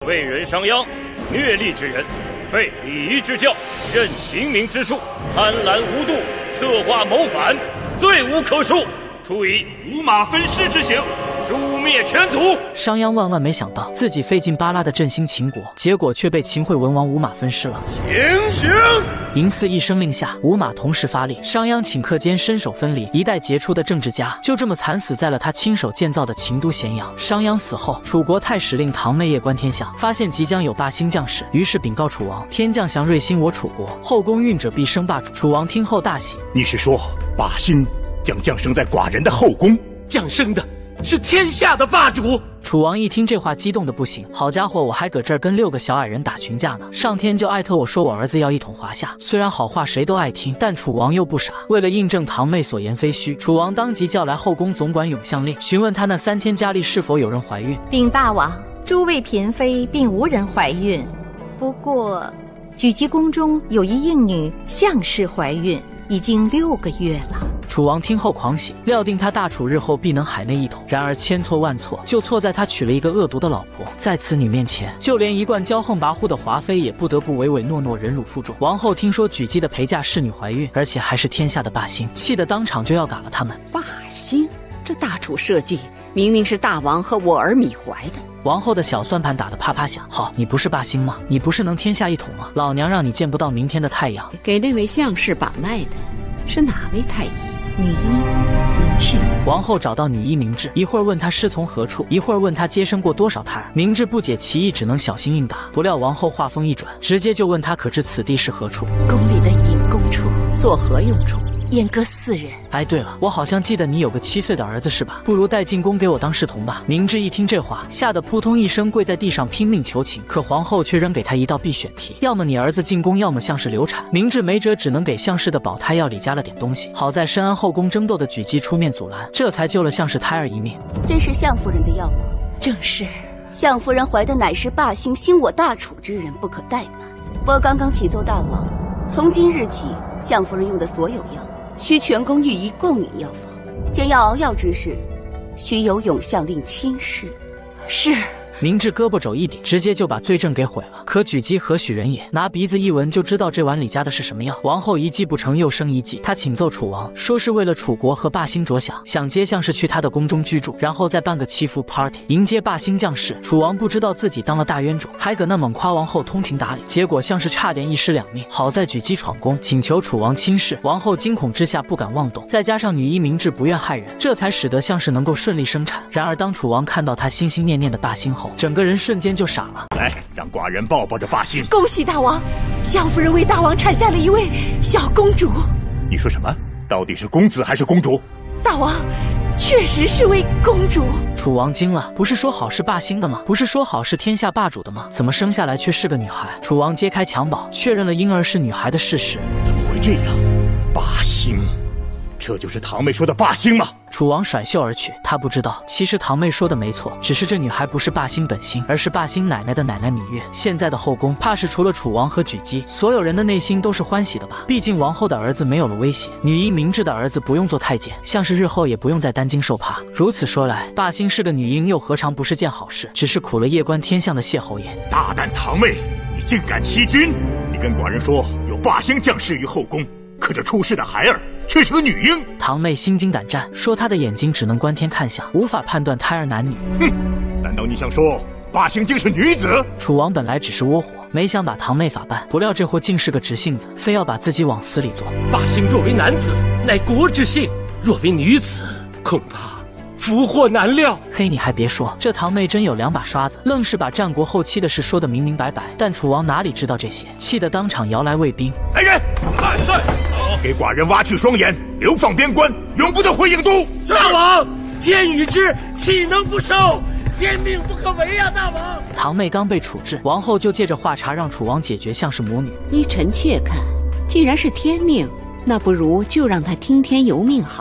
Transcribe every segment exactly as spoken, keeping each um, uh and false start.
为人伤殃，虐吏之人，废礼仪之教，任刑名之术，贪婪无度，策划谋反，罪无可恕，处以五马分尸之刑，诛灭全族。 商鞅万万没想到，自己费劲巴拉的振兴秦国，结果却被秦惠文王五马分尸了。 行刑！ 嬴驷一声令下，五马同时发力。商鞅顷刻间身手分离，一代杰出的政治家就这么惨死在了他亲手建造的秦都咸阳。商鞅死后，楚国太史令唐妹夜观天象，发现即将有罢兴将士，于是禀告楚王：天降祥瑞兴我楚国，后宫运者必生霸主。楚王听后大喜。 你是说罢兴将降生在寡人的后宫？ 降生的是天下的霸主。 楚王一听这话，激动的不行。好家伙，我还搁这儿跟六个小矮人打群架呢，上天就艾特我说我儿子要一统华夏。虽然好话谁都爱听，但楚王又不傻。为了印证堂妹所言非虚，楚王当即叫来后宫总管永相令，询问他那三千佳丽是否有人怀孕。 禀大王，诸位嫔妃并无人怀孕，不过举姬宫中有一应女项氏怀孕，已经六个月了。 楚王听后狂喜，料定他大楚日后必能海内一统。然而千错万错，就错在他娶了一个恶毒的老婆。在此女面前，就连一贯骄横跋扈的华妃也不得不唯唯诺诺，忍辱负重。王后听说举姬的陪嫁侍女怀孕，而且还是天下的霸星，气得当场就要赶了他们。 霸星？这大楚社稷明明是大王和我儿米怀的。 王后的小算盘打得啪啪响。好，你不是霸星吗？你不是能天下一统吗？老娘让你见不到明天的太阳。 给那位项氏把脉的是哪位太医？ 女医明智。 王后找到女医明智，一会儿问她师从何处，一会儿问她接生过多少胎儿。明智不解其意，只能小心应答。不料王后话锋一转，直接就问她可知此地是何处？ 宫里的隐公处， 作何用处？ 阉割四人。 哎，对了，我好像记得你有个七岁的儿子是吧？不如带进宫给我当侍童吧。明智一听这话，吓得扑通一声跪在地上拼命求情。可皇后却扔给他一道必选题：要么你儿子进宫，要么项氏流产。明智没辙，只能给项氏的保胎药里加了点东西。好在深谙后宫争斗的举姬出面阻拦，这才救了项氏胎儿一命。 这是项夫人的药吗？ 正是。 项夫人怀的乃是霸星兴我大楚之人，不可怠慢。我刚刚启奏大王，从今日起，项夫人用的所有药，需全宫御医共领药方，见要熬药之事，须由永相令亲示。 是。 明智胳膊肘一顶，直接就把罪证给毁了。可举姬何许人也？拿鼻子一闻就知道这碗里加的是什么药。王后一计不成又生一计，她请奏楚王，说是为了楚国和霸星着想，想接项氏去他的宫中居住，然后再办个祈福 party 迎接霸星将士。楚王不知道自己当了大冤种，还搁那猛夸王后通情达理，结果项氏差点一尸两命。好在举姬闯宫，请求楚王亲事，王后惊恐之下不敢妄动，再加上女医明智不愿害人，这才使得项氏能够顺利生产。然而当楚王看到他心心念念的霸星后，整个人瞬间就傻了。 来，让寡人抱抱着霸星。 恭喜大王，项夫人为大王产下了一位小公主。 你说什么？到底是公子还是公主？ 大王，确实是位公主。 楚王惊了，不是说好是霸星的吗？不是说好是天下霸主的吗？怎么生下来却是个女孩？楚王揭开襁褓，确认了婴儿是女孩的事实。 怎么会这样？霸星，这就是堂妹说的霸星吗？ 楚王甩袖而去，他不知道，其实堂妹说的没错，只是这女孩不是霸星本心，而是霸星奶奶的奶奶芈月。现在的后宫，怕是除了楚王和举姬，所有人的内心都是欢喜的吧？毕竟王后的儿子没有了威胁，女医明智的儿子不用做太监，像是日后也不用再担惊受怕。如此说来，霸星是个女婴，又何尝不是件好事？只是苦了夜观天象的谢侯爷。 大胆堂妹，你竟敢欺君！你跟寡人说有霸星降世于后宫，可这出世的孩儿却是个女婴。 堂妹心惊胆战，说她的眼睛只能观天看相，无法判断胎儿男女。 哼，难道你想说霸星竟是女子？ 楚王本来只是窝火，没想把堂妹法办，不料这货竟是个直性子，非要把自己往死里做。 霸星若为男子，乃国之幸；若为女子，恐怕福祸难料。 嘿，你还别说，这堂妹真有两把刷子，愣是把战国后期的事说得明明白白。但楚王哪里知道这些，气得当场摇来卫兵。 来人，万岁！给寡人挖去双眼，流放边关，永不得回郢都。 大王，天与之，岂能不受？天命不可违啊！大王。 堂妹刚被处置，王后就借着话茬让楚王解决项氏母女。 依臣妾看，既然是天命，那不如就让她听天由命好了。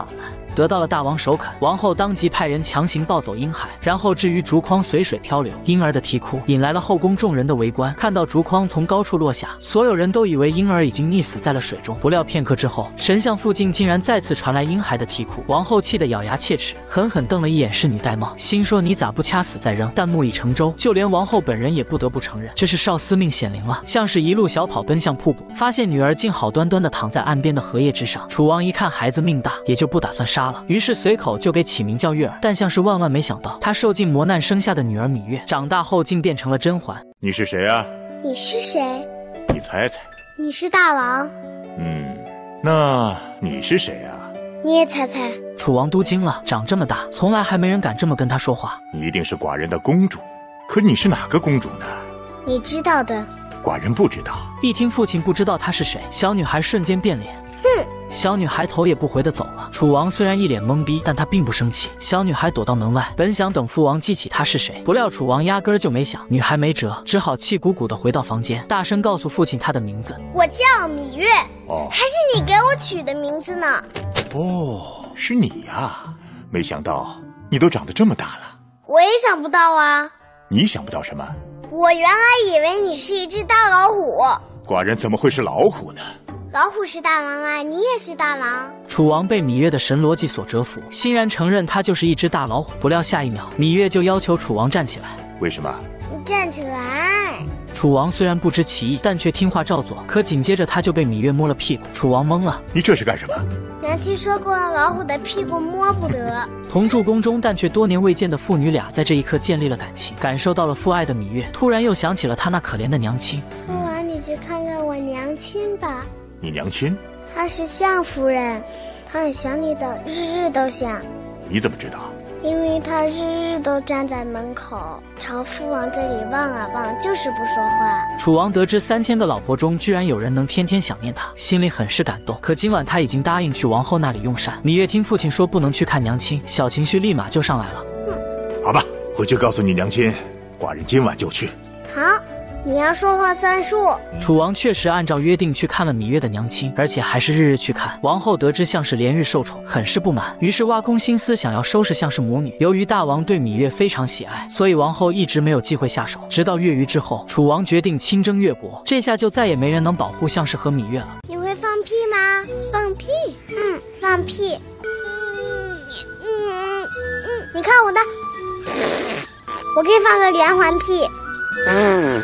得到了大王首肯。王后当即派人强行抱走婴孩，然后置于竹筐随水漂流。婴儿的啼哭引来了后宫众人的围观。看到竹筐从高处落下，所有人都以为婴儿已经溺死在了水中。不料片刻之后，神像附近竟然再次传来婴孩的啼哭。王后气得咬牙切齿，狠狠瞪了一眼侍女戴帽，心说你咋不掐死再扔？但木已成舟，就连王后本人也不得不承认，这是少司命显灵了，像是一路小跑奔向瀑布，发现女儿竟好端端的躺在岸边的荷叶之上。楚王一看孩子命大，也就不打算杀了，于是随口就给起名叫月儿。但像是万万没想到，他受尽磨难生下的女儿芈月，长大后竟变成了甄嬛。 你是谁啊？ 你是谁？ 你猜猜。 你是大王。 嗯，那你是谁啊？ 你也猜猜。 楚王都惊了，长这么大，从来还没人敢这么跟他说话。 你一定是寡人的公主，可你是哪个公主呢？ 你知道的。 寡人不知道。 一听父亲不知道他是谁，小女孩瞬间变脸。 哼！ 小女孩头也不回的走了。楚王虽然一脸懵逼，但他并不生气。小女孩躲到门外，本想等父王记起她是谁，不料楚王压根儿就没想。女孩没辙，只好气鼓鼓的回到房间，大声告诉父亲她的名字。 我叫芈月。 哦， 还是你给我取的名字呢。 哦，是你呀！没想到你都长得这么大了。 我也想不到啊。 你想不到什么？ 我原来以为你是一只大老虎。 寡人怎么会是老虎呢？ 老虎是大王啊，你也是大王。 楚王被芈月的神逻辑所折服，欣然承认他就是一只大老虎。不料下一秒，芈月就要求楚王站起来。 为什么？ 你站起来。 楚王虽然不知其意，但却听话照做。可紧接着他就被芈月摸了屁股，楚王懵了。 你这是干什么？ 娘亲说过，老虎的屁股摸不得。 同住宫中但却多年未见的父女俩，在这一刻建立了感情。感受到了父爱的芈月，突然又想起了她那可怜的娘亲。 父王，你去看看我娘亲吧。 你娘亲？ 她是相夫人，她很想你的，日日都想。 你怎么知道？ 因为她日日都站在门口，朝父王这里望啊望，就是不说话。 楚王得知三千个老婆中居然有人能天天想念他，心里很是感动。可今晚他已经答应去王后那里用膳。芈月听父亲说不能去看娘亲，小情绪立马就上来了。 嗯，好吧，回去告诉你娘亲，寡人今晚就去。 好。你要说话算数。 楚王确实按照约定去看了芈月的娘亲，而且还是日日去看。王后得知项氏连日受宠，很是不满，于是挖空心思想要收拾项氏母女。由于大王对芈月非常喜爱，所以王后一直没有机会下手。直到月余之后，楚王决定亲征越国，这下就再也没人能保护项氏和芈月了。 你会放屁吗？放屁。嗯，放屁。嗯嗯嗯，你看我的，我可以放个连环屁。嗯。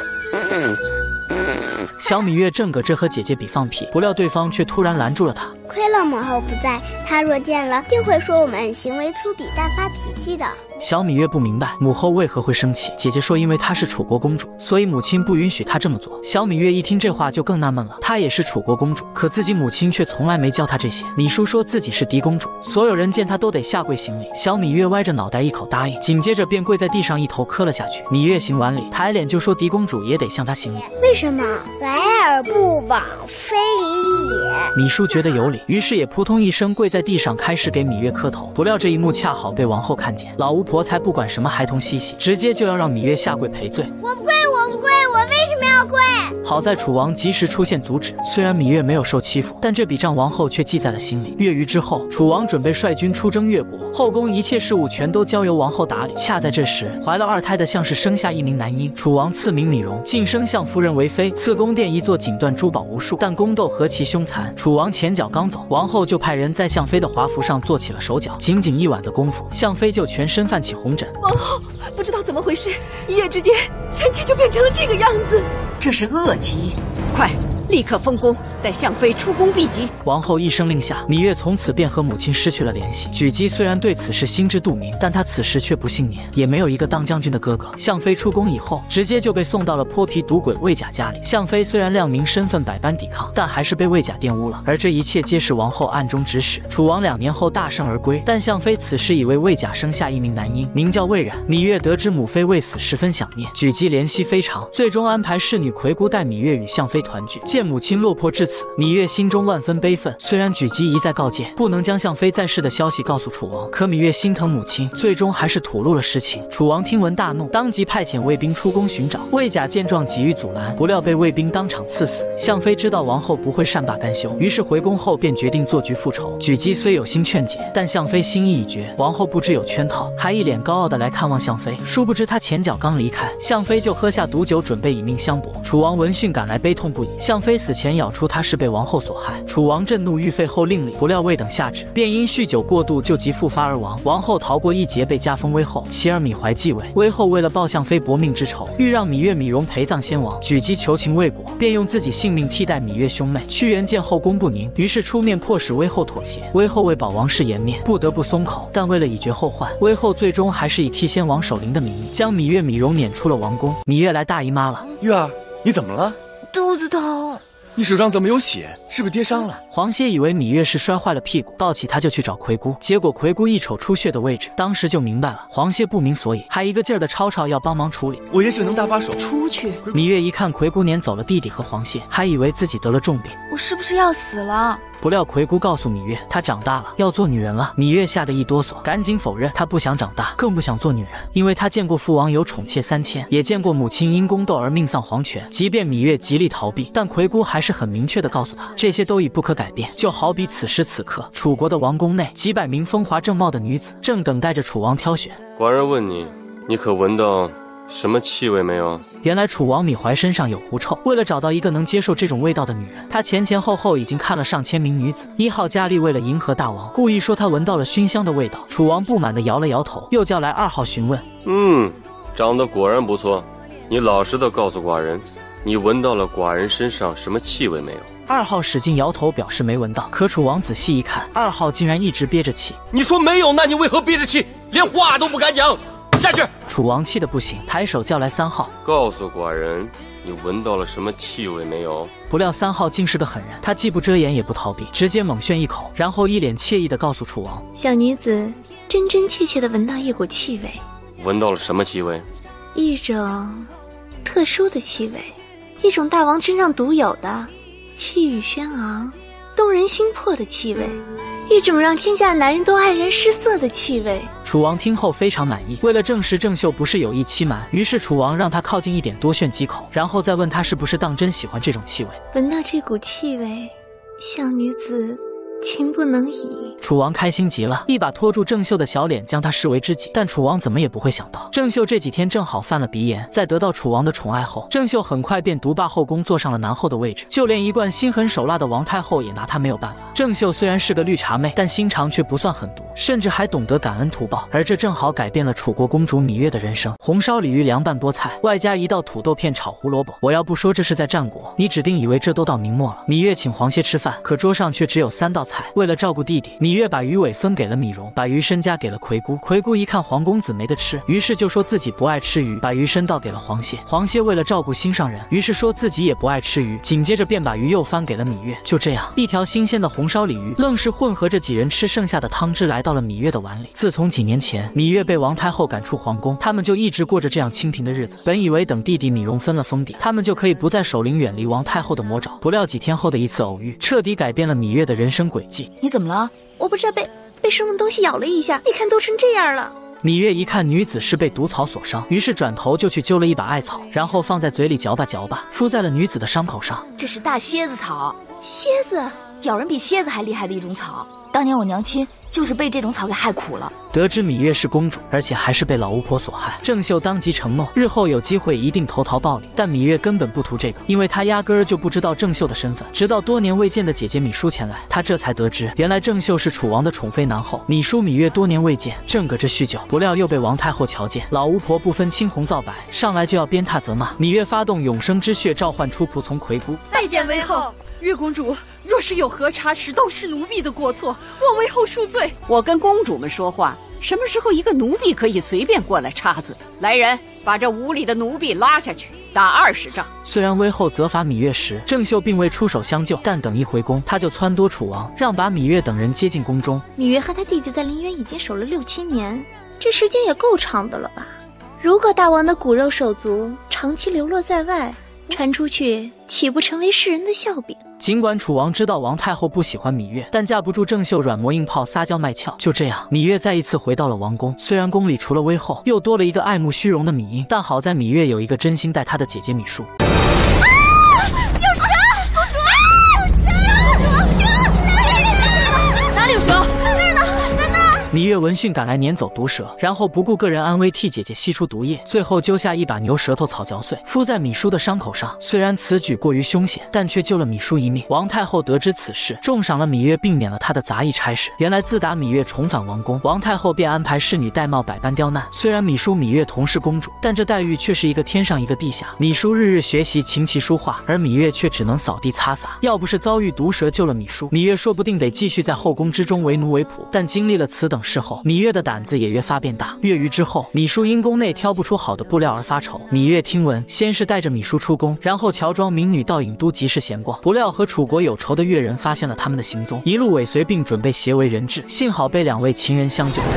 小芈月正搁这和姐姐比放屁，不料对方却突然拦住了她。 亏了母后不在，她若见了，定会说我们行为粗鄙、大发脾气的。 小芈月不明白母后为何会生气，姐姐说因为她是楚国公主，所以母亲不允许她这么做。小芈月一听这话就更纳闷了，她也是楚国公主，可自己母亲却从来没教她这些。芈姝说自己是嫡公主，所有人见她都得下跪行礼。小芈月歪着脑袋一口答应，紧接着便跪在地上一头磕了下去。芈月行完礼，抬脸就说嫡公主也得向她行礼。 为什么？来而不往非礼也。 芈姝觉得有理，于是也扑通一声跪在地上，开始给芈月磕头。不料这一幕恰好被王后看见，老巫婆才不管什么孩童嬉戏，直接就要让芈月下跪赔罪。 我不跪，我不跪，我为什么要跪？ 好在楚王及时出现阻止，虽然芈月没有受欺负，但这笔账王后却记在了心里。月余之后，楚王准备率军出征越国，后宫一切事务全都交由王后打理。恰在这时，怀了二胎的项氏生下一名男婴，楚王赐名芈容，晋升项夫人为妃，赐宫殿一座，锦缎珠宝无数。但宫斗何其凶残，楚王前脚刚走，王后就派人在项妃的华服上做起了手脚，仅仅一晚的功夫，项妃就全身泛起红疹。 王后不知道怎么回事，一夜之间臣妾就变成了这个样子。 这是恶疾，快立刻封宫，待项妃出宫避疾。 王后一声令下，芈月从此便和母亲失去了联系。举姬虽然对此事心知肚明，但她此时却不幸免，也没有一个当将军的哥哥。项妃出宫以后，直接就被送到了泼皮赌鬼魏甲家里。项妃虽然亮明身份，百般抵抗，但还是被魏甲玷污了。而这一切皆是王后暗中指使。楚王两年后大胜而归，但项妃此时已为魏甲生下一名男婴，名叫魏冉。芈月得知母妃未死，十分想念，举姬怜惜非常，最终安排侍女葵姑带芈月与项妃团聚。见母亲落魄至此，芈月心中万分悲愤。虽然举姬一再告诫不能将向妃在世的消息告诉楚王，可芈月心疼母亲，最终还是吐露了实情。楚王听闻大怒，当即派遣卫兵出宫寻找。魏甲见状急于阻拦，不料被卫兵当场刺死。向妃知道王后不会善罢甘休，于是回宫后便决定做局复仇。举姬虽有心劝解，但向妃心意已决，王后不知有圈套，还一脸高傲的来看望向妃。殊不知她前脚刚离开，向妃就喝下毒酒，准备以命相搏。楚王闻讯赶来，悲痛不已。向妃死前咬出他是被王后所害。楚王震怒欲废后令礼，不料未等下旨，便因酗酒过度就疾复发而亡。王后逃过一劫，被加封威后，其儿芈怀继位。威后为了报向妃薄命之仇，欲让芈月、芈容陪葬先王。举姬求情未果，便用自己性命替代芈月兄妹。屈原见后宫不宁，于是出面迫使威后妥协。威后为保王室颜面，不得不松口，但为了以绝后患，威后最终还是以替先王守灵的名义，将芈月、芈容撵出了王宫。芈月来大姨妈了， 月儿，你怎么了？ 肚子疼。 你手上怎么有血？是不是跌伤了？ 黄歇以为芈月是摔坏了屁股，抱起她就去找魁姑，结果魁姑一瞅出血的位置，当时就明白了。黄歇不明所以，还一个劲儿的吵吵要帮忙处理。 我也许能搭把手。 出去。 芈月一看魁姑撵走了弟弟和黄歇，还以为自己得了重病， 我是不是要死了？ 不料魁姑告诉芈月，她长大了，要做女人了。芈月吓得一哆嗦，赶紧否认，她不想长大，更不想做女人，因为她见过父王有宠妾三千，也见过母亲因宫斗而命丧黄泉。即便芈月极力逃避，但魁姑还是很明确地告诉她，这些都已不可改变。就好比此时此刻，楚国的王宫内，几百名风华正茂的女子正等待着楚王挑选。 寡人问你，你可闻到什么气味没有？ 原来楚王芈怀身上有狐臭，为了找到一个能接受这种味道的女人，他前前后后已经看了上千名女子。一号佳丽为了迎合大王，故意说她闻到了熏香的味道。楚王不满地摇了摇头，又叫来二号询问。 嗯，长得果然不错。你老实的告诉寡人，你闻到了寡人身上什么气味没有？ 二号使劲摇头，表示没闻到。可楚王仔细一看，二号竟然一直憋着气。 你说没有，那你为何憋着气，连话都不敢讲？下去！ 楚王气得不行，抬手叫来三号， 告诉寡人，你闻到了什么气味没有？ 不料三号竟是个狠人，他既不遮掩也不逃避，直接猛炫一口，然后一脸惬意地告诉楚王： 小女子真真切切地闻到一股气味。 闻到了什么气味？ 一种特殊的气味，一种大王身上独有的气宇轩昂、动人心魄的气味，一种让天下男人都黯然失色的气味。 楚王听后非常满意，为了证实郑袖不是有意欺瞒，于是楚王让他靠近一点，多炫几口，然后再问他是不是当真喜欢这种气味。 闻到这股气味，小女子情不能已。 楚王开心极了，一把拖住郑袖的小脸，将她视为知己。但楚王怎么也不会想到，郑袖这几天正好犯了鼻炎，在得到楚王的宠爱后，郑袖很快便独霸后宫，坐上了男后的位置。就连一贯心狠手辣的王太后也拿她没有办法。郑袖虽然是个绿茶妹，但心肠却不算狠毒，甚至还懂得感恩图报。而这正好改变了楚国公主芈月的人生。红烧鲤鱼凉拌菠菜，外加一道土豆片炒胡萝卜。我要不说这是在战国，你指定以为这都到明末了。芈月请黄歇吃饭，可桌上却只有三道菜。为了照顾弟弟，芈月把鱼尾分给了芈容，把鱼身夹给了魁姑。魁姑一看皇公子没得吃，于是就说自己不爱吃鱼，把鱼身倒给了黄歇。黄歇为了照顾心上人，于是说自己也不爱吃鱼，紧接着便把鱼又翻给了芈月。就这样，一条新鲜的红烧鲤鱼愣是混合着几人吃剩下的汤汁来到了芈月的碗里。自从几年前芈月被王太后赶出皇宫，他们就一直过着这样清贫的日子。本以为等弟弟芈容分了封地，他们就可以不再守灵，远离王太后的魔爪。不料几天后的一次偶遇，彻底改变了芈月的人生轨迹。 你怎么了？ 我不知道被被什么东西咬了一下，你看都成这样了。 芈月一看女子是被毒草所伤，于是转头就去揪了一把艾草，然后放在嘴里嚼吧嚼吧，敷在了女子的伤口上。 这是大蝎子草， 蝎子咬人比蝎子还厉害的一种草。当年我娘亲就是被这种草给害苦了。 得知芈月是公主，而且还是被老巫婆所害，郑袖当即承诺日后有机会一定投桃报李。但芈月根本不图这个，因为她压根儿就不知道郑袖的身份。直到多年未见的姐姐芈姝前来，她这才得知，原来郑袖是楚王的宠妃男后。芈姝芈月多年未见，正搁这酗酒，不料又被王太后瞧见。老巫婆不分青红皂白，上来就要鞭挞责骂。芈月发动永生之血，召唤出仆从魁姑。 拜见为后。月公主若是有何查实都是奴婢的过错，望为后恕罪。 我跟公主们说话，什么时候一个奴婢可以随便过来插嘴？来人，把这无礼的奴婢拉下去，打二十杖。 虽然威后责罚芈月时，郑袖并未出手相救，但等一回宫，他就撺掇楚王，让把芈月等人接进宫中。 芈月和他弟弟在陵园已经守了六七年，这时间也够长的了吧？如果大王的骨肉手足长期流落在外， 传出去岂不成为世人的笑柄？ 尽管楚王知道王太后不喜欢芈月，但架不住郑袖软磨硬泡撒娇卖俏。就这样，芈月再一次回到了王宫。虽然宫里除了威后，又多了一个爱慕虚荣的芈英，但好在芈月有一个真心待她的姐姐芈姝。 有蛇！公主！有蛇！有蛇！哪里有蛇？那儿呢？在那儿！ 芈月闻讯赶来撵走毒蛇，然后不顾个人安危替姐姐吸出毒液，最后揪下一把牛舌头草嚼碎，敷在芈姝的伤口上。虽然此举过于凶险，但却救了芈姝一命。王太后得知此事，重赏了芈月，并免了她的杂役差事。原来自打芈月重返王宫，王太后便安排侍女戴帽百般刁难。虽然芈姝、芈月同是公主，但这待遇却是一个天上一个地下。芈姝日日学习琴棋书画，而芈月却只能扫地擦洒。要不是遭遇毒蛇救了芈姝，芈月说不定得继续在后宫之中为奴为仆。但经历了此等事后，芈月的胆子也越发变大。月余之后，芈姝因宫内挑不出好的布料而发愁。芈月听闻，先是带着芈姝出宫，然后乔装民女到郢都集市闲逛。不料和楚国有仇的越人发现了他们的行踪，一路尾随，并准备挟为人质。幸好被两位情人相救。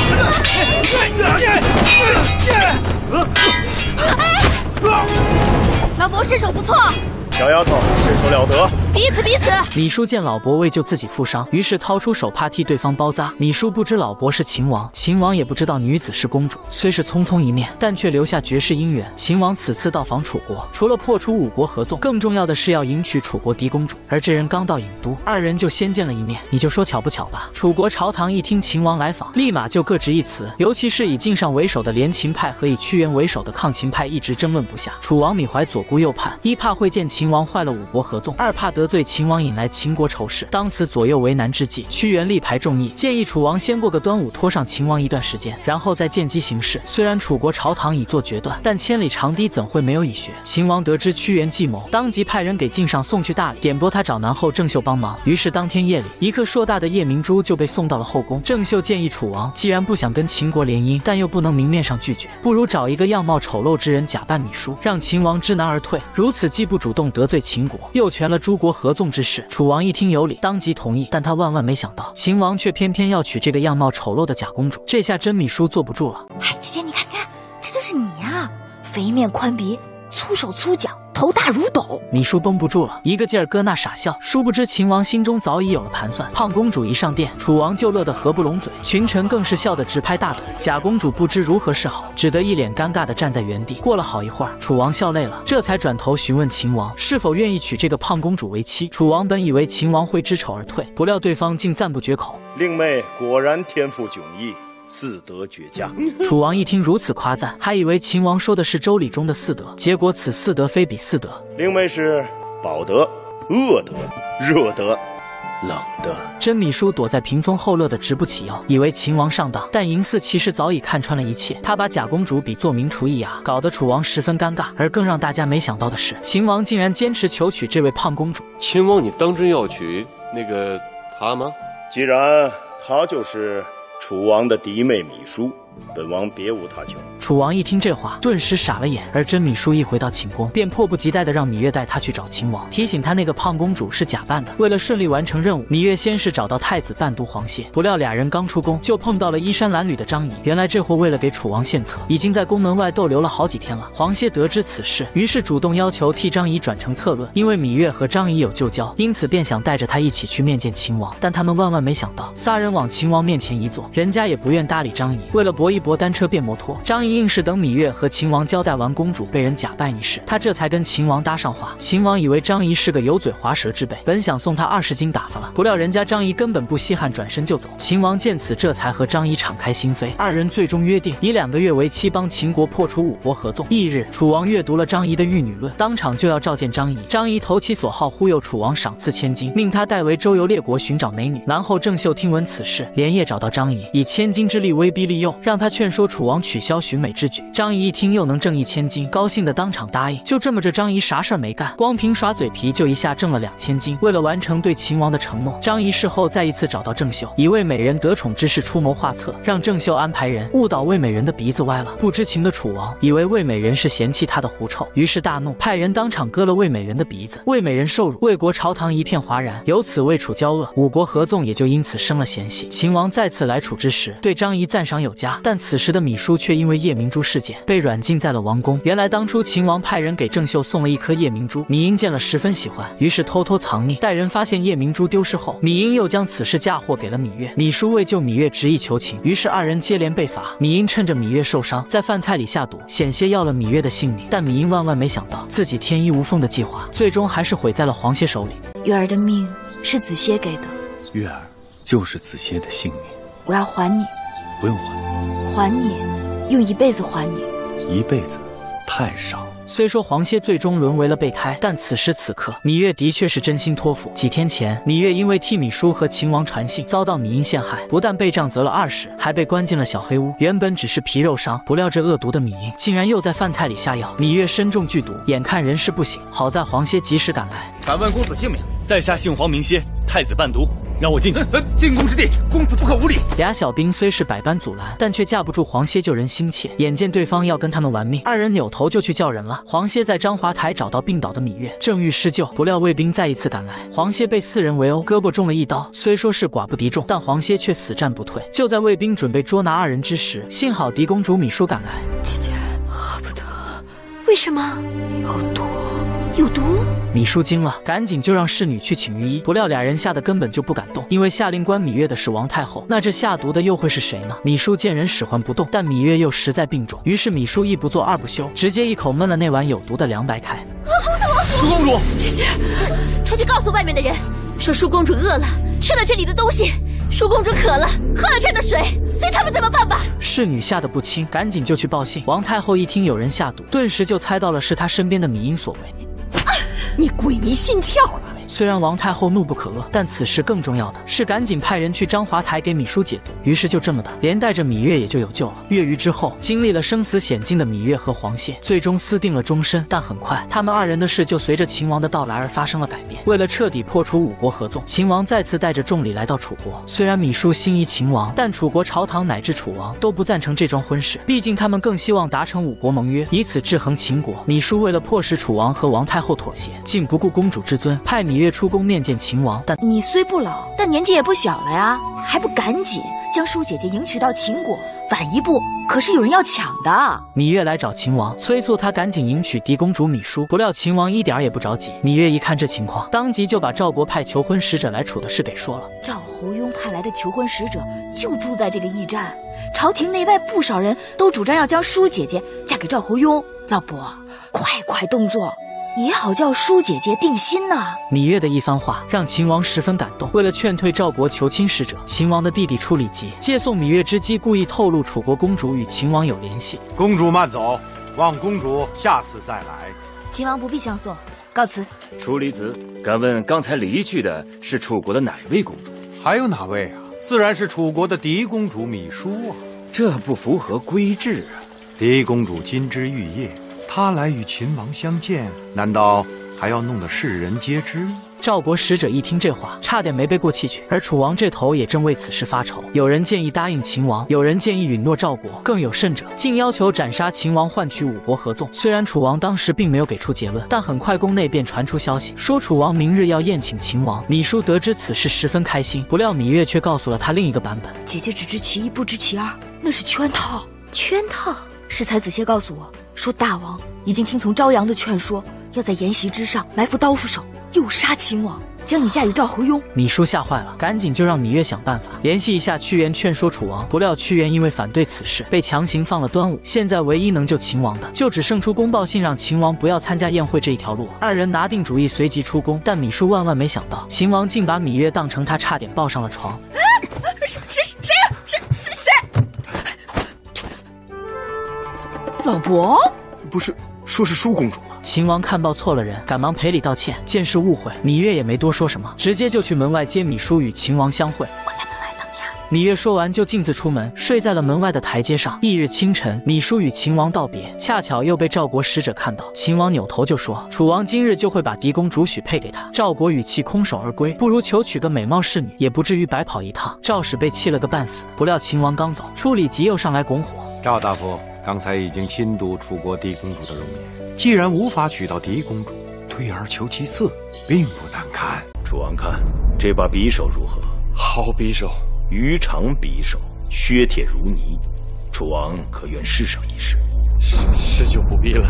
老伯身手不错。 小丫头身手了得， 彼此彼此。 芈姝见老伯为救自己负伤，于是掏出手帕替对方包扎。芈姝不知老伯是秦王，秦王也不知道女子是公主。虽是匆匆一面，但却留下绝世姻缘。秦王此次到访楚国，除了破除五国合纵，更重要的是要迎娶楚国嫡公主。而这人刚到郢都，二人就先见了一面。你就说巧不巧吧？楚国朝堂一听秦王来访，立马就各执一词。尤其是以晋上为首的联秦派和以屈原为首的抗秦派一直争论不下。楚王米怀左顾右盼，一怕会见秦王坏了五国合纵，二怕得罪秦王引来秦国仇视。当此左右为难之际，屈原力排众议，建议楚王先过个端午，拖上秦王一段时间，然后再见机行事。虽然楚国朝堂已做决断，但千里长堤怎会没有蚁穴？秦王得知屈原计谋，当即派人给晋上送去大礼，点拨他找南后郑袖帮忙。于是当天夜里，一颗硕大的夜明珠就被送到了后宫。郑袖建议楚王，既然不想跟秦国联姻，但又不能明面上拒绝，不如找一个样貌丑陋之人假扮芈姝，让秦王知难而退。如此既不主动得罪秦国，又全了诸国合纵之事。楚王一听有理，当即同意。但他万万没想到，秦王却偏偏要娶这个样貌丑陋的假公主。这下真芈姝坐不住了。 哎，姐姐，你看，你看，这就是你呀、啊！肥面宽鼻，粗手粗脚，头大如斗。 芈姝绷不住了，一个劲儿咯那傻笑。殊不知秦王心中早已有了盘算。胖公主一上殿，楚王就乐得合不拢嘴，群臣更是笑得直拍大腿。假公主不知如何是好，只得一脸尴尬地站在原地。过了好一会儿，楚王笑累了，这才转头询问秦王是否愿意娶这个胖公主为妻。楚王本以为秦王会知丑而退，不料对方竟赞不绝口：“ 令妹果然天赋迥异，四德绝佳。” 楚王一听如此夸赞，还以为秦王说的是周礼中的四德，结果此四德非彼四德。 令妹是饱德、恶德、热德、冷德。 真芈姝躲在屏风后乐得直不起腰，以为秦王上当，但嬴驷其实早已看穿了一切。他把假公主比作名厨一牙，搞得楚王十分尴尬。而更让大家没想到的是，秦王竟然坚持求娶这位胖公主。 秦王，你当真要娶那个她吗？ 既然她就是楚王的嫡妹芈姝，本王别无他求。 楚王一听这话，顿时傻了眼。而真芈姝一回到寝宫，便迫不及待地让芈月带他去找秦王，提醒他那个胖公主是假扮的。为了顺利完成任务，芈月先是找到太子伴读黄歇，不料俩人刚出宫，就碰到了衣衫褴褛的张仪。原来这货为了给楚王献策，已经在宫门外逗留了好几天了。黄歇得知此事，于是主动要求替张仪转成策论。因为芈月和张仪有旧交，因此便想带着他一起去面见秦王。但他们万万没想到，仨人往秦王面前一坐，人家也不愿搭理张仪。为了搏一搏单车变摩托，张仪硬是等芈月和秦王交代完公主被人假扮一事，他这才跟秦王搭上话。秦王以为张仪是个油嘴滑舌之辈，本想送他二十斤打发了，不料人家张仪根本不稀罕，转身就走。秦王见此，这才和张仪敞开心扉，二人最终约定以两个月为期，帮秦国破除五国合纵。翌日，楚王阅读了张仪的《玉女论》，当场就要召见张仪。张仪投其所好，忽悠楚王赏赐千金，命他代为周游列国寻找美女。然后郑袖听闻此事，连夜找到张仪，以千金之力威逼利诱，让他劝说楚王取消寻美之举。张仪一听又能挣一千金，高兴的当场答应。就这么着，张仪啥事儿没干，光凭耍嘴皮就一下挣了两千金。为了完成对秦王的承诺，张仪事后再一次找到郑袖，以为美人得宠之事出谋划策，让郑袖安排人误导魏美人的鼻子歪了。不知情的楚王以为魏美人是嫌弃他的狐臭，于是大怒，派人当场割了魏美人的鼻子。魏美人受辱，魏国朝堂一片哗然，由此魏楚交恶，五国合纵也就因此生了嫌隙。秦王再次来楚之时，对张仪赞赏有加， 他。但此时的米叔却因为夜明珠事件被软禁在了王宫。原来当初秦王派人给郑袖送了一颗夜明珠，米英见了十分喜欢，于是偷偷藏匿。待人发现夜明珠丢失后，米英又将此事嫁祸给了芈月。米叔为救芈月执意求情，于是二人接连被罚。米英趁着芈月受伤，在饭菜里下毒，险些要了芈月的性命。但米英万万没想到，自己天衣无缝的计划，最终还是毁在了黄歇手里。 月儿的命是子歇给的， 月儿就是子歇的性命。 我要还你， 不用还， 还你，用一辈子还你。 一辈子太少。 虽说黄歇最终沦为了备胎，但此时此刻，芈月的确是真心托付。几天前，芈月因为替芈叔和秦王传信，遭到芈英陷害，不但被杖责了二十，还被关进了小黑屋。原本只是皮肉伤，不料这恶毒的芈英竟然又在饭菜里下药，芈月身中剧毒，眼看人事不省。好在黄歇及时赶来。 敢问公子姓名？ 在下姓黄名歇，太子伴毒，让我进去。 呃，进宫之地，公子不可无礼。 俩小兵虽是百般阻拦，但却架不住黄歇救人心切。眼见对方要跟他们玩命，二人扭头就去叫人了。黄歇在章华台找到病倒的芈月，正欲施救，不料卫兵再一次赶来，黄歇被四人围殴，胳膊中了一刀。虽说是寡不敌众，但黄歇却死战不退。就在卫兵准备捉拿二人之时，幸好嫡公主芈姝赶来。 姐姐，喝不得。为什么？有毒。有毒！ 芈姝惊了，赶紧就让侍女去请御医。不料俩人吓得根本就不敢动，因为下令关芈月的是王太后，那这下毒的又会是谁呢？芈姝见人使唤不动，但芈月又实在病重，于是芈姝一不做二不休，直接一口闷了那碗有毒的凉白开。 舒公主，姐姐，出去告诉外面的人，说舒公主饿了，吃了这里的东西；舒公主渴了，喝了这的水，随他们怎么办吧。 侍女吓得不轻，赶紧就去报信。王太后一听有人下毒，顿时就猜到了是她身边的芈英所为。 你鬼迷心窍了！ 虽然王太后怒不可遏，但此时更重要的是赶紧派人去章华台给芈姝解毒。于是就这么的，连带着芈月也就有救了。月余之后，经历了生死险境的芈月和黄歇，最终私定了终身。但很快，他们二人的事就随着秦王的到来而发生了改变。为了彻底破除五国合纵，秦王再次带着重礼来到楚国。虽然芈姝心仪秦王，但楚国朝堂乃至楚王都不赞成这桩婚事，毕竟他们更希望达成五国盟约，以此制衡秦国。芈姝为了迫使楚王和王太后妥协，竟不顾公主之尊，派芈月出宫面见秦王。但你虽不老，但年纪也不小了呀，还不赶紧将舒姐姐迎娶到秦国？晚一步，可是有人要抢的。 芈月来找秦王，催促他赶紧迎娶嫡公主芈姝。不料秦王一点也不着急。芈月一看这情况，当即就把赵国派求婚使者来楚的事给说了。 赵侯雍派来的求婚使者就住在这个驿站，朝廷内外不少人都主张要将舒姐姐嫁给赵侯雍。老伯，快快动作，也好叫舒姐姐定心呐、啊！ 芈月的一番话让秦王十分感动。为了劝退赵国求亲使者，秦王的弟弟出李吉借送芈月之机，故意透露楚国公主与秦王有联系。 公主慢走，望公主下次再来。 秦王不必相送，告辞。 楚离子，敢问刚才离去的是楚国的哪位公主？ 还有哪位啊？自然是楚国的嫡公主芈姝啊。 这不符合规制啊！ 嫡公主金枝玉叶，她来与秦王相见，难道还要弄得世人皆知？ 赵国使者一听这话，差点没背过气去。而楚王这头也正为此事发愁，有人建议答应秦王，有人建议允诺赵国，更有甚者，竟要求斩杀秦王，换取五国合纵。虽然楚王当时并没有给出结论，但很快宫内便传出消息，说楚王明日要宴请秦王。芈姝得知此事十分开心，不料芈月却告诉了他另一个版本。 姐姐只知其一，不知其二，那是圈套。圈套？适才子歇告诉我说，大王已经听从昭阳的劝说，要在筵席之上埋伏刀斧手，诱杀秦王，将你嫁与赵侯雍。 芈姝吓坏了，赶紧就让芈月想办法联系一下屈原劝说楚王。不料屈原因为反对此事，被强行放了端午。现在唯一能救秦王的，就只剩出宫报信让秦王不要参加宴会这一条路了。二人拿定主意，随即出宫。但芈姝万万没想到，秦王竟把芈月当成他，差点抱上了床。 啊，谁谁谁呀？谁谁谁？老伯， 不是说是舒公主吗？ 秦王看报错了人，赶忙赔礼道歉，见是误会。芈月也没多说什么，直接就去门外接芈姝与秦王相会。 我在门外等你啊。 芈月说完就径自出门，睡在了门外的台阶上。翌日清晨，芈姝与秦王道别，恰巧又被赵国使者看到。秦王扭头就说，楚王今日就会把嫡公主许配给他。赵国与其空手而归，不如求娶个美貌侍女，也不至于白跑一趟。赵使被气了个半死。不料秦王刚走，初里吉又上来拱火。 赵大夫刚才已经亲睹楚国嫡公主的容颜，既然无法娶到嫡公主，退而求其次，并不难看。 楚王看这把匕首如何？ 好匕首， 鱼肠匕首，削铁如泥， 楚王可愿试上一试？ 是是就不必了。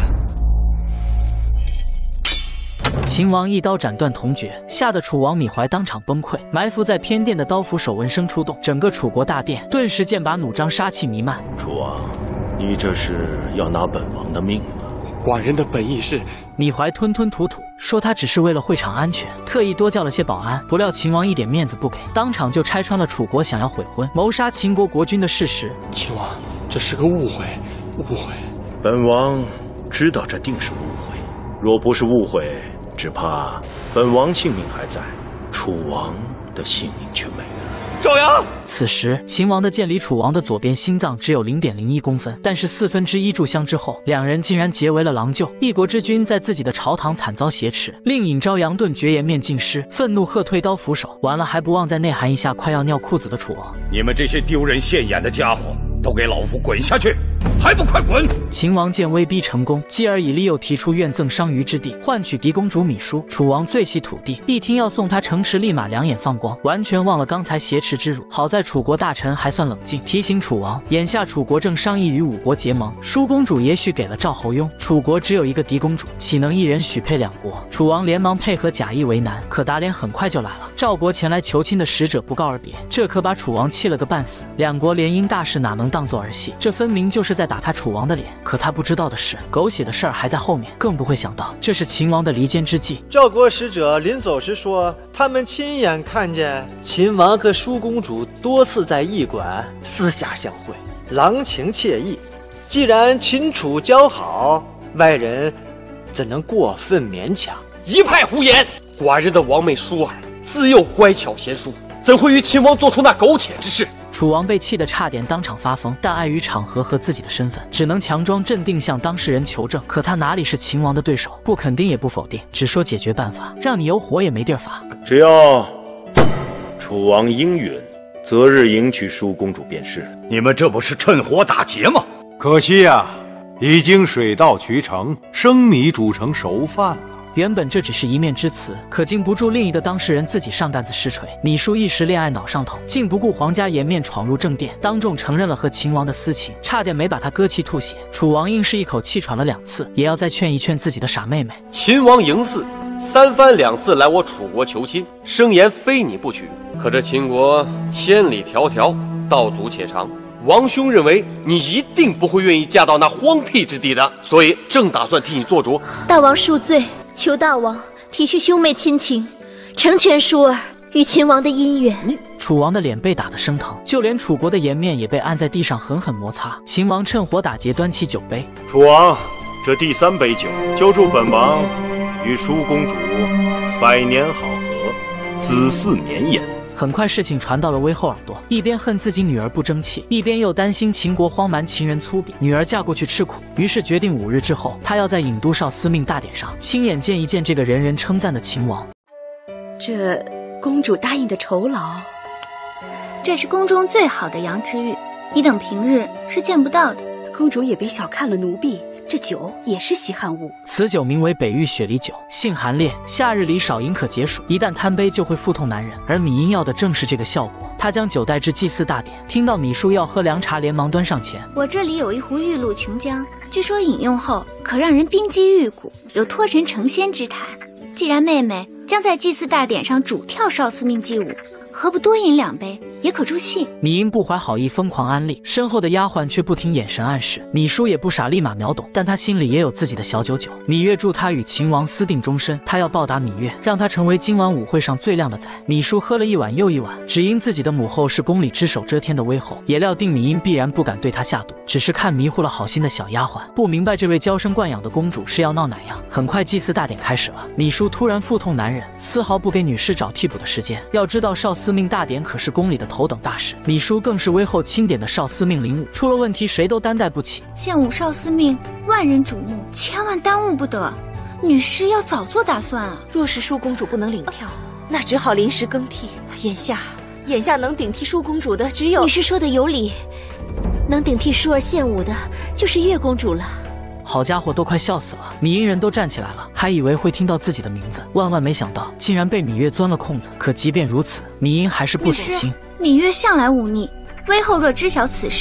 秦王一刀斩断铜爵，吓得楚王米怀当场崩溃。埋伏在偏殿的刀斧手闻声出动，整个楚国大殿顿时剑拔弩张，杀气弥漫。 楚王，你这是要拿本王的命吗？ 寡人的本意是…… 米怀吞吞吐吐说，他只是为了会场安全，特意多叫了些保安。不料秦王一点面子不给，当场就拆穿了楚国想要悔婚、谋杀秦国国君的事实。 秦王，这是个误会，误会。 本王知道这定是误会，若不是误会，只怕本王性命还在，楚王的性命却没了。 赵阳， 此时秦王的剑离楚王的左边心脏只有 零点零一公分，但是四分之一炷香之后，两人竟然结为了郎舅。一国之君在自己的朝堂惨遭挟持，令尹昭阳顿绝颜面尽失，愤怒喝退刀斧手，完了还不忘再内涵一下快要尿裤子的楚王。 你们这些丢人现眼的家伙，都给老夫滚下去！还不快滚！ 秦王见威逼成功，继而以利诱提出愿赠商於之地，换取嫡公主芈姝。楚王最系土地，一听要送他城池，立马两眼放光，完全忘了刚才挟持之辱。好在楚国大臣还算冷静，提醒楚王，眼下楚国正商议与五国结盟，舒公主也许给了赵侯雍，楚国只有一个嫡公主，岂能一人许配两国？楚王连忙配合，假意为难，可打脸很快就来了。赵国前来求亲的使者不告而别，这可把楚王气了个半死。两国联姻大事哪能当作儿戏？这分明就是在打他楚王的脸。可他不知道的是，狗血的事儿还在后面，更不会想到这是秦王的离间之计。 赵国使者临走时说，他们亲眼看见秦王和舒公主多次在驿馆私下相会，郎情妾意。既然秦楚交好，外人怎能过分勉强？ 一派胡言！寡人的王妹舒儿自幼乖巧贤淑，怎会与秦王做出那苟且之事？ 楚王被气得差点当场发疯，但碍于场合和自己的身份，只能强装镇定向当事人求证。可他哪里是秦王的对手，不肯定也不否定，只说解决办法，让你有火也没地儿发。 只要楚王应允，择日迎娶舒公主便是。 你们这不是趁火打劫吗？ 可惜呀、啊，已经水到渠成，生米煮成熟饭了。 原本这只是一面之词，可经不住另一个当事人自己上担子实锤。芈姝一时恋爱脑上头，竟不顾皇家颜面闯入正殿，当众承认了和秦王的私情，差点没把他割气吐血。楚王硬是一口气喘了两次，也要再劝一劝自己的傻妹妹。 秦王嬴驷三番两次来我楚国求亲，声言非你不娶。可这秦国千里迢迢，道阻且长。王兄认为你一定不会愿意嫁到那荒僻之地的，所以正打算替你做主。 大王恕罪，求大王体恤兄妹亲情，成全舒儿与秦王的姻缘。 你楚王的脸被打得生疼，就连楚国的颜面也被按在地上狠狠摩擦。秦王趁火打劫，端起酒杯。 楚王，这第三杯酒，就祝本王与舒公主百年好合，子嗣绵延。 很快事情传到了威后耳朵，一边恨自己女儿不争气，一边又担心秦国荒蛮，秦人粗鄙，女儿嫁过去吃苦，于是决定五日之后，他要在郢都少司命大典上亲眼见一见这个人人称赞的秦王。 这公主答应的酬劳， 这是宫中最好的羊脂玉，你等平日是见不到的。 公主也别小看了奴婢，这酒也是稀罕物。 此酒名为北域雪梨酒，性寒冽，夏日里少饮可解暑，一旦贪杯就会腹痛难忍。而芈英要的正是这个效果。他将酒带至祭祀大典，听到芈姝要喝凉茶，连忙端上前。 我这里有一壶玉露琼浆，据说饮用后可让人冰肌玉骨，有脱神成仙之态。既然妹妹将在祭祀大典上主跳少司命祭舞，何不多饮两杯，也可助兴。 芈英不怀好意，疯狂安利，身后的丫鬟却不停眼神暗示。芈姝也不傻，立马秒懂，但她心里也有自己的小九九。芈月祝她与秦王私定终身，她要报答芈月，让她成为今晚舞会上最靓的仔。芈姝喝了一碗又一碗，只因自己的母后是宫里只手遮天的威后，也料定芈英必然不敢对她下毒，只是看迷糊了好心的小丫鬟，不明白这位娇生惯养的公主是要闹哪样。很快祭祀大典开始了，芈姝突然腹痛难忍，丝毫不给女士找替补的时间。要知道少司命大典可是宫里的头等大事，芈姝更是威后钦点的少司命领舞，出了问题谁都担待不起。 献舞少司命，万人瞩目，千万耽误不得。女士要早做打算啊！ 若是舒公主不能领票，那只好临时更替。眼下，眼下能顶替舒公主的只有…… 女士说的有理，能顶替舒儿献舞的就是月公主了。 好家伙，都快笑死了！芈英人都站起来了，还以为会听到自己的名字，万万没想到，竟然被芈月钻了空子。可即便如此，芈英还是不死心。 芈月向来忤逆，威后若知晓此事，定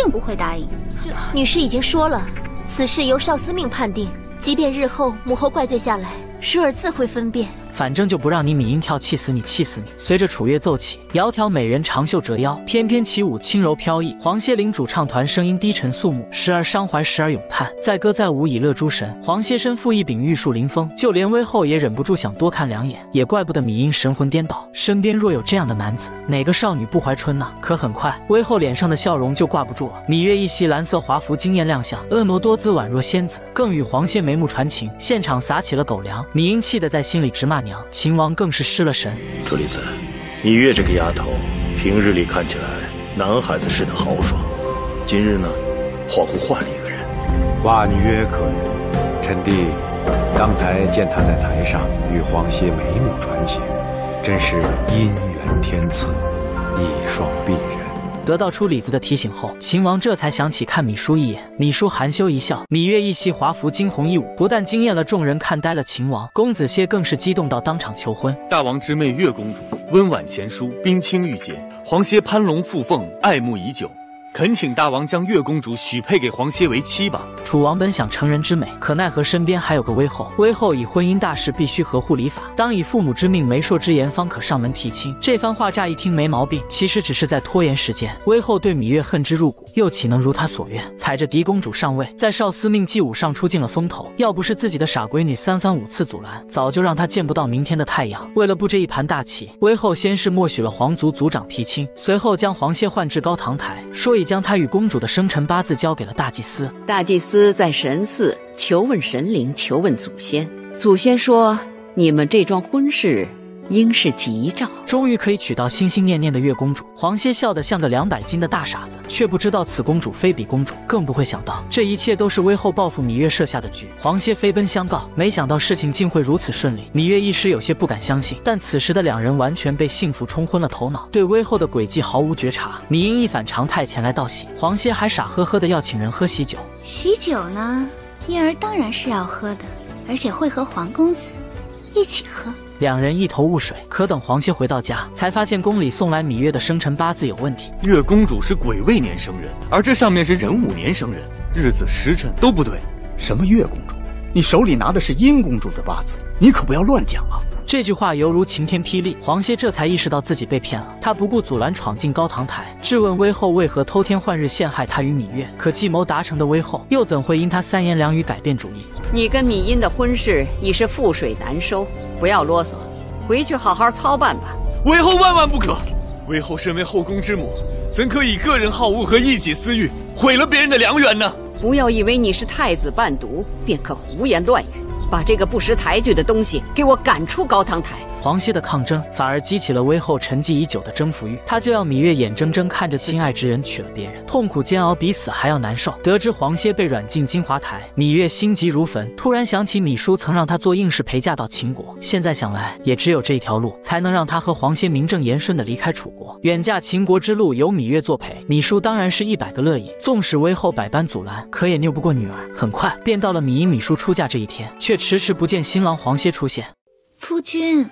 定不会答应。 这女士已经说了，此事由少司命判定，即便日后母后怪罪下来，舒儿自会分辨。 反正就不让你米音跳，气死你，气死你！随着楚乐奏起，窈窕美人长袖折腰，翩翩起舞轻柔飘逸。黄歇领主唱团声音低沉肃穆，时而伤怀，时而咏叹，载歌载舞以乐诸神。黄歇身负一柄玉树临风，就连微后也忍不住想多看两眼。也怪不得米音神魂颠倒，身边若有这样的男子，哪个少女不怀春呢？可很快，微后脸上的笑容就挂不住了。芈月一袭蓝色华服惊艳亮相，婀娜多姿，宛若仙子，更与黄歇眉目传情，现场撒起了狗粮。米音气得在心里直骂娘，秦王更是失了神。 苏离子，芈月这个丫头，平日里看起来男孩子似的豪爽，今日呢，恍惚换了一个人。 寡女曰可也。臣弟刚才见她在台上与黄歇眉目传情，真是姻缘天赐，一双璧人。 得到出李子的提醒后，秦王这才想起看芈姝一眼。芈姝含羞一笑，芈月一袭华服惊鸿一舞，不但惊艳了众人，看呆了秦王。公子歇更是激动到当场求婚。 大王之妹月公主温婉贤淑，冰清玉洁，黄歇攀龙附凤，爱慕已久。恳请大王将月公主许配给黄歇为妻吧。 楚王本想成人之美，可奈何身边还有个微后。微后以婚姻大事必须合乎礼法，当以父母之命、媒妁之言方可上门提亲。这番话乍一听没毛病，其实只是在拖延时间。微后对芈月恨之入骨，又岂能如他所愿，踩着嫡公主上位，在少司命祭舞上出尽了风头。要不是自己的傻闺女三番五次阻拦，早就让他见不到明天的太阳。为了布这一盘大棋，微后先是默许了皇族族长提亲，随后将黄歇唤至高堂台，说已将他与公主的生辰八字交给了大祭司。 大祭司在神寺求问神灵，求问祖先。祖先说，你们这桩婚事应是吉兆， 终于可以娶到心心念念的月公主。黄歇笑得像个两百斤的大傻子，却不知道此公主非彼公主，更不会想到这一切都是微后报复芈月设下的局。黄歇飞奔相告，没想到事情竟会如此顺利。芈月一时有些不敢相信，但此时的两人完全被幸福冲昏了头脑，对微后的诡计毫无觉察。芈音一反常态前来道喜，黄歇还傻呵呵的要请人喝喜酒。 喜酒呢，月儿当然是要喝的，而且会和黄公子一起喝。 两人一头雾水，可等黄歇回到家，才发现宫里送来芈月的生辰八字有问题。 月公主是癸未年生人，而这上面是壬午年生人，日子时辰都不对。 什么月公主？你手里拿的是殷公主的八字，你可不要乱讲啊！ 这句话犹如晴天霹雳，黄歇这才意识到自己被骗了。他不顾阻拦，闯进高堂台，质问微后为何偷天换日陷害他与芈月。可计谋达成的微后，又怎会因他三言两语改变主意？ 你跟芈音的婚事已是覆水难收，不要啰嗦，回去好好操办吧。 微后万万不可！微后身为后宫之母，怎可以个人好恶和一己私欲毁了别人的良缘呢？ 不要以为你是太子伴读，便可胡言乱语。把这个不识抬举的东西给我赶出高堂台！ 黄歇的抗争反而激起了微后沉寂已久的征服欲，他就要芈月眼睁睁看着心爱之人娶了别人，痛苦煎熬比死还要难受。得知黄歇被软禁金华台，芈月心急如焚，突然想起芈姝曾让他做应试陪嫁到秦国，现在想来也只有这一条路才能让他和黄歇名正言顺地离开楚国，远嫁秦国之路由芈月作陪。芈姝当然是一百个乐意，纵使微后百般阻拦，可也拗不过女儿。很快便到了芈音、芈姝出嫁这一天，却迟迟不见新郎黄歇出现。 夫君，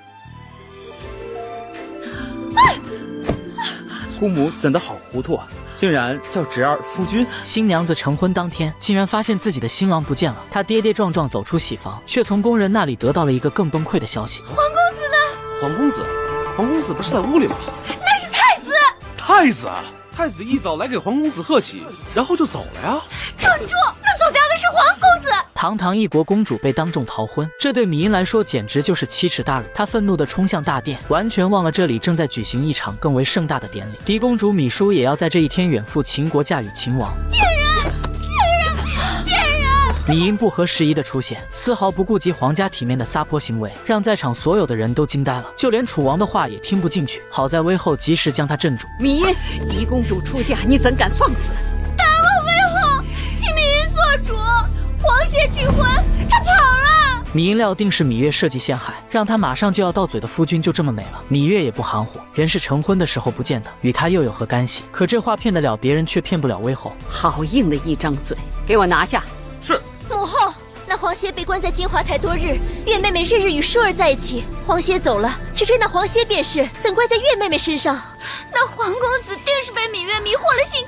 姑母怎的好糊涂啊，竟然叫侄儿夫君。 新娘子成婚当天，竟然发现自己的新郎不见了。她跌跌撞撞走出喜房，却从工人那里得到了一个更崩溃的消息： 黄公子呢？ 黄公子，黄公子不是在屋里吗？ 那是太子。 太子，太子一早来给黄公子贺喜，然后就走了呀。 蠢猪，那走掉的是黄公子。 堂堂一国公主被当众逃婚，这对芈音来说简直就是奇耻大辱。她愤怒地冲向大殿，完全忘了这里正在举行一场更为盛大的典礼。嫡公主芈姝也要在这一天远赴秦国嫁与秦王。 贱人，贱人，贱人！ 芈音不合时宜的出现，丝毫不顾及皇家体面的撒泼行为，让在场所有的人都惊呆了，就连楚王的话也听不进去。好在微后及时将他镇住。 芈音，嫡公主出嫁，你怎敢放肆？ 大王微后，替芈音做主。黄歇拒婚，他跑了。 芈音料定是芈月设计陷害，让他马上就要到嘴的夫君就这么没了。芈月也不含糊，人是成婚的时候不见的，与他又有何干系？可这话骗得了别人，却骗不了微后。 好硬的一张嘴，给我拿下！ 是。 母后，那黄歇被关在金华台多日，月妹妹日日与姝儿在一起，黄歇走了，去追那黄歇便是，怎怪在月妹妹身上？ 那黄公子定是被芈月迷惑了心窍，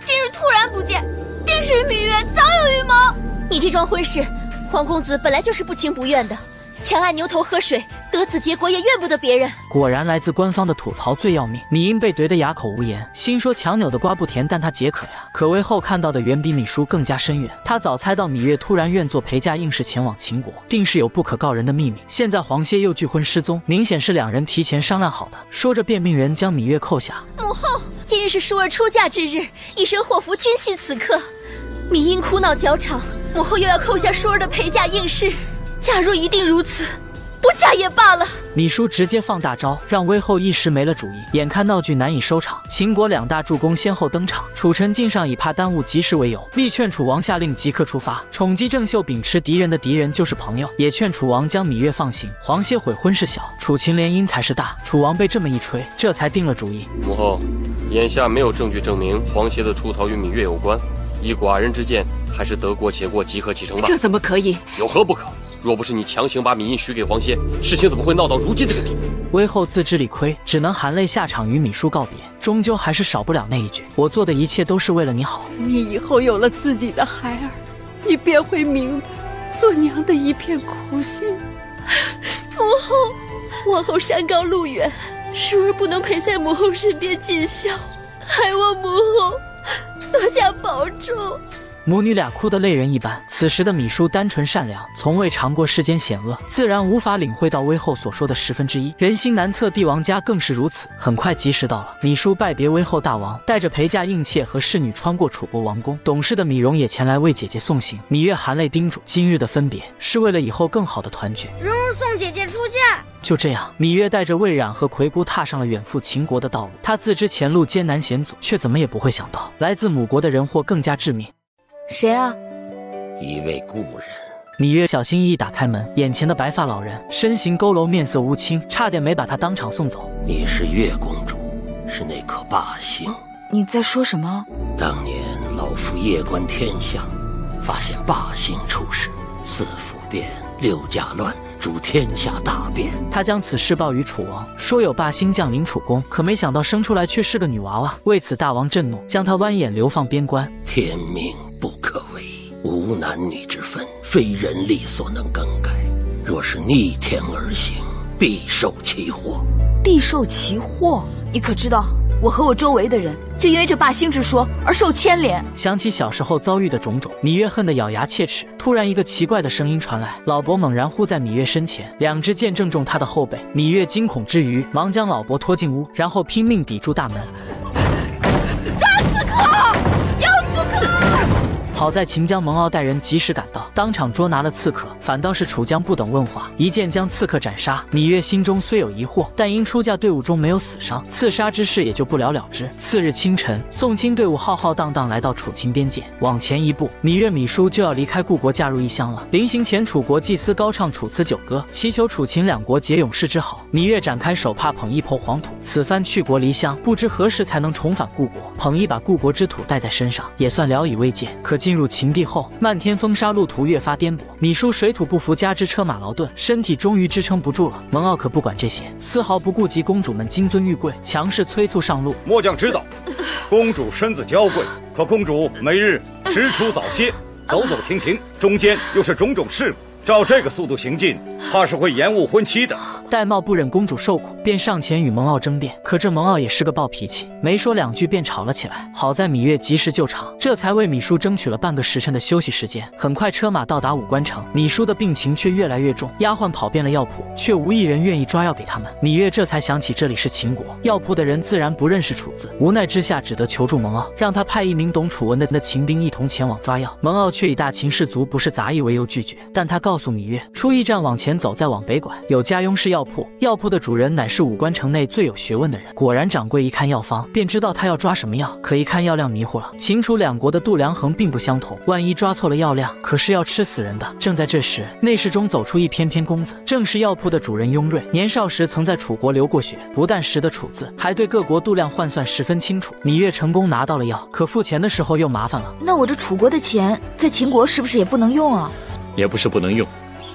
今日突然不见，定是与芈月早有预谋。 你这桩婚事，皇公子本来就是不情不愿的，强按牛头喝水，得此结果也怨不得别人。 果然来自官方的吐槽最要命，米英被怼得哑口无言，心说强扭的瓜不甜，但他解渴呀。可为后看到的远比米叔更加深远，他早猜到芈月突然愿做陪嫁，硬是前往秦国，定是有不可告人的秘密。现在黄歇又拒婚失踪，明显是两人提前商量好的。说着便命人将芈月扣下。 母后，今日是淑儿出嫁之日，一身祸福均系此刻。米英哭闹较场，母后又要扣下淑儿的陪嫁应试。假若一定如此，不嫁也罢了。 米叔直接放大招，让威后一时没了主意。眼看闹剧难以收场，秦国两大助攻先后登场。楚臣敬上以怕耽误及时为由，力劝楚王下令即刻出发。宠姬郑袖秉持敌人的敌人就是朋友，也劝楚王将芈月放行。黄歇悔婚事小，楚秦联姻才是大。楚王被这么一吹，这才定了主意。 母后，眼下没有证据证明黄歇的出逃与芈月有关，以寡人之见，还是得过且过，即刻启程吧。 这怎么可以？ 有何不可？若不是你强行把芈印许给黄歇，事情怎么会闹到如今这个地步？ 威后自知理亏，只能含泪下场与芈叔告别，终究还是少不了那一句：我做的一切都是为了你好。 你以后有了自己的孩儿，你便会明白做娘的一片苦心。 母后，往后山高路远，淑儿不能陪在母后身边尽孝，还望母后多加保重。 母女俩哭得泪人一般。此时的芈叔单纯善良，从未尝过世间险恶，自然无法领会到威后所说的十分之一。人心难测，帝王家更是如此。很快吉时到了，芈叔拜别威后大王，带着陪嫁应妾和侍女穿过楚国王宫。懂事的芈蓉也前来为姐姐送行。芈月含泪叮嘱，今日的分别是为了以后更好的团聚。 蓉蓉送姐姐出嫁。 就这样，芈月带着魏冉和魁姑踏上了远赴秦国的道路。她自知前路艰难险阻，却怎么也不会想到，来自母国的人祸更加致命。 谁啊？ 一位故人。 芈月小心翼翼打开门，眼前的白发老人身形佝偻，面色乌青，差点没把他当场送走。 你是月公主，是那颗霸星。 你在说什么？ 当年老夫夜观天象，发现霸星出世，四府变，六家乱，主天下大变。 他将此事报于楚王，说有霸星降临楚宫，可没想到生出来却是个女娃娃。为此大王震怒，将她剜眼流放边关。 天命不可违，无男女之分，非人力所能更改。若是逆天而行，必受其祸。 必受其祸？你可知道，我和我周围的人，正因为这霸星之说而受牵连。 想起小时候遭遇的种种，芈月恨得咬牙切齿。突然，一个奇怪的声音传来，老伯猛然护在芈月身前，两只剑正中她的后背。芈月惊恐之余，忙将老伯拖进屋，然后拼命抵住大门。 抓刺客！有刺客！ 好在秦将蒙骜带人及时赶到，当场捉拿了刺客。反倒是楚将不等问话，一剑将刺客斩杀。芈月心中虽有疑惑，但因出嫁队伍中没有死伤，刺杀之事也就不了了之。次日清晨，宋清队伍浩浩荡荡来到楚秦边界，往前一步，芈月芈叔就要离开故国，嫁入异乡了。临行前，楚国祭司高唱楚辞九歌，祈求楚秦两国结永世之好。芈月展开手帕，捧一抔黄土，此番去国离乡，不知何时才能重返故国。捧一把故国之土带在身上，也算聊以慰藉。可进入秦地后，漫天风沙，路途越发颠簸，芈叔水土不服，加之车马劳顿，身体终于支撑不住了。蒙骜可不管这些，丝毫不顾及公主们金尊玉贵，强势催促上路。 末将知道，公主身子娇贵，可公主每日迟出早歇，走走停停，中间又是种种事故，照这个速度行进，怕是会延误婚期的。 玳瑁不忍公主受苦，便上前与蒙骜争辩。可这蒙骜也是个暴脾气，没说两句便吵了起来。好在芈月及时救场，这才为芈叔争取了半个时辰的休息时间。很快车马到达武关城，芈叔的病情却越来越重，丫鬟跑遍了药铺，却无一人愿意抓药给他们。芈月这才想起这里是秦国，药铺的人自然不认识楚字，无奈之下只得求助蒙骜，让他派一名懂楚文的的秦兵一同前往抓药。蒙骜却以大秦士族不是杂役为由拒绝，但他告诉芈月，出驿站往前走，再往北拐有家雍氏药铺，药铺的主人乃是武关城内最有学问的人。果然掌柜一看药方，便知道他要抓什么药，可一看药量迷糊了。秦楚两国的度量衡并不相同，万一抓错了药量，可是要吃死人的。正在这时，内室中走出一翩翩公子，正是药铺的主人雍瑞。年少时曾在楚国流过血，不但识得楚字，还对各国度量换算十分清楚。芈月成功拿到了药，可付钱的时候又麻烦了。 那我这楚国的钱在秦国是不是也不能用啊？ 也不是不能用，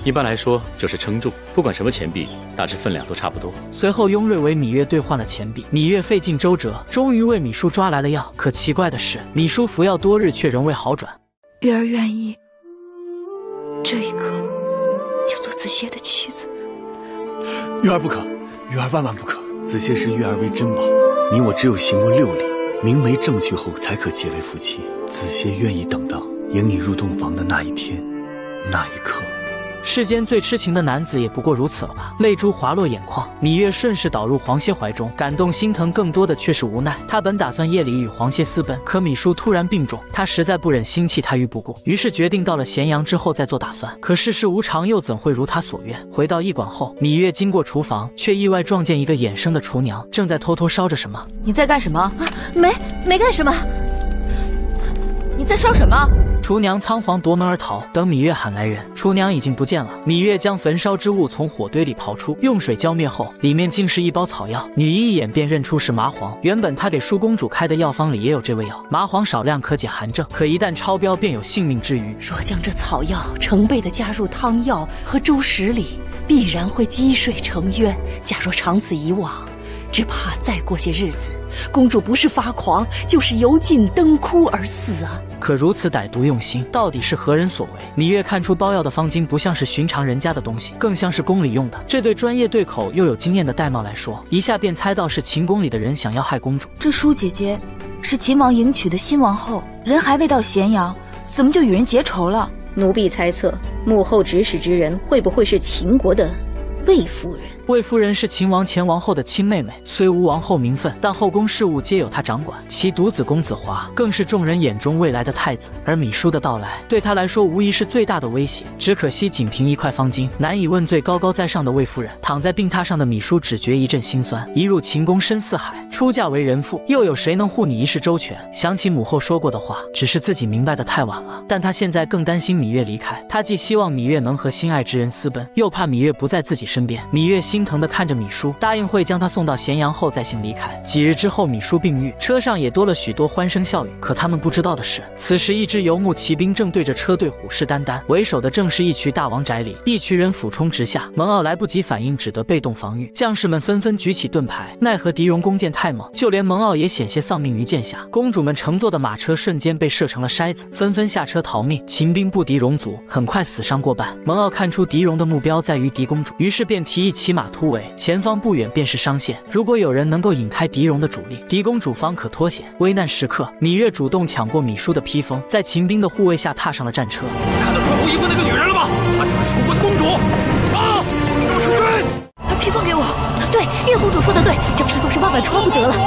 一般来说就是称重，不管什么钱币，大致分量都差不多。 随后，雍瑞为芈月兑换了钱币，芈月费尽周折，终于为芈姝抓来了药。可奇怪的是，芈姝服药多日却仍未好转。 月儿愿意这一刻就做子歇的妻子。 月儿不可，月儿万万不可。子歇视月儿为珍宝，你我只有行过六礼，明媒正娶后才可结为夫妻。子歇愿意等到迎你入洞房的那一天，那一刻。 世间最痴情的男子也不过如此了吧？泪珠滑落眼眶，芈月顺势倒入黄歇怀中，感动心疼更多的却是无奈。他本打算夜里与黄歇私奔，可芈姝突然病重，他实在不忍心弃他于不顾，于是决定到了咸阳之后再做打算。可世事无常，又怎会如他所愿？回到驿馆后，芈月经过厨房，却意外撞见一个衍生的厨娘正在偷偷烧着什么。 你在干什么？啊、 没没干什么。 你在烧什么？ 厨娘仓皇夺门而逃，等芈月喊来人，厨娘已经不见了。芈月将焚烧之物从火堆里刨出，用水浇灭后，里面竟是一包草药。女医一眼便认出是麻黄，原本她给舒公主开的药方里也有这味药。麻黄少量可解寒症，可一旦超标便有性命之虞。 若将这草药成倍的加入汤药和粥食里，必然会积水成渊。假若长此以往，只怕再过些日子，公主不是发狂，就是油尽灯枯而死啊！ 可如此歹毒用心，到底是何人所为？芈月看出包药的方巾不像是寻常人家的东西，更像是宫里用的。这对专业对口又有经验的玳瑁来说，一下便猜到是秦宫里的人想要害公主。 这舒姐姐是秦王迎娶的新王后，人还未到咸阳，怎么就与人结仇了？ 奴婢猜测，幕后指使之人会不会是秦国的魏夫人？ 魏夫人是秦王前王后的亲妹妹，虽无王后名分，但后宫事务皆由她掌管。其独子公子华更是众人眼中未来的太子，而芈姝的到来对他来说无疑是最大的威胁。只可惜仅凭一块方巾，难以问罪高高在上的魏夫人。躺在病榻上的芈姝只觉一阵心酸。一入秦宫深似海，出嫁为人妇，又有谁能护你一世周全？想起母后说过的话，只是自己明白的太晚了。但她现在更担心芈月离开，她既希望芈月能和心爱之人私奔，又怕芈月不在自己身边。芈月心疼地看着芈姝，答应会将她送到咸阳后再行离开。几日之后，芈姝病愈，车上也多了许多欢声笑语。可他们不知道的是，此时一支游牧骑兵正对着车队虎视眈眈，为首的正是一渠大王宅里。一群人俯冲直下，蒙骜来不及反应，只得被动防御。将士们纷纷举起盾牌，奈何狄戎弓箭太猛，就连蒙骜也险些丧命于剑下。公主们乘坐的马车瞬间被射成了筛子，纷纷下车逃命。秦兵不敌戎卒，很快死伤过半。蒙骜看出狄戎的目标在于狄公主，于是便提议骑马突围。前方不远便是商县，如果有人能够引开狄戎的主力，狄公主方可脱险。危难时刻，芈月主动抢过芈姝的披风，在秦兵的护卫下踏上了战车。 看到窗户衣服那个女人了吗？她就是蜀国的公主。啊，就是追！ 把披风给我。对，月公主说的对，这披风是万万穿不得了。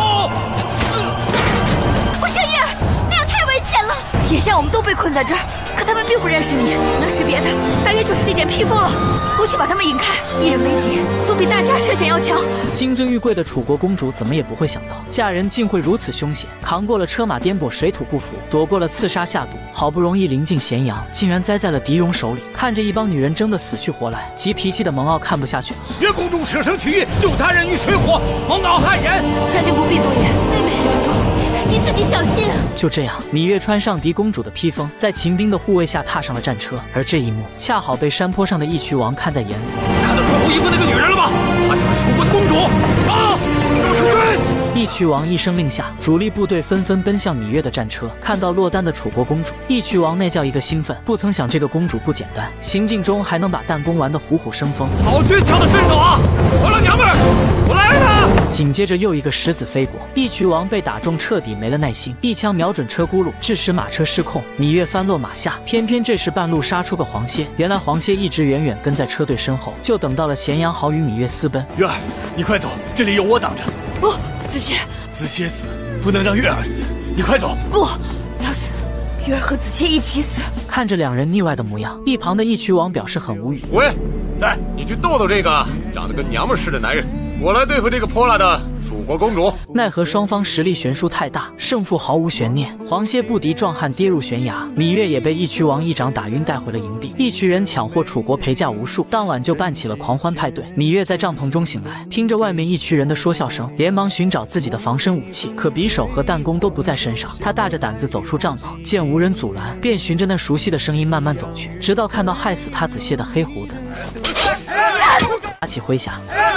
不是月儿，那样太危险了。 眼下我们都被困在这儿，可他们并不认识你，能识别的大约就是这件披风了。我去把他们引开，一人为己，总比大家涉险要强。 金尊玉贵的楚国公主怎么也不会想到，嫁人竟会如此凶险，扛过了车马颠簸，水土不服，躲过了刺杀下毒，好不容易临近咸阳，竟然栽在了狄戎手里。看着一帮女人争得死去活来，急脾气的蒙骜看不下去了。 月公主舍生取义，救他人于水火，蒙骜汗颜。 将军不必多言，姐姐珍重。 你自己小心。 就这样，芈月穿上狄公主的披风，在秦兵的护卫下踏上了战车。而这一幕恰好被山坡上的义渠王看在眼里。 看到穿红衣服那个女人了吗？她就是蜀国的公主。啊，就是追！ 义渠王一声令下，主力部队纷纷奔向芈月的战车。看到落单的楚国公主，义渠王那叫一个兴奋，不曾想这个公主不简单，行进中还能把弹弓玩得虎虎生风。 好倔强的身手啊！我老娘们儿，我来了！ 紧接着又一个石子飞过，义渠王被打中，彻底没了耐心，一枪瞄准车轱辘，致使马车失控，芈月翻落马下。偏偏这时半路杀出个黄歇，原来黄歇一直远远跟在车队身后，就等到了咸阳，好与芈月私奔。 月儿，你快走，这里有我挡着。 不，子歇， 子歇死，不能让月儿死，你快走。 不要死，月儿和子歇一起死。 看着两人腻歪的模样，一旁的义渠王表示很无语。 喂，在，你去逗逗这个长得跟娘们似的男人。 我来对付这个泼辣的楚国公主。 奈何双方实力悬殊太大，胜负毫无悬念。黄歇不敌壮汉跌入悬崖，芈月也被义渠王一掌打晕，带回了营地。一群人抢获楚国陪嫁无数，当晚就办起了狂欢派对。芈月在帐篷中醒来，听着外面一群人的说笑声，连忙寻找自己的防身武器，可匕首和弹弓都不在身上。他大着胆子走出帐篷，见无人阻拦，便循着那熟悉的声音慢慢走去，直到看到害死他子谢的黑胡子，拿起麾匣。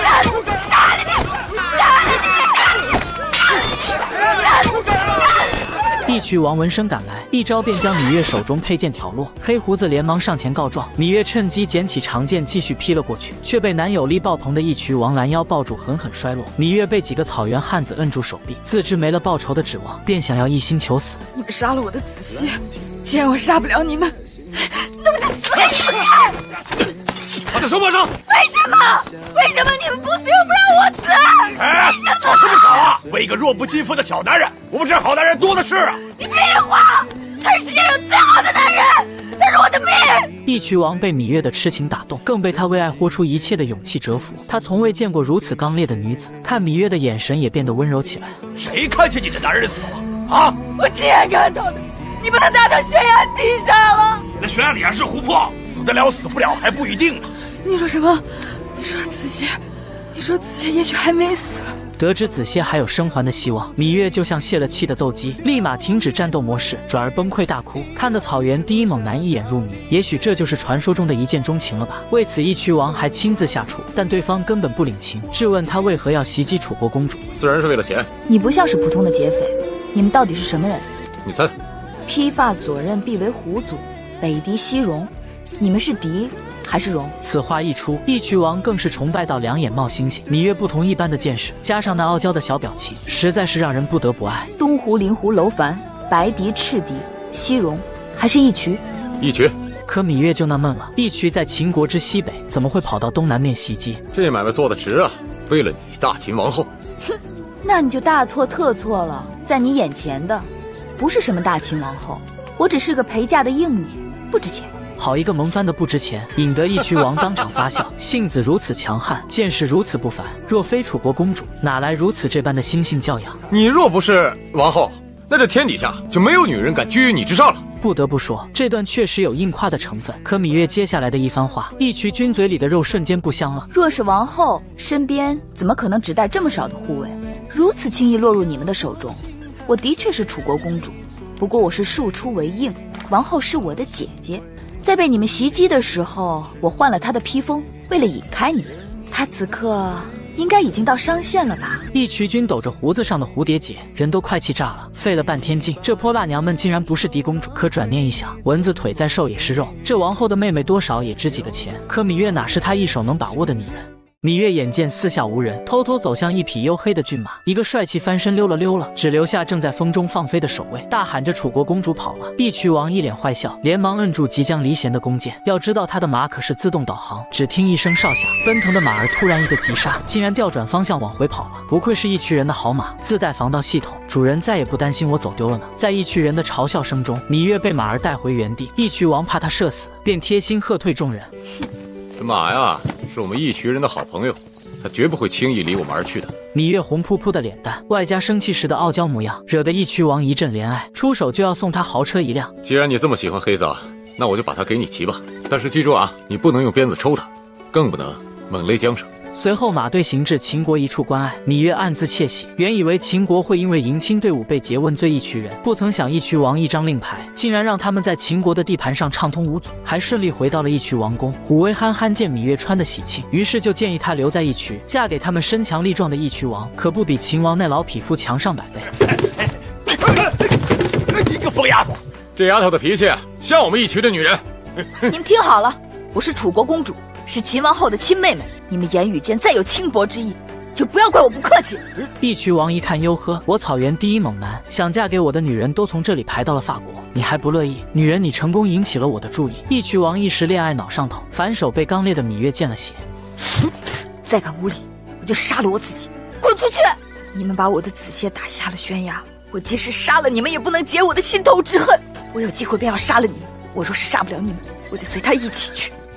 义渠王闻声赶来，一招便将芈月手中佩剑挑落。黑胡子连忙上前告状，芈月趁机捡起长剑继续劈了过去，却被男友力爆棚的义渠王拦腰抱住，狠狠摔落。芈月被几个草原汉子摁住手臂，自知没了报仇的指望，便想要一心求死。 你们杀了我的子歇，既然我杀不了你们，那我就死给你们看！ 把他手绑上！ 为什么？为什么你们不死又不让我死？ 哎， 为什么？ 吵什么吵啊！为一个弱不禁风的小男人，我们这好男人多的是啊！ 你废话！他是世界上最好的男人，他是我的命。 义渠王被芈月的痴情打动，更被她为爱豁出一切的勇气折服。他从未见过如此刚烈的女子，看芈月的眼神也变得温柔起来。 谁看见你的男人死了啊？ 我亲眼看到的，你把他打到悬崖底下了。 那悬崖底下是湖泊，死得了死不了还不一定呢。 你说什么？你说子歇，你说子歇也许还没死。 得知子歇还有生还的希望，芈月就像泄了气的斗鸡，立马停止战斗模式，转而崩溃大哭，看得草原第一猛男一眼入迷。也许这就是传说中的一见钟情了吧？为此，义渠王还亲自下厨，但对方根本不领情，质问他为何要袭击楚国公主。 自然是为了钱。 你不像是普通的劫匪，你们到底是什么人？ 你猜。 披发左衽，必为虎祖，北狄西戎，你们是狄还是戎？ 此话一出，义渠王更是崇拜到两眼冒星星。芈月不同一般的见识，加上那傲娇的小表情，实在是让人不得不爱。 东胡、林胡、楼烦、白狄、赤狄、西戎，还是义渠？ 义渠。 可芈月就纳闷了，义渠在秦国之西北，怎么会跑到东南面袭击？ 这买卖做得值啊！为了你，大秦王后。 哼，那你就大错特错了。在你眼前的，不是什么大秦王后，我只是个陪嫁的应女，不值钱。 好一个萌翻的不值钱，引得义渠王当场发笑。性子如此强悍，见识如此不凡，若非楚国公主，哪来如此这般的心性教养？ 你若不是王后，那这天底下就没有女人敢居于你之上了。 不得不说，这段确实有硬夸的成分。可芈月接下来的一番话，义渠君嘴里的肉瞬间不香了。 若是王后，身边怎么可能只带这么少的护卫？如此轻易落入你们的手中，我的确是楚国公主，不过我是庶出为应，王后是我的姐姐。在被你们袭击的时候，我换了她的披风，为了引开你们。她此刻应该已经到商县了吧？ 义渠君抖着胡子上的蝴蝶结，人都快气炸了。费了半天劲，这泼辣娘们竟然不是狄公主。可转念一想，蚊子腿再瘦也是肉，这王后的妹妹多少也值几个钱。可芈月哪是她一手能把握的女人？芈月眼见四下无人，偷偷走向一匹黝黑的骏马，一个帅气翻身溜了溜了，只留下正在风中放飞的守卫，大喊着楚国公主跑了。义渠王一脸坏笑，连忙摁住即将离弦的弓箭。要知道他的马可是自动导航，只听一声哨响，奔腾的马儿突然一个急刹，竟然调转方向往回跑了。不愧是义渠人的好马，自带防盗系统，主人再也不担心我走丢了呢。在义渠人的嘲笑声中，芈月被马儿带回原地。义渠王怕他射死，便贴心喝退众人。 这马呀，是我们义渠人的好朋友，他绝不会轻易离我们而去的。 芈月红扑扑的脸蛋，外加生气时的傲娇模样，惹得义渠王一阵怜爱，出手就要送他豪车一辆。 既然你这么喜欢黑子，那我就把他给你骑吧。但是记住啊，你不能用鞭子抽他，更不能猛勒缰绳。 随后马队行至秦国一处关隘，芈月暗自窃喜，原以为秦国会因为迎亲队伍被劫问罪义渠人，不曾想义渠王一张令牌，竟然让他们在秦国的地盘上畅通无阻，还顺利回到了义渠王宫。虎威憨憨见芈月穿得喜庆，于是就建议她留在义渠，嫁给他们身强力壮的义渠王，可不比秦王那老匹夫强上百倍。 你个疯丫头，这丫头的脾气像我们义渠的女人。 你们听好了，我是楚国公主，是秦王后的亲妹妹。你们言语间再有轻薄之意，就不要怪我不客气。 义渠王一看，哟呵，我草原第一猛男，想嫁给我的女人都从这里排到了法国，你还不乐意？女人，你成功引起了我的注意。义渠王一时恋爱脑上头，反手被刚烈的芈月见了血。 再敢无礼，我就杀了我自己！滚出去！你们把我的子歇打下了悬崖，我即使杀了你们，也不能解我的心头之恨。我有机会便要杀了你们，我若是杀不了你们，我就随他一起去。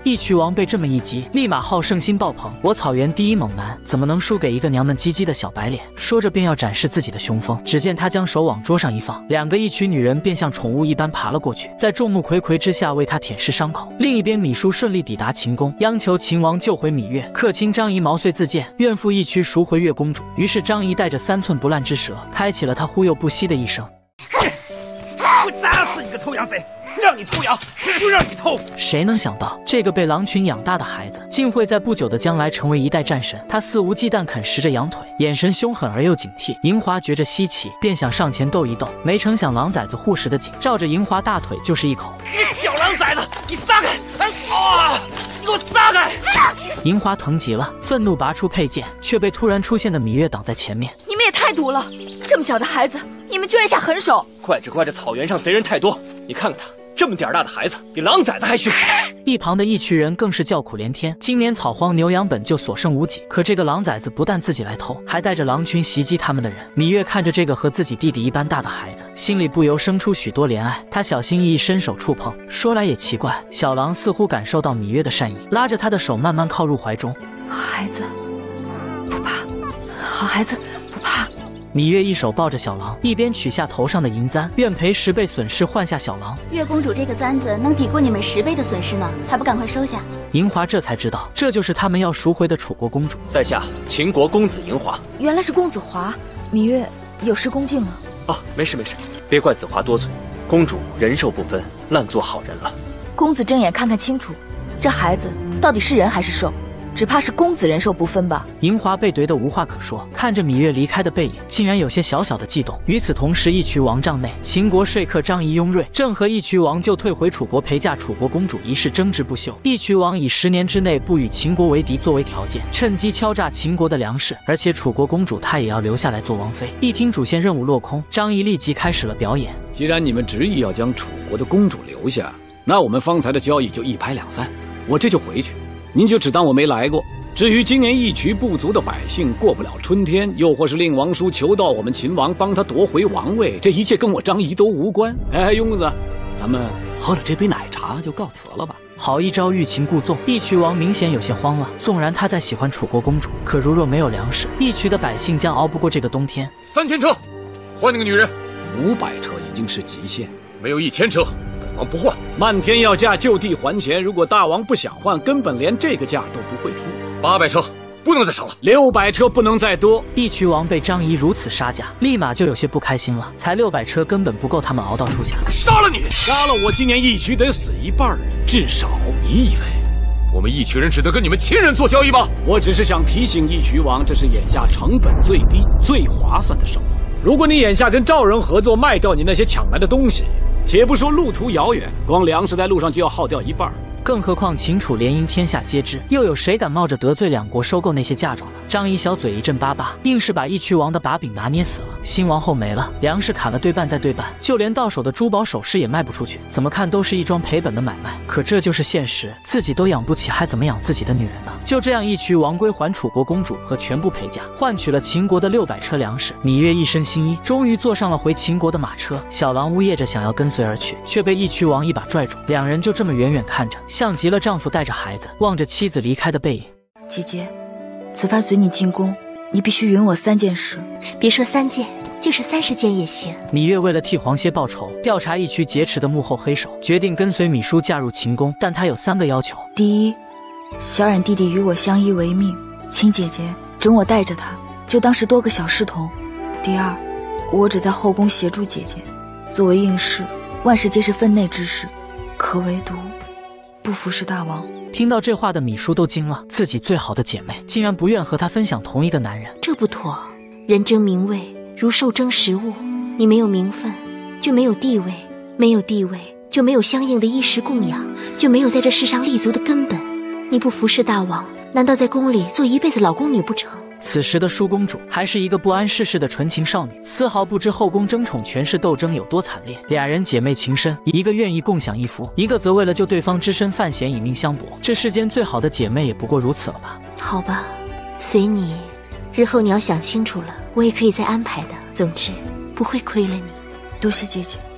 义渠王被这么一击，立马好胜心爆棚。我草原第一猛男，怎么能输给一个娘们唧唧的小白脸？说着便要展示自己的雄风。只见他将手往桌上一放，两个义渠女人便像宠物一般爬了过去，在众目睽睽之下为他舔舐伤口。另一边，芈姝顺利抵达秦宫，央求秦王救回芈月。客卿张仪毛遂自荐，愿赴义渠赎回月公主。于是张仪带着三寸不烂之舌，开启了他忽悠不息的一生。 我打死你个臭羊贼！让你偷羊，不让你偷！ 谁能想到，这个被狼群养大的孩子，竟会在不久的将来成为一代战神？他肆无忌惮啃食着羊腿，眼神凶狠而又警惕。银华觉着稀奇，便想上前斗一斗，没成想狼崽子护食的紧，照着银华大腿就是一口。 你小狼崽子，你撒开！哎啊！你给我撒开！ 银华疼极了，愤怒拔出佩剑，却被突然出现的芈月挡在前面。 你们也太毒了！这么小的孩子，你们居然下狠手！ 怪只怪这草原上贼人太多，你看看他。这么点大的孩子，比狼崽子还凶。 一旁的义渠人更是叫苦连天。今年草荒牛羊本就所剩无几，可这个狼崽子不但自己来偷，还带着狼群袭击他们的人。芈月看着这个和自己弟弟一般大的孩子，心里不由生出许多怜爱。他小心翼翼伸手触碰，说来也奇怪，小狼似乎感受到芈月的善意，拉着他的手慢慢靠入怀中。 好孩子，不怕，好孩子。 芈月一手抱着小狼，一边取下头上的银簪，愿赔十倍损失换下小狼。 月公主这个簪子能抵过你们十倍的损失呢，还不赶快收下？ 银华这才知道，这就是他们要赎回的楚国公主。 在下秦国公子银华。 原来是公子华，芈月有失恭敬了。 哦，没事没事，别怪子华多嘴。公主人兽不分，烂做好人了。 公子睁眼看看清楚，这孩子到底是人还是兽？只怕是公子人兽不分吧。 银华被怼得无话可说，看着芈月离开的背影，竟然有些小小的悸动。与此同时，义渠王帐内，秦国说客张仪雍瑞正和义渠王就退回楚国陪嫁楚国公主一事争执不休。义渠王以十年之内不与秦国为敌作为条件，趁机敲诈秦国的粮食，而且楚国公主她也要留下来做王妃。一听主线任务落空，张仪立即开始了表演。 既然你们执意要将楚国的公主留下，那我们方才的交易就一拍两散，我这就回去。您就只当我没来过。至于今年义渠部族的百姓过不了春天，又或是令王叔求到我们秦王帮他夺回王位，这一切跟我张仪都无关。哎，庸子，咱们喝了这杯奶茶就告辞了吧。 好一招欲擒故纵，义渠王明显有些慌了。纵然他再喜欢楚国公主，可如若没有粮食，义渠的百姓将熬不过这个冬天。 三千车，换那个女人。 五百车已经是极限， 没有一千车。王不换， 漫天要价就地还钱。如果大王不想换，根本连这个价都不会出。 八百车，不能再少了。 六百车不能再多。 义渠王被张仪如此杀价，立马就有些不开心了。才六百车根本不够他们熬到初夏。 杀了你！ 杀了我，今年义渠得死一半人，至少。 你以为我们义渠人只能跟你们秦人做交易吗？ 我只是想提醒义渠王，这是眼下成本最低、最划算的生意。如果你眼下跟赵人合作，卖掉你那些抢来的东西。且不说路途遥远，光粮食在路上就要耗掉一半。 更何况秦楚联姻天下皆知，又有谁敢冒着得罪两国收购那些嫁妆呢？张仪小嘴一阵巴巴，硬是把义渠王的把柄拿捏死了。新王后没了，粮食砍了对半再对半，就连到手的珠宝首饰也卖不出去，怎么看都是一桩赔本的买卖。可这就是现实，自己都养不起，还怎么养自己的女人呢？就这样，义渠王归还楚国公主和全部陪嫁，换取了秦国的六百车粮食。芈月一身新衣，终于坐上了回秦国的马车。小狼呜咽着想要跟随而去，却被义渠王一把拽住，两人就这么远远看着，像极了丈夫带着孩子望着妻子离开的背影。 姐姐，此番随你进宫，你必须允我三件事。 别说三件，就是三十件也行。 芈月为了替黄歇报仇，调查义渠劫持的幕后黑手，决定跟随芈姝嫁入秦宫，但她有三个要求。 第一，小冉弟弟与我相依为命，请姐姐准我带着他，就当是多个小侍童。第二，我只在后宫协助姐姐，作为应试，万事皆是分内之事，可唯独不服侍大王。 听到这话的芈姝都惊了，自己最好的姐妹竟然不愿和她分享同一个男人， 这不妥。人争名位，如兽争食物。你没有名分，就没有地位；没有地位，就没有相应的衣食供养，就没有在这世上立足的根本。你不服侍大王，难道在宫里做一辈子老宫女不成？ 此时的舒公主还是一个不谙世事的纯情少女，丝毫不知后宫争宠权势斗争有多惨烈。俩人姐妹情深，一个愿意共享一夫，一个则为了救对方只身犯险以命相搏。这世间最好的姐妹也不过如此了吧？ 好吧，随你。日后你要想清楚了，我也可以再安排的。总之，不会亏了你。 多谢姐姐。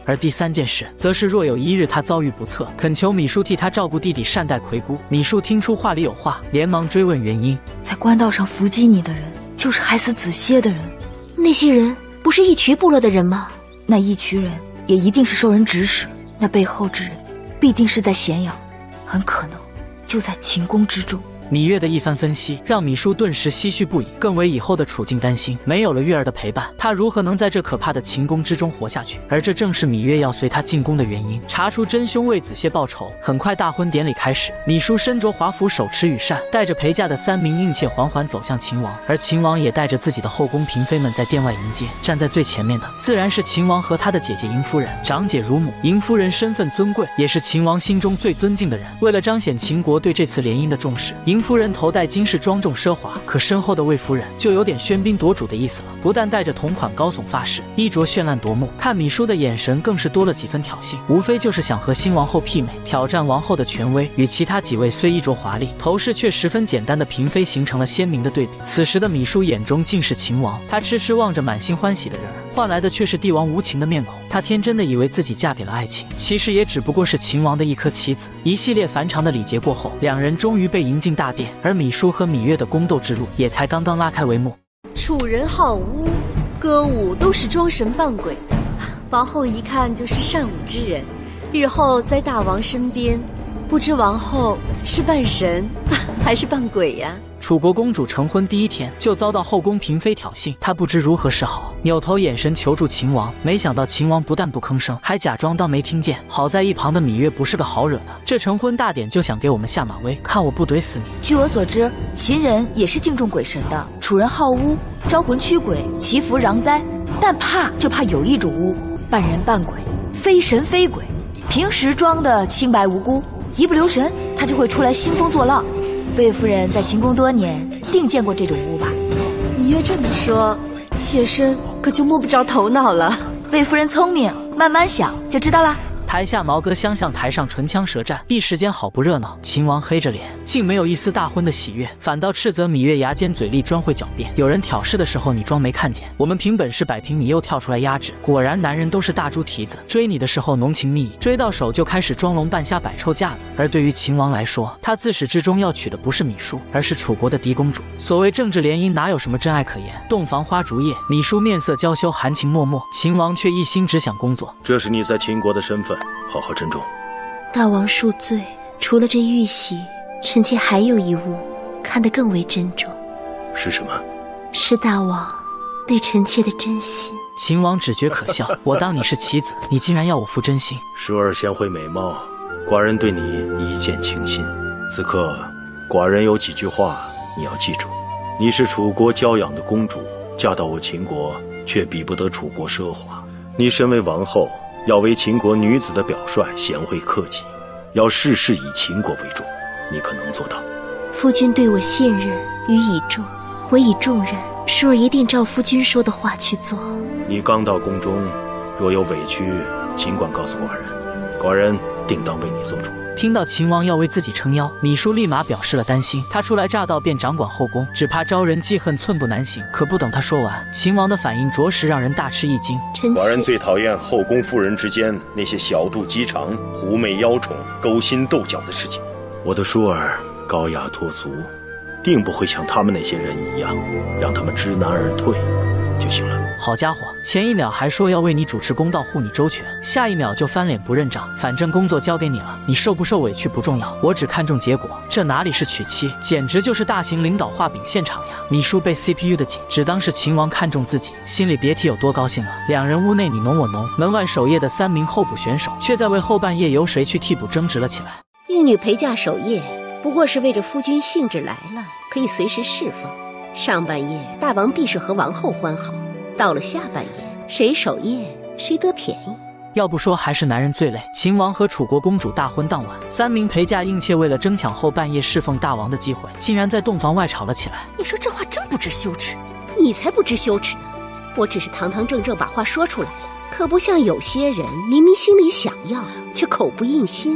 而第三件事，则是若有一日他遭遇不测，恳求米叔替他照顾弟弟，善待魁姑。米叔听出话里有话，连忙追问原因。 在官道上伏击你的人，就是害死子歇的人。 那些人不是义渠部落的人吗？ 那义渠人也一定是受人指使，那背后之人必定是在咸阳，很可能就在秦宫之中。 芈月的一番分析让米叔顿时唏嘘不已，更为以后的处境担心。没有了月儿的陪伴，他如何能在这可怕的秦宫之中活下去？而这正是芈月要随他进宫的原因。查出真凶，为子歇报仇。很快，大婚典礼开始，米叔身着华服，手持羽扇，带着陪嫁的三名应妾缓缓走向秦王，而秦王也带着自己的后宫嫔妃们在殿外迎接。站在最前面的，自然是秦王和他的姐姐嬴夫人，长姐如母。嬴夫人身份尊贵，也是秦王心中最尊敬的人。为了彰显秦国对这次联姻的重视，嬴夫人头戴金饰，庄重奢华，可身后的魏夫人就有点喧宾夺主的意思了。不但带着同款高耸发饰，衣着绚烂夺目，看米叔的眼神更是多了几分挑衅，无非就是想和新王后媲美，挑战王后的权威。与其他几位虽衣着华丽，头饰却十分简单的嫔妃形成了鲜明的对比。此时的米叔眼中尽是秦王，他痴痴望着满心欢喜的人儿，换来的却是帝王无情的面孔。他天真的以为自己嫁给了爱情，其实也只不过是秦王的一颗棋子。一系列繁长的礼节过后，两人终于被迎进大殿，而米叔和芈月的宫斗之路也才刚刚拉开帷幕。 楚人好巫，歌舞都是装神扮鬼的，王后一看就是善舞之人，日后在大王身边，不知王后是扮神还是扮鬼呀？ 楚国公主成婚第一天就遭到后宫嫔妃挑衅，她不知如何是好，扭头眼神求助秦王，没想到秦王不但不吭声，还假装当没听见。好在一旁的芈月不是个好惹的，这成婚大典就想给我们下马威，看我不怼死你。 据我所知，秦人也是敬重鬼神的，楚人好巫，招魂驱鬼，祈福攘灾，但怕就怕有一种巫，扮人扮鬼，非神非鬼，平时装的清白无辜，一不留神他就会出来兴风作浪。魏夫人在秦宫多年，定见过这种巫吧？ 你越这么说，妾身可就摸不着头脑了。 魏夫人聪明，慢慢想就知道啦。 台下毛戈相向，台上唇枪舌战，一时间好不热闹。秦王黑着脸，竟没有一丝大婚的喜悦，反倒斥责芈月牙尖嘴利，专会狡辩。有人挑事的时候，你装没看见。我们凭本事摆平你，又跳出来压制。果然，男人都是大猪蹄子。追你的时候浓情蜜意，追到手就开始装聋扮瞎，摆臭架子。而对于秦王来说，他自始至终要娶的不是芈姝，而是楚国的嫡公主。所谓政治联姻，哪有什么真爱可言？洞房花烛夜，芈姝面色娇羞，含情脉脉，秦王却一心只想工作。 这是你在秦国的身份，好好珍重。 大王恕罪，除了这玉玺，臣妾还有一物，看得更为珍重。 是什么？ 是大王对臣妾的真心。 秦王只觉可笑，我当你是棋子，你竟然要我付真心。 淑儿贤惠美貌，寡人对你一见倾心。此刻，寡人有几句话你要记住：你是楚国娇养的公主，嫁到我秦国，却比不得楚国奢华。你身为王后，要为秦国女子的表率贤惠克己，要事事以秦国为重，你可能做到？ 夫君对我信任与倚重，我以重任，淑儿一定照夫君说的话去做。 你刚到宫中，若有委屈，尽管告诉寡人，寡人定当为你做主。 听到秦王要为自己撑腰，芈姝立马表示了担心。他初来乍到便掌管后宫，只怕招人记恨，寸步难行。可不等他说完，秦王的反应着实让人大吃一惊。 寡人最讨厌后宫妇人之间那些小肚鸡肠、狐媚妖宠、勾心斗角的事情。我的淑儿高雅脱俗，定不会像他们那些人一样，让他们知难而退就行了。 好家伙，前一秒还说要为你主持公道，护你周全，下一秒就翻脸不认账。反正工作交给你了，你受不受委屈不重要，我只看重结果。这哪里是娶妻，简直就是大型领导画饼现场呀！芈姝被 C P U 的紧，只当是秦王看中自己，心里别提有多高兴了。两人屋内你侬我侬，门外守夜的三名候补选手却在为后半夜由谁去替补争执了起来。 应女陪嫁守夜，不过是为着夫君兴致来了，可以随时释放。上半夜大王必是和王后欢好，到了下半夜，谁守夜谁得便宜。 要不说还是男人最累。秦王和楚国公主大婚当晚，三名陪嫁应妾为了争抢后半夜侍奉大王的机会，竟然在洞房外吵了起来。 你说这话真不知羞耻，你才不知羞耻呢。我只是堂堂正正把话说出来了，可不像有些人明明心里想要，却口不应心。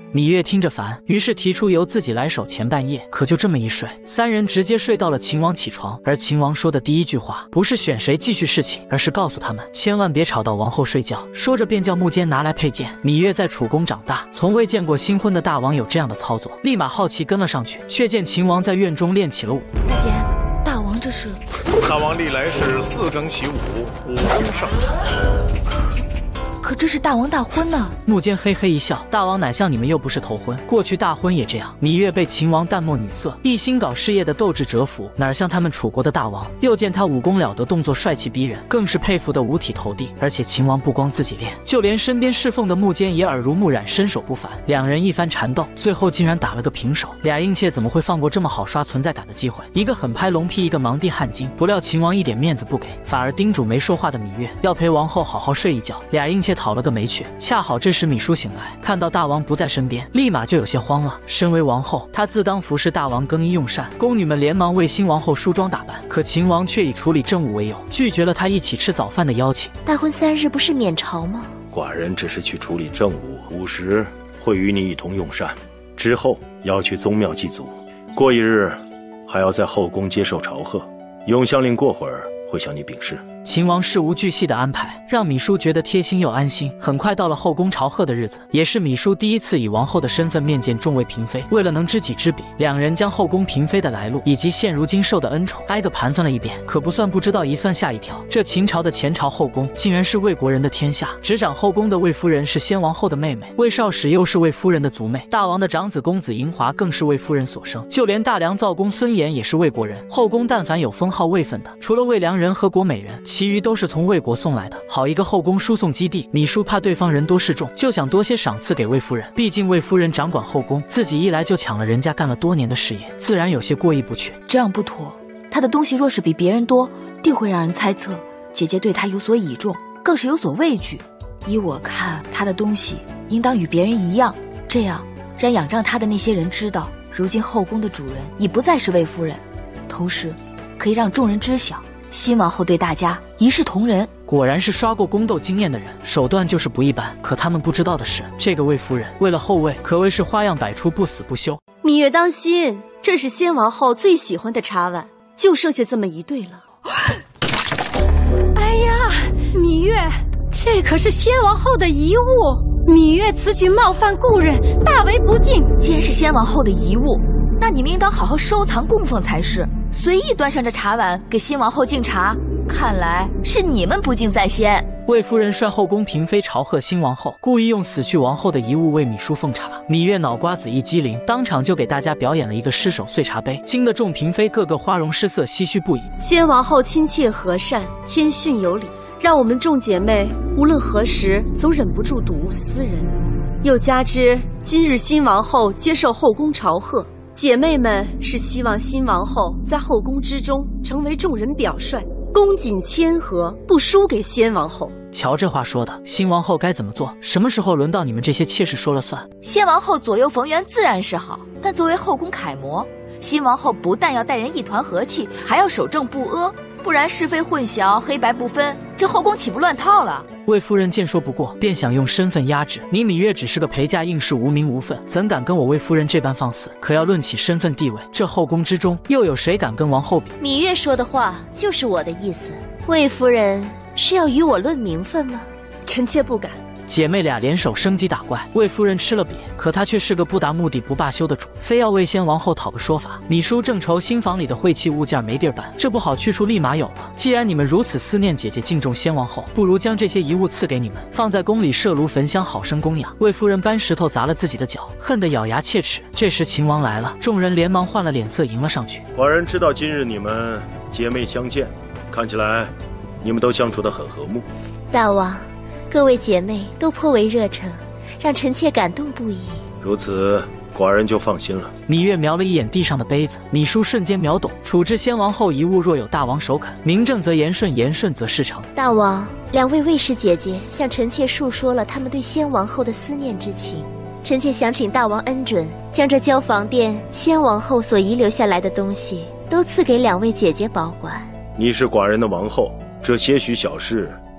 芈月听着烦，于是提出由自己来守前半夜。可就这么一睡，三人直接睡到了秦王起床。而秦王说的第一句话不是选谁继续侍寝，而是告诉他们千万别吵到王后睡觉。说着便叫木坚拿来佩剑。芈月在楚宫长大，从未见过新婚的大王有这样的操作，立马好奇跟了上去，却见秦王在院中练起了舞。 大姐，大王这是？ 大王历来是四更起舞，五更上床。 可这是大王大婚呢！ 木坚嘿嘿一笑，大王乃像你们又不是头婚，过去大婚也这样。芈月被秦王淡漠女色、一心搞事业的斗志折服，哪像他们楚国的大王？又见他武功了得，动作帅气逼人，更是佩服得五体投地。而且秦王不光自己练，就连身边侍奉的木坚也耳濡目染，身手不凡。两人一番缠斗，最后竟然打了个平手。俩硬妾怎么会放过这么好刷存在感的机会？一个狠拍龙屁，一个忙递汗巾。不料秦王一点面子不给，反而叮嘱没说话的芈月要陪王后好好睡一觉。俩硬妾讨了个没趣。恰好这时芈姝醒来，看到大王不在身边，立马就有些慌了。身为王后，她自当服侍大王更衣用膳，宫女们连忙为新王后梳妆打扮。可秦王却以处理政务为由，拒绝了她一起吃早饭的邀请。 大婚三日不是免朝吗？ 寡人只是去处理政务，午时会与你一同用膳，之后要去宗庙祭祖，过一日还要在后宫接受朝贺。永香令过会儿会向你禀示。 秦王事无巨细的安排，让芈姝觉得贴心又安心。很快到了后宫朝贺的日子，也是芈姝第一次以王后的身份面见众位嫔妃。为了能知己知彼，两人将后宫嫔妃的来路以及现如今受的恩宠挨个盘算了一遍。可不算不知道，一算吓一跳，这秦朝的前朝后宫竟然是魏国人的天下。执掌后宫的魏夫人是先王后的妹妹，魏少使又是魏夫人的族妹，大王的长子公子嬴华更是魏夫人所生，就连大梁造公孙衍也是魏国人。后宫但凡有封号魏分的，除了魏良人和国美人，其余都是从魏国送来的。好一个后宫输送基地！芈姝怕对方人多势众，就想多些赏赐给魏夫人。毕竟魏夫人掌管后宫，自己一来就抢了人家干了多年的事业，自然有些过意不去。 这样不妥，她的东西若是比别人多，定会让人猜测姐姐对她有所倚重，更是有所畏惧。依我看，她的东西应当与别人一样，这样让仰仗她的那些人知道，如今后宫的主人已不再是魏夫人，同时可以让众人知晓，新王后对大家一视同仁。 果然是刷过宫斗经验的人，手段就是不一般。可他们不知道的是，这个魏夫人为了后位，可谓是花样百出，不死不休。 芈月当心，这是先王后最喜欢的茶碗，就剩下这么一对了。 哎呀，芈月，这可是先王后的遗物，芈月此举冒犯故人，大为不敬。 既然是先王后的遗物，那你们应当好好收藏供奉才是。随意端上这茶碗给新王后敬茶，看来是你们不敬在先。 魏夫人率后宫嫔妃朝贺新王后，故意用死去王后的遗物为芈姝奉茶。芈月脑瓜子一激灵，当场就给大家表演了一个失手碎茶杯，惊得众嫔妃个个花容失色，唏嘘不已。 先王后亲切和善，谦逊有礼，让我们众姐妹无论何时总忍不住睹物思人。又加之今日新王后接受后宫朝贺，姐妹们是希望新王后在后宫之中成为众人表率，恭谨谦和，不输给先王后。 瞧这话说的，新王后该怎么做？什么时候轮到你们这些妾室说了算？ 先王后左右逢源自然是好，但作为后宫楷模，新王后不但要待人一团和气，还要守正不阿，不然是非混淆，黑白不分，这后宫岂不乱套了？ 魏夫人见说不过，便想用身份压制你。芈月只是个陪嫁应试，无名无分，怎敢跟我魏夫人这般放肆？可要论起身份地位，这后宫之中又有谁敢跟王后比？ 芈月说的话就是我的意思。魏夫人是要与我论名分吗？ 臣妾不敢。 姐妹俩联手升级打怪，魏夫人吃了瘪，可她却是个不达目的不罢休的主，非要为先王后讨个说法。芈姝正愁新房里的晦气物件没地儿搬，这不好去处立马有了。既然你们如此思念姐姐，敬重先王后，不如将这些遗物赐给你们，放在宫里设炉焚香，好生供养。魏夫人搬石头砸了自己的脚，恨得咬牙切齿。这时秦王来了，众人连忙换了脸色迎了上去。 寡人知道今日你们姐妹相见，看起来你们都相处得很和睦。 大王，各位姐妹都颇为热诚，让臣妾感动不已。 如此，寡人就放心了。 芈月瞄了一眼地上的杯子，芈姝瞬间秒懂，处置先王后遗物，若有大王首肯，名正则言顺，言顺则事成。 大王，两位魏氏姐姐向臣妾述说了他们对先王后的思念之情，臣妾想请大王恩准，将这交房殿先王后所遗留下来的东西，都赐给两位姐姐保管。 你是寡人的王后，这些许小事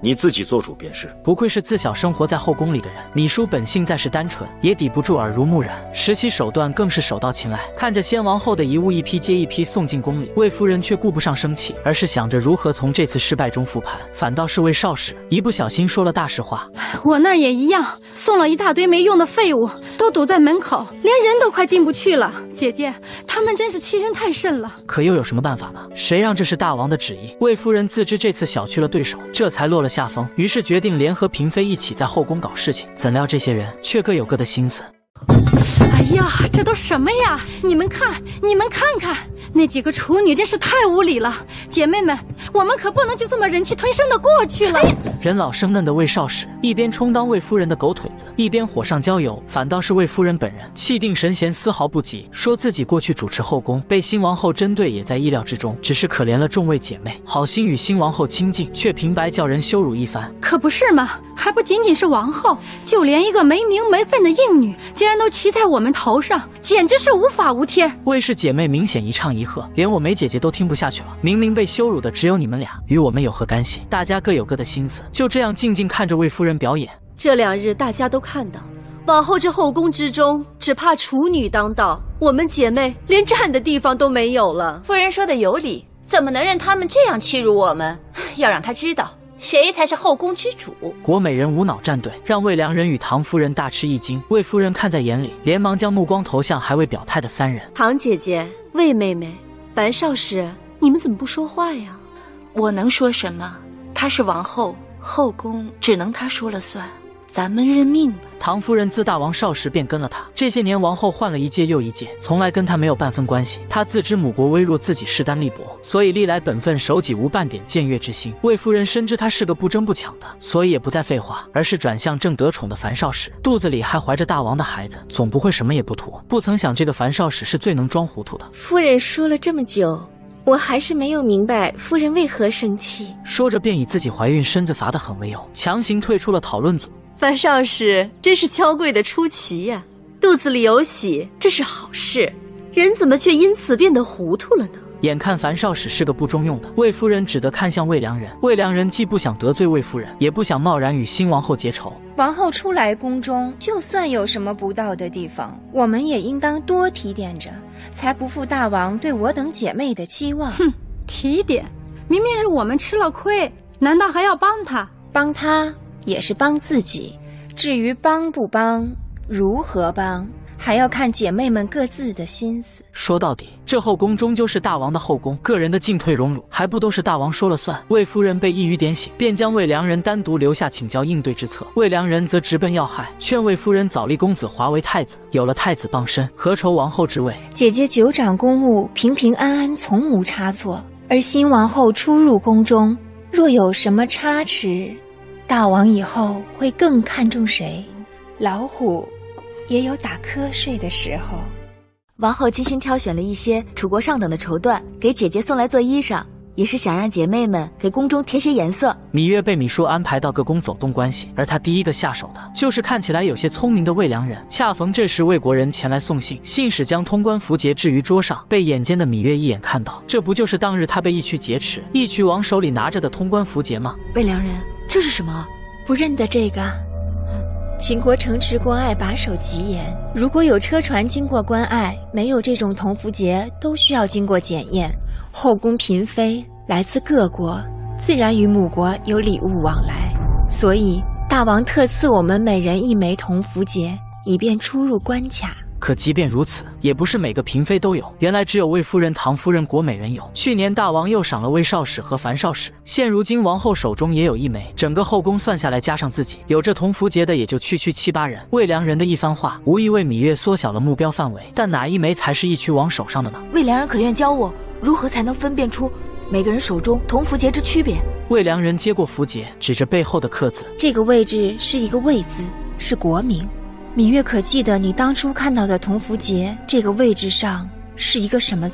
你自己做主便是。 不愧是自小生活在后宫里的人，米叔本性再是单纯，也抵不住耳濡目染，使起手段更是手到擒来。看着先王后的遗物一批接一批送进宫里，魏夫人却顾不上生气，而是想着如何从这次失败中复盘。反倒是魏少使一不小心说了大实话。 我那儿也一样，送了一大堆没用的废物，都堵在门口，连人都快进不去了。姐姐，他们真是欺人太甚了。 可又有什么办法呢？谁让这是大王的旨意？魏夫人自知这次小觑了对手，这才落了下风，于是决定联合嫔妃一起在后宫搞事情。怎料这些人却各有各的心思。 哎呀，这都什么呀？你们看，你们看看，那几个处女真是太无礼了！姐妹们，我们可不能就这么忍气吞声的过去了。 人老生嫩的魏少使一边充当魏夫人的狗腿子，一边火上浇油，反倒是魏夫人本人气定神闲，丝毫不急，说自己过去主持后宫，被新王后针对也在意料之中，只是可怜了众位姐妹，好心与新王后亲近，却平白叫人羞辱一番。 可不是嘛，还不仅仅是王后，就连一个没名没分的应女，竟然都骑在我们头上，简直是无法无天。 魏氏姐妹明显一唱一和，连我梅姐姐都听不下去了。明明被羞辱的只有你们俩，与我们有何干系？大家各有各的心思，就这样静静看着魏夫人表演。 这两日大家都看到，往后这后宫之中，只怕处女当道，我们姐妹连站的地方都没有了。 夫人说的有理，怎么能任他们这样欺辱我们？要让他知道谁才是后宫之主。 国美人无脑站队，让魏良人与唐夫人大吃一惊。魏夫人看在眼里，连忙将目光投向还未表态的三人。 唐姐姐、魏妹妹、樊少使，你们怎么不说话呀？ 我能说什么？她是王后，后宫只能她说了算，咱们认命吧。 唐夫人自大王少时便跟了他，这些年王后换了一届又一届，从来跟他没有半分关系。他自知母国微弱，自己势单力薄，所以历来本分守己，无半点僭越之心。魏夫人深知他是个不争不抢的，所以也不再废话，而是转向正得宠的樊少使，肚子里还怀着大王的孩子，总不会什么也不图。不曾想这个樊少使是最能装糊涂的。 夫人说了这么久，我还是没有明白夫人为何生气。 说着便以自己怀孕身子乏得很为由，强行退出了讨论组。 樊少使真是娇贵的出奇呀、啊，肚子里有喜，这是好事，人怎么却因此变得糊涂了呢？ 眼看樊少使是个不中用的，魏夫人只得看向魏良人。魏良人既不想得罪魏夫人，也不想贸然与新王后结仇。 王后初来宫中，就算有什么不到的地方，我们也应当多提点着，才不负大王对我等姐妹的期望。 哼，提点，明明是我们吃了亏，难道还要帮他？ 帮他也是帮自己，至于帮不帮，如何帮，还要看姐妹们各自的心思。 说到底，这后宫终究是大王的后宫，个人的进退荣辱还不都是大王说了算。魏夫人被一语点醒，便将魏良人单独留下请教应对之策。魏良人则直奔要害，劝魏夫人早立公子华为太子，有了太子傍身，何愁王后之位？ 姐姐久掌公务，平平安安，从无差错。而新王后初入宫中，若有什么差池，大王以后会更看重谁？老虎也有打瞌睡的时候。 王后精心挑选了一些楚国上等的绸缎，给姐姐送来做衣裳，也是想让姐妹们给宫中添些颜色。 芈月被芈姝安排到各宫走动关系，而她第一个下手的就是看起来有些聪明的魏良人。恰逢这时魏国人前来送信，信使将通关符节置于桌上，被眼尖的芈月一眼看到，这不就是当日他被义渠劫持，义渠王手里拿着的通关符节吗？ 魏良人，这是什么？ 不认得这个？秦国城池关隘把守极严，如果有车船经过关隘，没有这种铜符节，都需要经过检验。后宫嫔妃来自各国，自然与母国有礼物往来，所以大王特赐我们每人一枚铜符节，以便出入关卡。 可即便如此，也不是每个嫔妃都有，原来只有魏夫人、唐夫人、国美人有。去年大王又赏了魏少使和樊少使，现如今王后手中也有一枚，整个后宫算下来加上自己，有这铜符节的也就区区七八人。魏良人的一番话，无疑为芈月缩小了目标范围，但哪一枚才是义渠王手上的呢？ 魏良人可愿教我如何才能分辨出每个人手中铜符节之区别？ 魏良人接过符节，指着背后的刻字， 这个位置是一个魏字，是国名。芈月可记得你当初看到的铜符节这个位置上是一个什么字？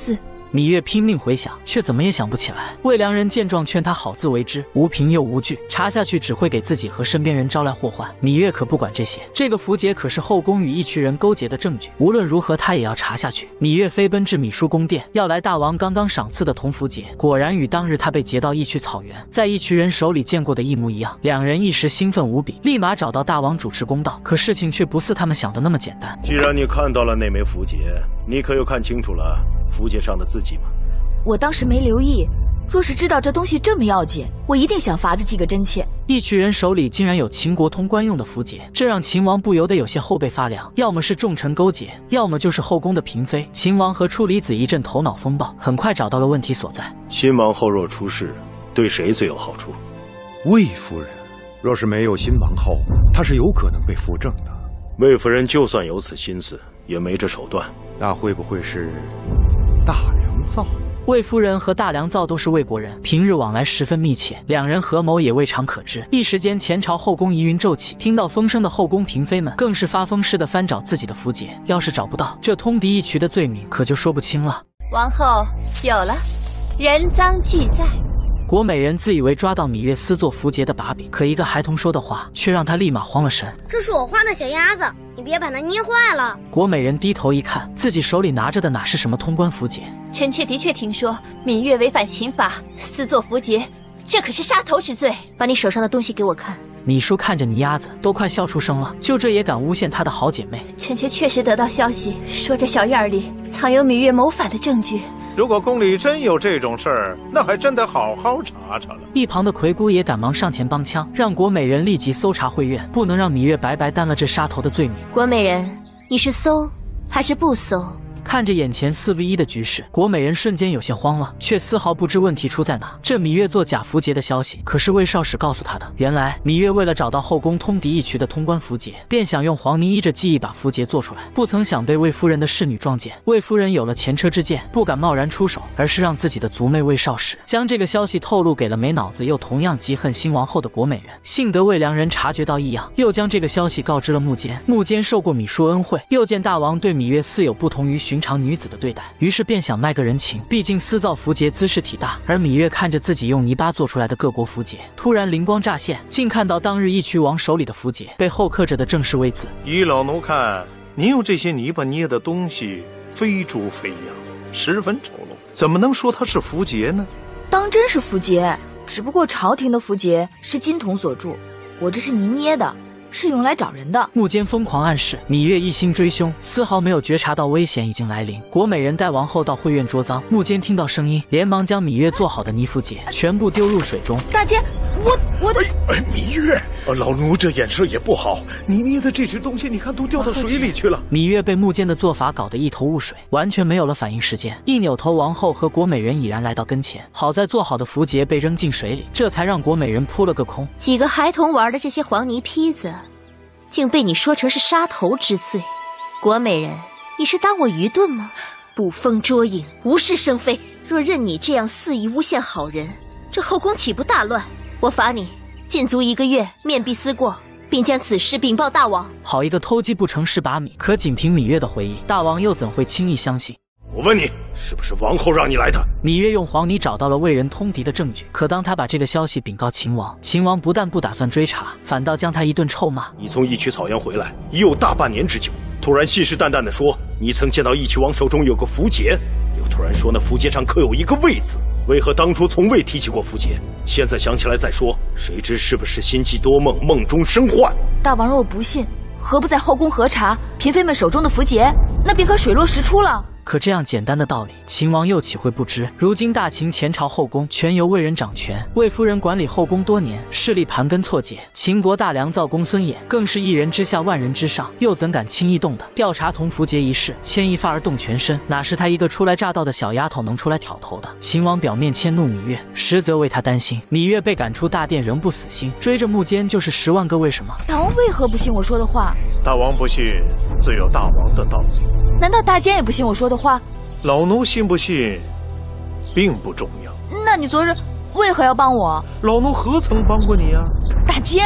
芈月拼命回想，却怎么也想不起来。魏良人见状，劝他好自为之，无凭又无据，查下去只会给自己和身边人招来祸患。芈月可不管这些，这个符节可是后宫与一群人勾结的证据，无论如何他也要查下去。芈月飞奔至芈书宫殿，要来大王刚刚赏赐的铜符节，果然与当日他被劫到义渠草原，在一群人手里见过的一模一样。两人一时兴奋无比，立马找到大王主持公道。可事情却不似他们想的那么简单。 既然你看到了那枚符节，你可又看清楚了符节上的字迹吗？ 我当时没留意，若是知道这东西这么要紧，我一定想法子记个真切。 一群人手里竟然有秦国通官用的符节，这让秦王不由得有些后背发凉。要么是重臣勾结，要么就是后宫的嫔妃。秦王和处离子一阵头脑风暴，很快找到了问题所在。 新王后若出事，对谁最有好处？ 魏夫人，若是没有新王后，她是有可能被扶正的。 魏夫人就算有此心思，也没这手段。 那会不会是大良造？ 魏夫人和大良造都是魏国人，平日往来十分密切，两人合谋也未尝可知。一时间，前朝后宫疑云骤起，听到风声的后宫嫔妃们更是发疯似的翻找自己的符节。要是找不到，这通敌一渠的罪名可就说不清了。 王后，有了，人赃俱在。 国美人自以为抓到芈月私作符节的把柄，可一个孩童说的话，却让他立马慌了神。 这是我画的小鸭子，你别把它捏坏了。 国美人低头一看，自己手里拿着的哪是什么通关符节？ 臣妾的确听说芈月违反秦法，私作符节，这可是杀头之罪。把你手上的东西给我看。 芈姝看着泥鸭子，都快笑出声了，就这也敢诬陷她的好姐妹？ 臣妾确实得到消息，说这小院里藏有芈月谋反的证据。 如果宫里真有这种事儿，那还真得好好查查了。 一旁的魁姑也赶忙上前帮腔，让国美人立即搜查会院，不能让芈月白白担了这杀头的罪名。 国美人，你是搜还是不搜？ 看着眼前四 v 一的局势，国美人瞬间有些慌了，却丝毫不知问题出在哪。这芈月做假符节的消息，可是魏少使告诉他的。原来芈月为了找到后宫通敌一渠的通关符节，便想用黄泥依着记忆把符节做出来，不曾想被魏夫人的侍女撞见。魏夫人有了前车之鉴，不敢贸然出手，而是让自己的族妹魏少使将这个消息透露给了没脑子又同样嫉恨新王后的国美人。幸得魏良人察觉到异样，又将这个消息告知了穆坚。穆坚受过芈姝恩惠，又见大王对芈月似有不同于寻常女子的对待，于是便想卖个人情。毕竟私造符节姿势体大，而芈月看着自己用泥巴做出来的各国符节，突然灵光乍现，竟看到当日义渠王手里的符节背后刻着的正是魏字。 依老奴看，您用这些泥巴捏的东西非猪非羊，十分丑陋，怎么能说它是符节呢？ 当真是符节，只不过朝廷的符节是金铜所铸，我这是泥捏的，是用来找人的。 穆坚疯狂暗示，芈月一心追凶，丝毫没有觉察到危险已经来临。国美人带王后到会院捉赃，穆坚听到声音，连忙将芈月做好的泥符节全部丢入水中。 大姐，我我的哎哎，芈月，老奴这眼色也不好，你捏的这只东西，你看都掉到水里去了。 芈月被穆坚的做法搞得一头雾水，完全没有了反应时间。一扭头，王后和国美人已然来到跟前。好在做好的符节被扔进水里，这才让国美人扑了个空。 几个孩童玩的这些黄泥坯子，竟被你说成是杀头之罪。国美人，你是当我愚钝吗？捕风捉影，无事生非。若任你这样肆意诬陷好人，这后宫岂不大乱？我罚你禁足一个月，面壁思过，并将此事禀报大王。 好一个偷鸡不成蚀把米！可仅凭芈月的回忆，大王又怎会轻易相信？ 我问你，是不是王后让你来的？ 芈月用黄泥找到了魏人通敌的证据，可当他把这个消息禀告秦王，秦王不但不打算追查，反倒将他一顿臭骂。 你从义渠草原回来已有大半年之久，突然信誓旦旦地说你曾见到义渠王手中有个符节，又突然说那符节上刻有一个魏字，为何当初从未提起过符节？现在想起来再说，谁知是不是心悸多梦，梦中生幻？ 大王若不信，何不在后宫核查嫔妃们手中的符节？那便可水落石出了。 可这样简单的道理，秦王又岂会不知？如今大秦前朝后宫全由魏人掌权，魏夫人管理后宫多年，势力盘根错节。秦国大良造公孙衍更是一人之下万人之上，又怎敢轻易动的？调查铜符节一事，牵一发而动全身，哪是他一个初来乍到的小丫头能出来挑头的？秦王表面迁怒芈月，实则为他担心。芈月被赶出大殿仍不死心，追着穆坚就是十万个为什么。 大王为何不信我说的话？ 大王不信，自有大王的道理。 难道大坚也不信我说的话？ 老奴信不信，并不重要。 那你昨日为何要帮我？ 老奴何曾帮过你啊？ 大坚，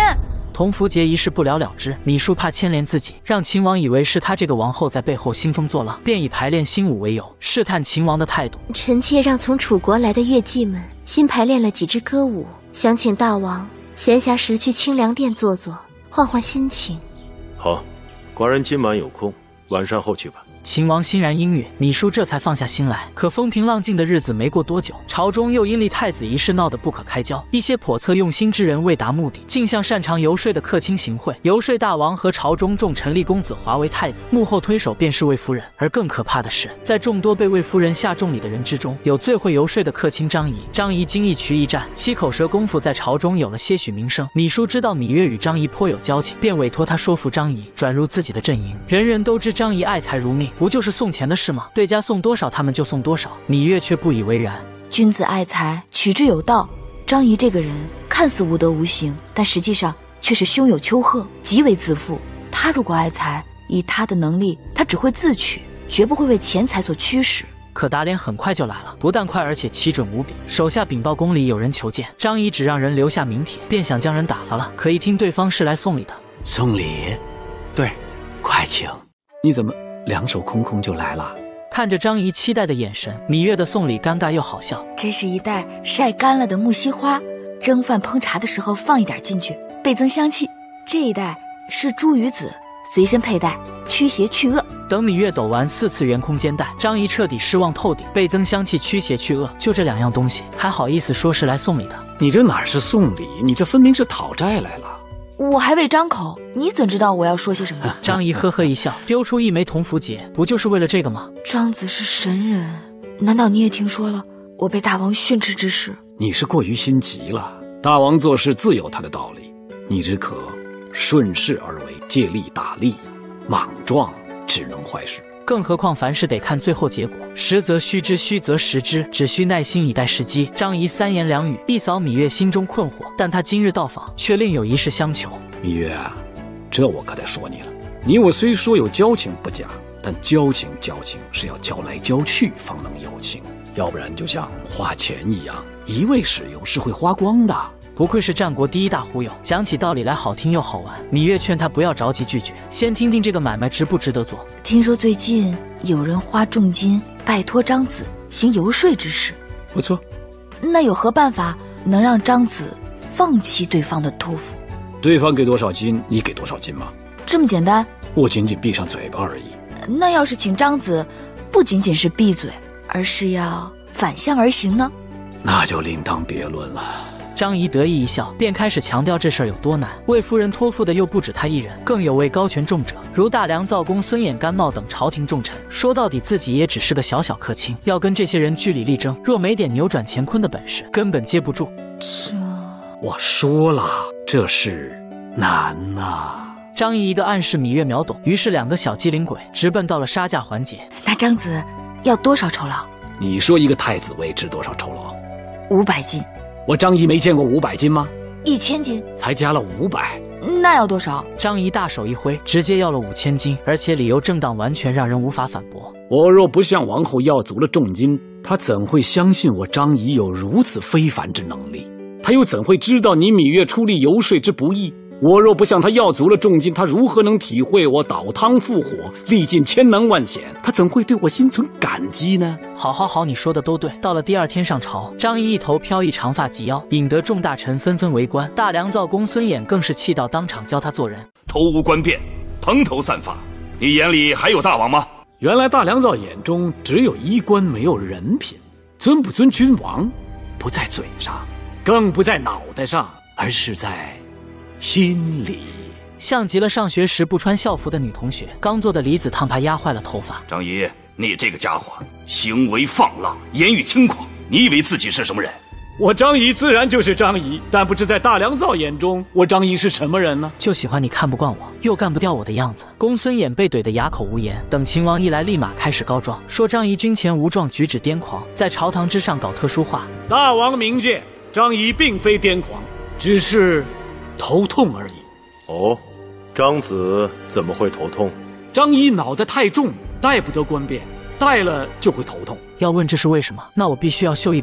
同福节一事不了了之，米叔怕牵连自己，让秦王以为是他这个王后在背后兴风作浪，便以排练新舞为由试探秦王的态度。 臣妾让从楚国来的乐伎们新排练了几支歌舞，想请大王闲暇时去清凉殿坐坐，换换心情。 好，寡人今晚有空，晚膳后去吧。 秦王欣然应允，米叔这才放下心来。可风平浪静的日子没过多久，朝中又因立太子一事闹得不可开交。一些叵测用心之人为达目的，竟向擅长游说的客卿行贿，游说大王和朝中重臣立公子华为太子，幕后推手便是魏夫人。而更可怕的是，在众多被魏夫人下重礼的人之中，有最会游说的客卿张仪。张仪经一渠一战，七口舌功夫在朝中有了些许名声。米叔知道芈月与张仪颇有交情，便委托他说服张仪转入自己的阵营。人人都知张仪爱财如命，不就是送钱的事吗？对家送多少他们就送多少。芈月却不以为然。 君子爱财，取之有道。张仪这个人看似无德无行，但实际上却是胸有丘壑，极为自负。他如果爱财，以他的能力，他只会自取，绝不会为钱财所驱使。 可打脸很快就来了，不但快，而且奇准无比。手下禀报宫里有人求见，张仪只让人留下名帖，便想将人打发了。可一听对方是来送礼的， 送礼？对，快请。你怎么两手空空就来了？ 看着张仪期待的眼神，芈月的送礼尴尬又好笑。 这是一袋晒干了的木樨花，蒸饭烹茶的时候放一点进去，倍增香气。这一袋是茱萸子，随身佩戴，驱邪去恶。 等芈月抖完四次圆空间带，张仪彻底失望透顶。倍增香气，驱邪去恶，就这两样东西，还好意思说是来送礼的？ 你这哪是送礼，你这分明是讨债来了。 我还未张口，你怎知道我要说些什么？ 张仪呵呵一笑，丢出一枚同符节，不就是为了这个吗？ 张子是神人，难道你也听说了我被大王训斥之事？ 你是过于心急了，大王做事自有他的道理，你只可顺势而为，借力打力，莽撞只能坏事。 更何况凡事得看最后结果，实则虚之，虚则实之，只需耐心以待时机。张仪三言两语一扫芈月心中困惑，但他今日到访，却另有一事相求。 芈月啊，这我可得说你了。你我虽说有交情不假，但交情交情是要交来交去方能有情，要不然就像花钱一样，一味使用是会花光的。 不愧是战国第一大忽悠，讲起道理来好听又好玩。芈月劝他不要着急拒绝，先听听这个买卖值不值得做。 听说最近有人花重金拜托张子行游说之事。 不错， 那有何办法能让张子放弃对方的托付？ 对方给多少金，你给多少金吗？ 这么简单？ 我仅仅闭上嘴巴而已。 那要是请张子，不仅仅是闭嘴，而是要反向而行呢？ 那就另当别论了。 张仪得意一笑，便开始强调这事儿有多难。魏夫人托付的又不止他一人，更有位高权重者，如大梁造公孙衍、甘茂等朝廷重臣。说到底，自己也只是个小小客卿，要跟这些人据理力争，若没点扭转乾坤的本事，根本接不住。 这， 我说了，这事难啊。 张仪一个暗示芈月秒懂，于是两个小机灵鬼直奔到了杀价环节。 那张子要多少酬劳？ 你说一个太子位值多少酬劳？ 五百金。 我张仪没见过五百斤吗？ 一千斤， 才加了五百， 那要多少？ 张仪大手一挥，直接要了五千金，而且理由正当，完全让人无法反驳。 我若不向王后要足了重金，她怎会相信我张仪有如此非凡之能力？她又怎会知道你芈月出力游说之不易？我若不向他要足了重金，他如何能体会我倒汤复火，历尽千难万险？他怎会对我心存感激呢？ 好好好，你说的都对。到了第二天上朝，张仪一头飘逸长发及腰，引得众大臣纷纷围观。大梁造公孙衍更是气到当场教他做人。 头无官变，蓬头散发，你眼里还有大王吗？ 原来大梁造眼中只有衣冠，没有人品。尊不尊君王，不在嘴上，更不在脑袋上，而是在心里。 像极了上学时不穿校服的女同学，刚做的离子烫怕压坏了头发。 张仪，你这个家伙行为放浪，言语轻狂，你以为自己是什么人？ 我张仪自然就是张仪，但不知在大梁造眼中，我张仪是什么人呢？ 就喜欢你看不惯我，又干不掉我的样子。公孙衍被怼得哑口无言。等秦王一来，立马开始告状，说张仪军前无状，举止癫狂，在朝堂之上搞特殊化。 大王明鉴，张仪并非癫狂，只是头痛而已。 哦，张子怎么会头痛？ 张仪脑袋太重，带不得官变，带了就会头痛。 要问这是为什么，那我必须要秀一把了。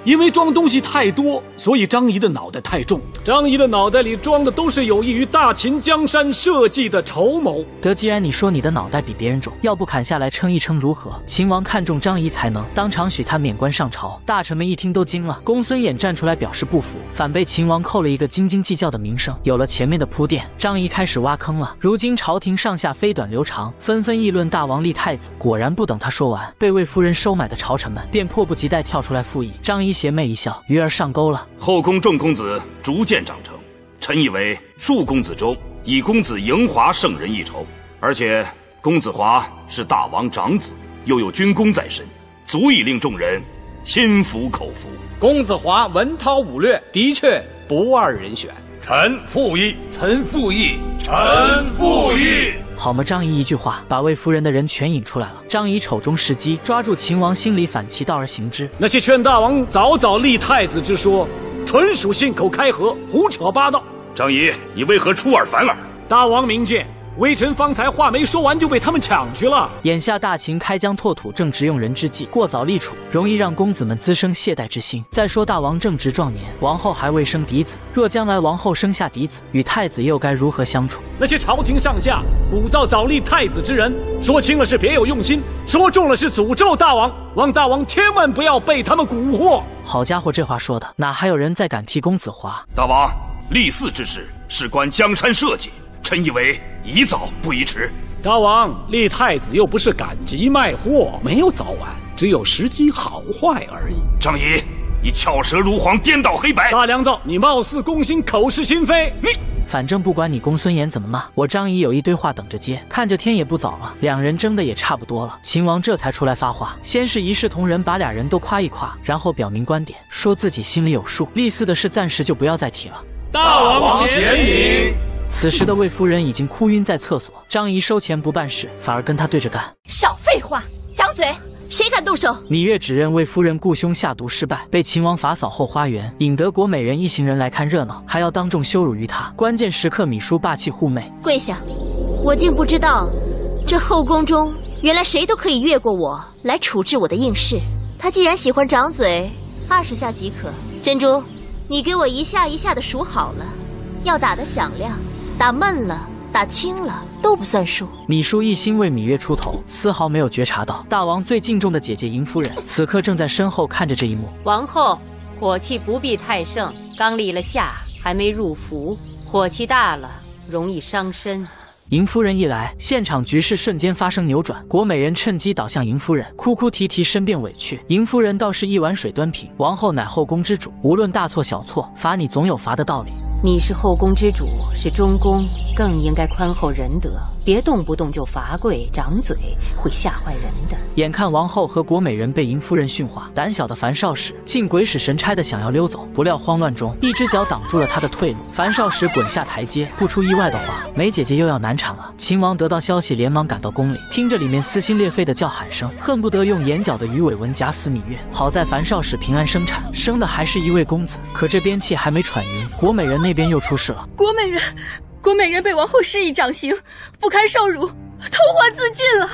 因为装东西太多，所以张仪的脑袋太重。张仪的脑袋里装的都是有益于大秦江山社稷的筹谋。 得，既然你说你的脑袋比别人重，要不砍下来称一称如何？秦王看中张仪才能，当场许他免官上朝。大臣们一听都惊了，公孙衍站出来表示不服，反被秦王扣了一个斤斤计较的名声。有了前面的铺垫，张仪开始挖坑了。如今朝廷上下飞短流长，纷纷议论大王立太子。果然不等他说完，被魏夫人收买的朝臣们便迫不及待跳出来附议。张仪邪魅一笑，鱼儿上钩了。 后宫众公子逐渐长成，臣以为数公子中，以公子赢华胜人一筹。而且公子华是大王长子，又有军功在身，足以令众人心服口服。 公子华文韬武略，的确不二人选。 臣附议， 臣附议， 臣附议。 好嘛，张仪一句话把魏夫人的人全引出来了。张仪瞅中时机，抓住秦王心里反其道而行之。 那些劝大王早早立太子之说，纯属信口开河，胡扯八道。 张仪，你为何出尔反尔？ 大王明鉴，微臣方才话没说完就被他们抢去了。 眼下大秦开疆拓土正值用人之际，过早立储容易让公子们滋生懈怠之心。再说大王正值壮年，王后还未生嫡子，若将来王后生下嫡子，与太子又该如何相处？ 那些朝廷上下鼓噪早立太子之人，说轻了是别有用心，说重了是诅咒大王。望大王千万不要被他们蛊惑。 好家伙，这话说的，哪还有人再敢替公子华？ 大王，立嗣之事事关江山社稷，臣以为宜早不宜迟。 大王，立太子又不是赶集卖货，没有早晚，只有时机好坏而已。 张仪，你巧舌如簧，颠倒黑白。 大梁子，你貌似攻心，口是心非。 你反正不管你公孙衍怎么骂，我张仪有一堆话等着接。看着天也不早了，两人争的也差不多了，秦王这才出来发话，先是一视同仁，把俩人都夸一夸，然后表明观点，说自己心里有数，立嗣的事暂时就不要再提了。 大王贤明。 此时的魏夫人已经哭晕在厕所，张仪收钱不办事，反而跟他对着干。 少废话，张嘴！谁敢动手？ 芈月指认魏夫人雇凶下毒失败，被秦王罚扫后花园，引得国美人一行人来看热闹，还要当众羞辱于他。关键时刻，芈姝霸气护妹， 跪下！我竟不知道，这后宫中原来谁都可以越过我来处置我的应试。他既然喜欢掌嘴，二十下即可。珍珠，你给我一下一下的数好了，要打得响亮，打闷了，打轻了都不算数。 芈姝一心为芈月出头，丝毫没有觉察到大王最敬重的姐姐嬴夫人此刻正在身后看着这一幕。 王后，火气不必太盛，刚立了夏，还没入伏，火气大了容易伤身。 嬴夫人一来，现场局势瞬间发生扭转。国美人趁机倒向嬴夫人，哭哭啼啼，申辩委屈。嬴夫人倒是一碗水端平，王后乃后宫之主，无论大错小错，罚你总有罚的道理。 你是后宫之主，是中宫，更应该宽厚仁德，别动不动就罚跪掌嘴，会吓坏人的。 眼看王后和国美人被嬴夫人训话，胆小的樊少时竟鬼使神差的想要溜走，不料慌乱中一只脚挡住了他的退路，樊少时滚下台阶。不出意外的话，梅姐姐又要难产了。秦王得到消息，连忙赶到宫里，听着里面撕心裂肺的叫喊声，恨不得用眼角的鱼尾纹夹死芈月。好在樊少时平安生产，生的还是一位公子。可这边气还没喘匀，国美人那边又出事了。 国美人，国美人被王后施以掌刑，不堪受辱，投怀自尽了。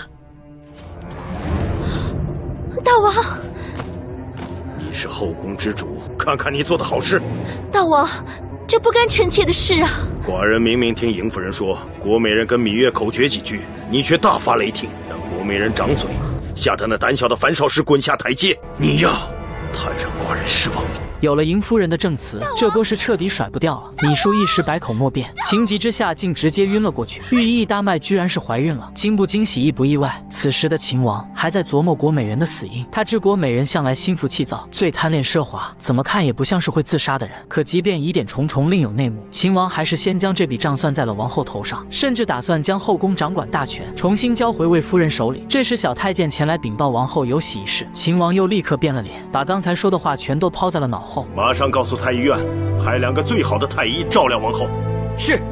大王， 你是后宫之主，看看你做的好事。 大王，这不干臣妾的事啊！ 寡人明明听嬴夫人说，国美人跟芈月口诀几句，你却大发雷霆，让国美人掌嘴，吓得那胆小的樊少时滚下台阶。你呀，太让寡人失望了。 有了嬴夫人的证词，这锅是彻底甩不掉了。芈姝一时百口莫辩，情急之下竟直接晕了过去。御医一搭脉，居然是怀孕了，惊不惊喜，意不意外？此时的秦王还在琢磨国美人的死因。他知国美人向来心浮气躁，最贪恋奢华，怎么看也不像是会自杀的人。可即便疑点重重，另有内幕，秦王还是先将这笔账算在了王后头上，甚至打算将后宫掌管大权重新交回魏夫人手里。这时小太监前来禀报王后有喜一事，秦王又立刻变了脸，把刚才说的话全都抛在了脑后。 马上告诉太医院，派两个最好的太医照料王后。 是。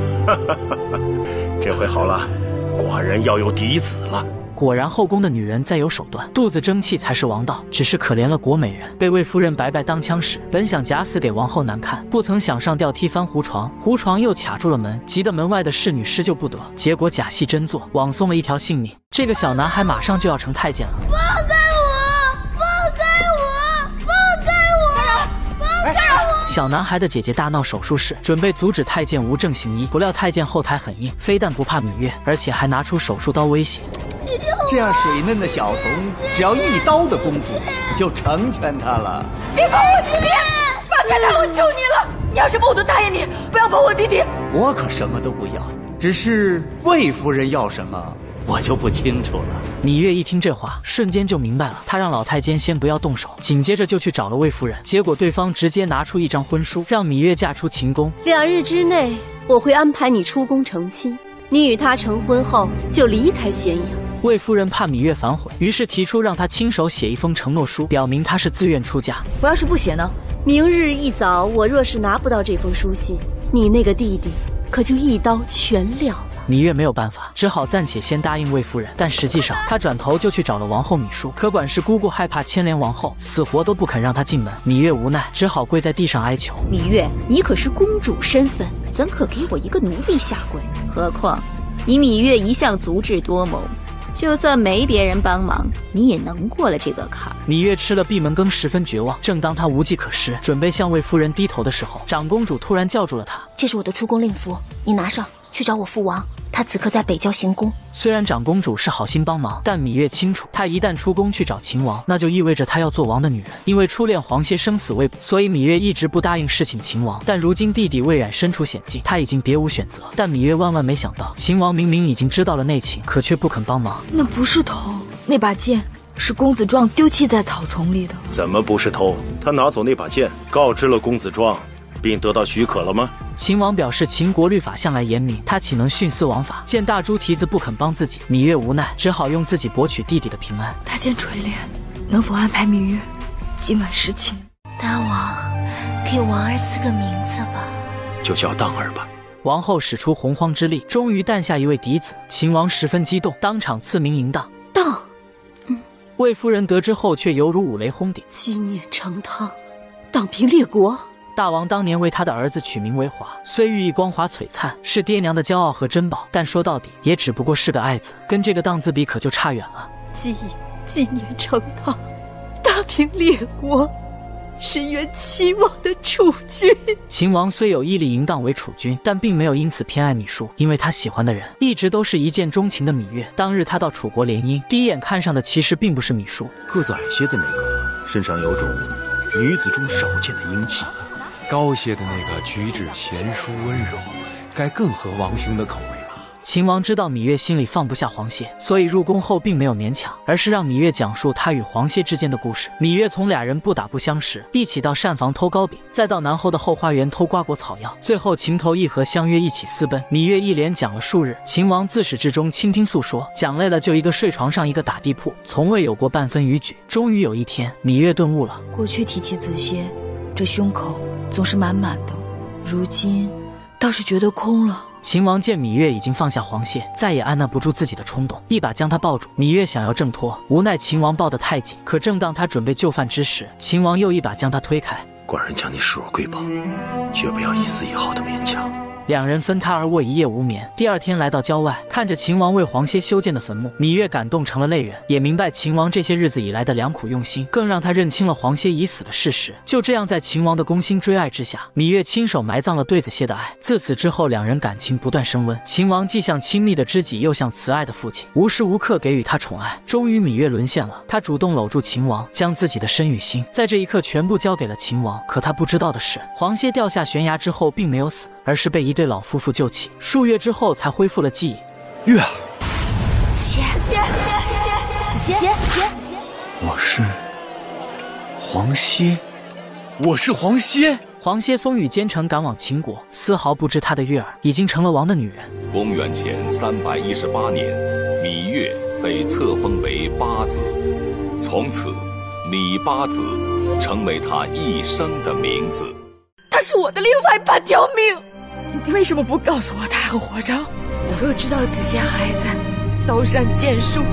这回好了，寡人要有嫡子了。 果然后宫的女人再有手段，肚子争气才是王道。只是可怜了国美人，被魏夫人白白当枪使，本想假死给王后难看，不曾想上吊踢翻胡床，胡床又卡住了门，急得门外的侍女施救不得，结果假戏真做，枉送了一条性命。这个小男孩马上就要成太监了。 放开我！放开我！放开我！ 小男孩的姐姐大闹手术室，准备阻止太监无证行医，不料太监后台很硬，非但不怕芈月，而且还拿出手术刀威胁。 这样水嫩的小童，只要一刀的功夫，就成全他了。 别碰我弟弟！放开他，我求你了！你要什么我都答应你，不要碰我弟弟。 我可什么都不要，只是魏夫人要什么，我就不清楚了。 芈月一听这话，瞬间就明白了。她让老太监先不要动手，紧接着就去找了魏夫人。结果对方直接拿出一张婚书，让芈月嫁出秦宫。 两日之内，我会安排你出宫成亲。你与他成婚后，就离开咸阳。 魏夫人怕芈月反悔，于是提出让她亲手写一封承诺书，表明她是自愿出嫁。 我要是不写呢？ 明日一早，我若是拿不到这封书信，你那个弟弟可就一刀全了了。 芈月没有办法，只好暂且先答应魏夫人，但实际上她转头就去找了王后芈姝。可管事姑姑害怕牵连王后，死活都不肯让她进门。芈月无奈，只好跪在地上哀求： 芈月，你可是公主身份，怎可给我一个奴婢下跪？何况你芈月一向足智多谋，就算没别人帮忙，你也能过了这个坎儿。 芈月吃了闭门羹，十分绝望。正当她无计可施，准备向魏夫人低头的时候，长公主突然叫住了她：“ 这是我的出宫令符，你拿上去找我父王，他此刻在北郊行宫。” 虽然长公主是好心帮忙，但芈月清楚，她一旦出宫去找秦王，那就意味着她要做王的女人。因为初恋黄歇生死未卜，所以芈月一直不答应侍寝秦王。但如今弟弟魏冉身处险境，她已经别无选择。但芈月万万没想到，秦王明明已经知道了内情，可却不肯帮忙。 那不是偷，那把剑是公子壮丢弃在草丛里的。 怎么不是偷？他拿走那把剑，告知了公子壮，并得到许可了吗？ 秦王表示，秦国律法向来严明，他岂能徇私枉法？见大猪蹄子不肯帮自己，芈月无奈，只好用自己博取弟弟的平安。 大剑垂帘，能否安排芈月今晚侍寝？ 大王，给王儿赐个名字吧。 就叫荡儿吧。 王后使出洪荒之力，终于诞下一位嫡子。秦王十分激动，当场赐名嬴荡。 荡， 嗯。魏夫人得知后，却犹如五雷轰顶。 积念成汤，荡平列国。 大王当年为他的儿子取名为华，虽寓意光华璀璨，是爹娘的骄傲和珍宝，但说到底也只不过是个爱字，跟这个荡字比可就差远了。 积积念成汤，大平列国，是愿齐王的储君。 秦王虽有意立嬴荡为储君，但并没有因此偏爱芈姝，因为他喜欢的人一直都是一见钟情的芈月。当日他到楚国联姻，第一眼看上的其实并不是芈姝， 个子矮些的那个，身上有种女子中少见的英气。 高些的那个举止贤淑温柔，该更合王兄的口味吧。 秦王知道芈月心里放不下黄歇，所以入宫后并没有勉强，而是让芈月讲述他与黄歇之间的故事。芈月从俩人不打不相识，一起到膳房偷糕饼，再到南后的后花园偷瓜果草药，最后情投意合，相约一起私奔。芈月一连讲了数日，秦王自始至终倾听诉说，讲累了就一个睡床上，一个打地铺，从未有过半分逾矩。终于有一天，芈月顿悟了， 过去提起子歇，这胸口总是满满的，如今倒是觉得空了。 秦王见芈月已经放下黄歇，再也按捺不住自己的冲动，一把将她抱住。芈月想要挣脱，无奈秦王抱得太紧，可正当他准备就范之时，秦王又一把将他推开。 寡人将你视若瑰宝，绝不要一丝一毫的勉强。 两人分榻而卧，一夜无眠。第二天来到郊外，看着秦王为黄歇修建的坟墓，芈月感动成了泪人，也明白秦王这些日子以来的良苦用心，更让他认清了黄歇已死的事实。就这样，在秦王的攻心追爱之下，芈月亲手埋葬了对子歇的爱。自此之后，两人感情不断升温。秦王既像亲密的知己，又像慈爱的父亲，无时无刻给予他宠爱。终于，芈月沦陷了，他主动搂住秦王，将自己的身与心在这一刻全部交给了秦王。可他不知道的是，黄歇掉下悬崖之后并没有死，而是被一对老夫妇救起，数月之后才恢复了记忆。 月儿， 子歇，子歇，子歇，子歇， 我是黄歇，我是黄歇。 黄歇风雨兼程赶往秦国，丝毫不知他的月儿已经成了王的女人。 公元前三百一十八年，芈月被册封为八子，从此芈八子成为他一生的名字。 他是我的另外半条命。你为什么不告诉我他还活着？我若知道子歇孩子刀山剑术，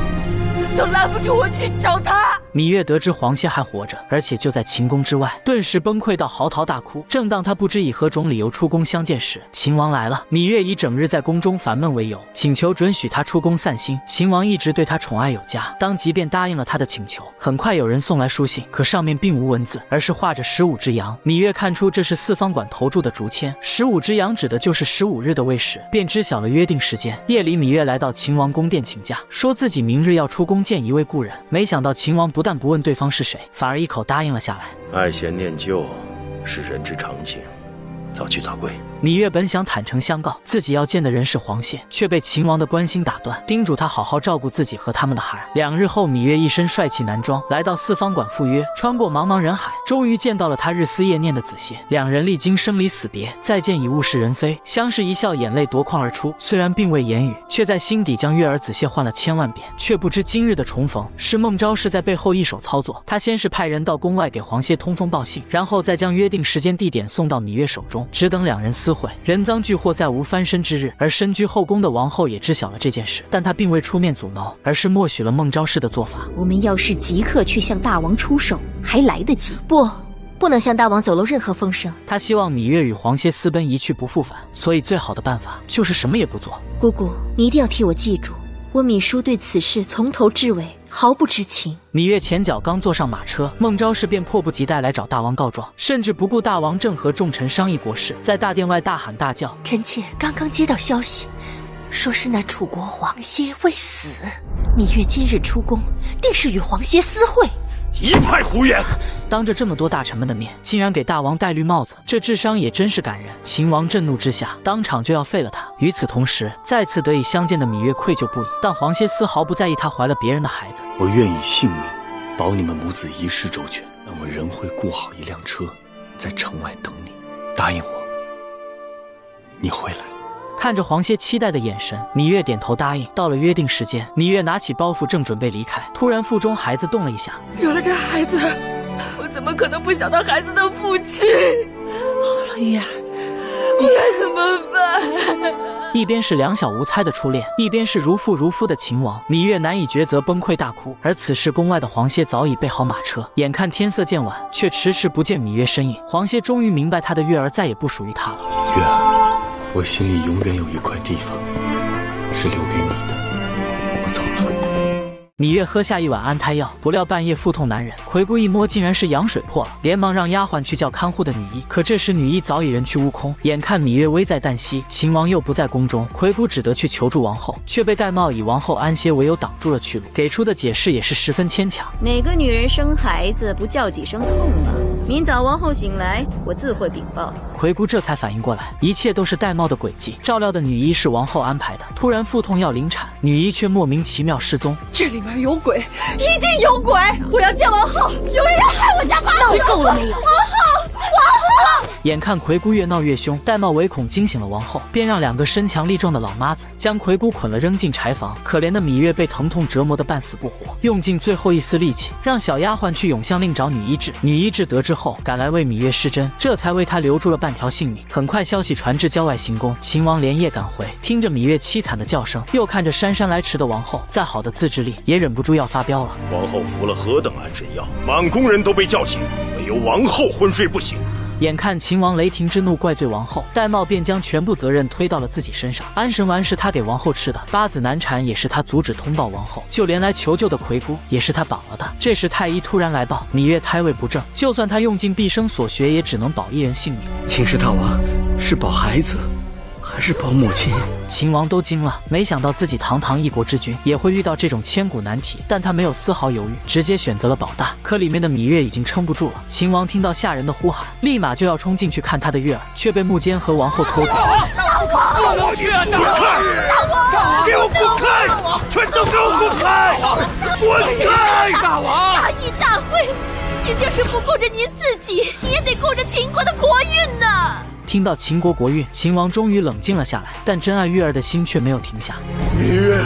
都拦不住我去找他。 芈月得知黄歇还活着，而且就在秦宫之外，顿时崩溃到嚎啕大哭。正当他不知以何种理由出宫相见时，秦王来了。芈月以整日在宫中烦闷为由，请求准许他出宫散心。秦王一直对他宠爱有加，当即便答应了他的请求。很快有人送来书信，可上面并无文字，而是画着十五只羊。芈月看出这是四方馆投注的竹签，十五只羊指的就是十五日的未时，便知晓了约定时间。夜里，芈月来到秦王宫殿请假，说自己明日要出宫见一位故人。没想到秦王不但不问对方是谁，反而一口答应了下来。 爱贤念旧是人之常情，早去早归。 芈月本想坦诚相告自己要见的人是黄歇，却被秦王的关心打断，叮嘱他好好照顾自己和他们的孩儿。两日后，芈月一身帅气男装来到四方馆赴约，穿过茫茫人海，终于见到了他日思夜念的子歇。两人历经生离死别，再见已物是人非，相视一笑，眼泪夺眶而出。虽然并未言语，却在心底将月儿子歇唤了千万遍，却不知今日的重逢是孟昭氏在背后一手操作。他先是派人到宫外给黄歇通风报信，然后再将约定时间地点送到芈月手中，只等两人私会，人赃俱获，再无翻身之日。而身居后宫的王后也知晓了这件事，但她并未出面阻挠，而是默许了孟昭氏的做法。 我们要是即刻去向大王出手，还来得及。 不，不能向大王走漏任何风声。 他希望芈月与黄歇私奔一去不复返，所以最好的办法就是什么也不做。 姑姑，你一定要替我记住，我芈姝对此事从头至尾毫不知情。 芈月前脚刚坐上马车，孟昭氏便迫不及待来找大王告状，甚至不顾大王正和众臣商议国事，在大殿外大喊大叫。 臣妾刚刚接到消息，说是那楚国黄歇未死，芈月今日出宫，定是与黄歇私会。 一派胡言！ 当着这么多大臣们的面，竟然给大王戴绿帽子，这智商也真是感人。秦王震怒之下，当场就要废了他。与此同时，再次得以相见的芈月愧疚不已，但黄歇丝毫不在意她怀了别人的孩子。 我愿以性命保你们母子一世周全，但我仍会雇好一辆车，在城外等你。答应我，你会来。 看着黄歇期待的眼神，芈月点头答应。到了约定时间，芈月拿起包袱正准备离开，突然腹中孩子动了一下。 有了这孩子，我怎么可能不想到孩子的父亲？好了，玉儿，我该怎么办？ 一边是两小无猜的初恋，一边是如父如夫的秦王，芈月难以抉择，崩溃大哭。而此时宫外的黄歇早已备好马车，眼看天色渐晚，却迟迟不见芈月身影。黄歇终于明白，他的月儿再也不属于他了。 月儿，我心里永远有一块地方是留给你的，我走了。 芈月喝下一碗安胎药，不料半夜腹痛难忍，魁姑一摸竟然是羊水破了，连忙让丫鬟去叫看护的女医。可这时女医早已人去屋空，眼看芈月危在旦夕，秦王又不在宫中，魁姑只得去求助王后，却被戴瑁以王后安歇为由挡住了去路，给出的解释也是十分牵强。 哪个女人生孩子不叫几声痛啊？明早王后醒来，我自会禀报。 魁姑这才反应过来，一切都是戴瑁的诡计，照料的女医是王后安排的。突然腹痛要临产，女医却莫名其妙失踪。 这里面有鬼，一定有鬼！我要见王后，有人要害我家八子！ 闹够了没有？ 王后，王后！ 眼看魁姑越闹越凶，戴瑁唯恐惊醒了王后，便让两个身强力壮的老妈子将魁姑捆了扔进柴房。可怜的芈月被疼痛折磨得半死不活，用尽最后一丝力气，让小丫鬟去永相令找女医治。女医治得知后，赶来为芈月施针，这才为她留住了半条性命。很快消息传至郊外行宫，秦王连夜赶回，听着芈月凄惨的叫声，又看着姗姗来迟的王后，再好的自制力也忍不住要发飙了。 王后服了何等安神药，满宫人都被叫醒，唯有王后昏睡不醒。 眼看秦王雷霆之怒怪罪王后，戴瑁便将全部责任推到了自己身上。安神丸是他给王后吃的，八子难产也是他阻止通报王后，就连来求救的魁姑也是他绑了的。这时太医突然来报，芈月胎位不正，就算他用尽毕生所学，也只能保一人性命。 秦氏大王是保孩子还是保母亲？ 秦王都惊了，没想到自己堂堂一国之君也会遇到这种千古难题，但他没有丝毫犹豫，直接选择了保大。可里面的芈月已经撑不住了，秦王听到下人的呼喊，立马就要冲进去看他的月儿，却被穆坚和王后拖住。 大王，滚开！给我滚开！全都给我滚开！滚开！ 大王，大义大会，您就是不顾着您自己，你也得顾着秦国的国运呢。 听到秦国国运，秦王终于冷静了下来，但真爱月儿的心却没有停下。 芈月，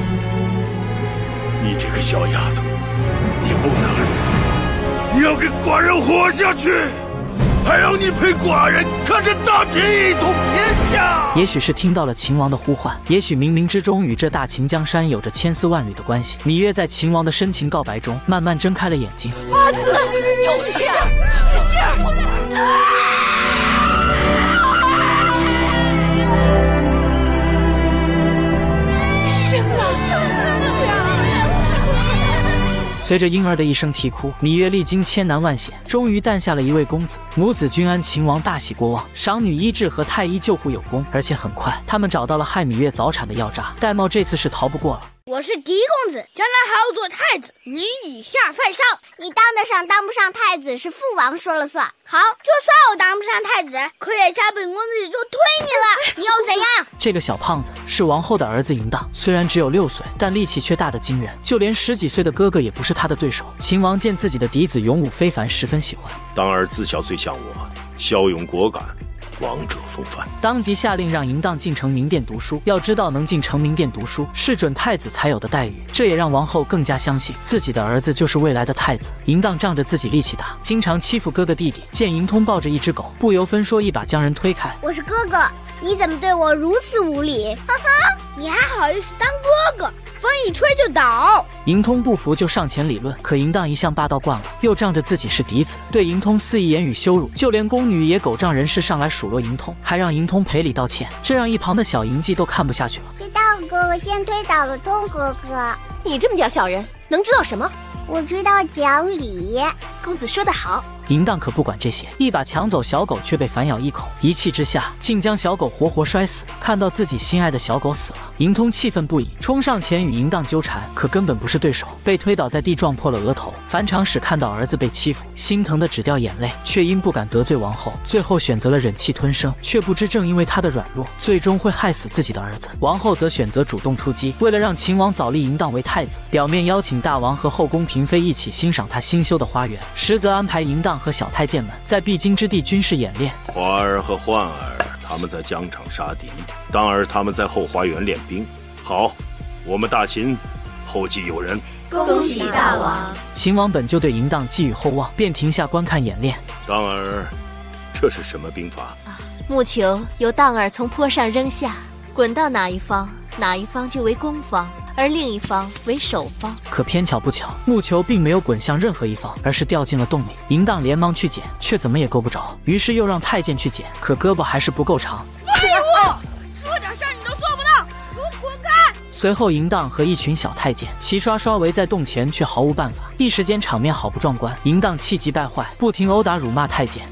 你这个小丫头，你不能死，你要给寡人活下去！ 还让你陪寡人看着大秦一统天下。 也许是听到了秦王的呼唤，也许冥冥之中与这大秦江山有着千丝万缕的关系。芈月在秦王的深情告白中，慢慢睁开了眼睛。 阿紫，有事，使劲儿！啊随着婴儿的一声啼哭，芈月历经千难万险，终于诞下了一位公子。母子均安，秦王大喜过望，赏女医治和太医救护有功，而且很快，他们找到了害芈月早产的药渣。戴瑁这次是逃不过了。 我是嫡公子，将来还要做太子，您以下犯上。你当得上当不上太子是父王说了算。好，就算我当不上太子，可也下本公子就推你了，你又怎样？ 这个小胖子是王后的儿子嬴荡，虽然只有六岁，但力气却大得惊人，就连十几岁的哥哥也不是他的对手。秦王见自己的嫡子勇武非凡，十分喜欢。 当儿自小最像我，骁勇果敢。 王者风范，当即下令让嬴荡进承明殿读书。要知道，能进承明殿读书是准太子才有的待遇，这也让王后更加相信自己的儿子就是未来的太子。嬴荡仗着自己力气大，经常欺负哥哥弟弟。见嬴通抱着一只狗，不由分说一把将人推开。 我是哥哥，你怎么对我如此无礼？哈哈，你还好意思当哥哥？ 风一吹就倒。 嬴通不服，就上前理论。可嬴荡一向霸道惯了，又仗着自己是嫡子，对嬴通肆意言语羞辱，就连宫女也狗仗人势上来数落嬴通，还让嬴通赔礼道歉，这让一旁的小嬴稷都看不下去了。 是道哥哥先推倒了通哥哥。 你这么点小人，能知道什么？ 我知道讲理。 公子说得好。 嬴荡可不管这些，一把抢走小狗，却被反咬一口，一气之下竟将小狗活活摔死。看到自己心爱的小狗死了，嬴通气愤不已，冲上前与嬴荡纠缠，可根本不是对手，被推倒在地，撞破了额头。樊长史看到儿子被欺负，心疼得只掉眼泪，却因不敢得罪王后，最后选择了忍气吞声，却不知正因为他的软弱，最终会害死自己的儿子。王后则选择主动出击，为了让秦王早立嬴荡为太子，表面邀请大王和后宫嫔妃一起欣赏他新修的花园，实则安排嬴荡 和小太监们在必经之地军事演练。 华儿和焕儿他们在疆场杀敌，当儿他们在后花园练兵。好，我们大秦后继有人。 恭喜大王！ 秦王本就对嬴荡寄予厚望，便停下观看演练。 当儿，这是什么兵法？ 木球由荡儿从坡上扔下，滚到哪一方，哪一方就为攻方。 而另一方为守方， 可偏巧不巧，木球并没有滚向任何一方，而是掉进了洞里。嬴荡连忙去捡，却怎么也够不着，于是又让太监去捡，可胳膊还是不够长。 废物！说点事儿你都做不到，给我滚开！ 随后，嬴荡和一群小太监齐刷刷围在洞前，却毫无办法。一时间场面好不壮观，嬴荡气急败坏，不停殴打辱骂太监。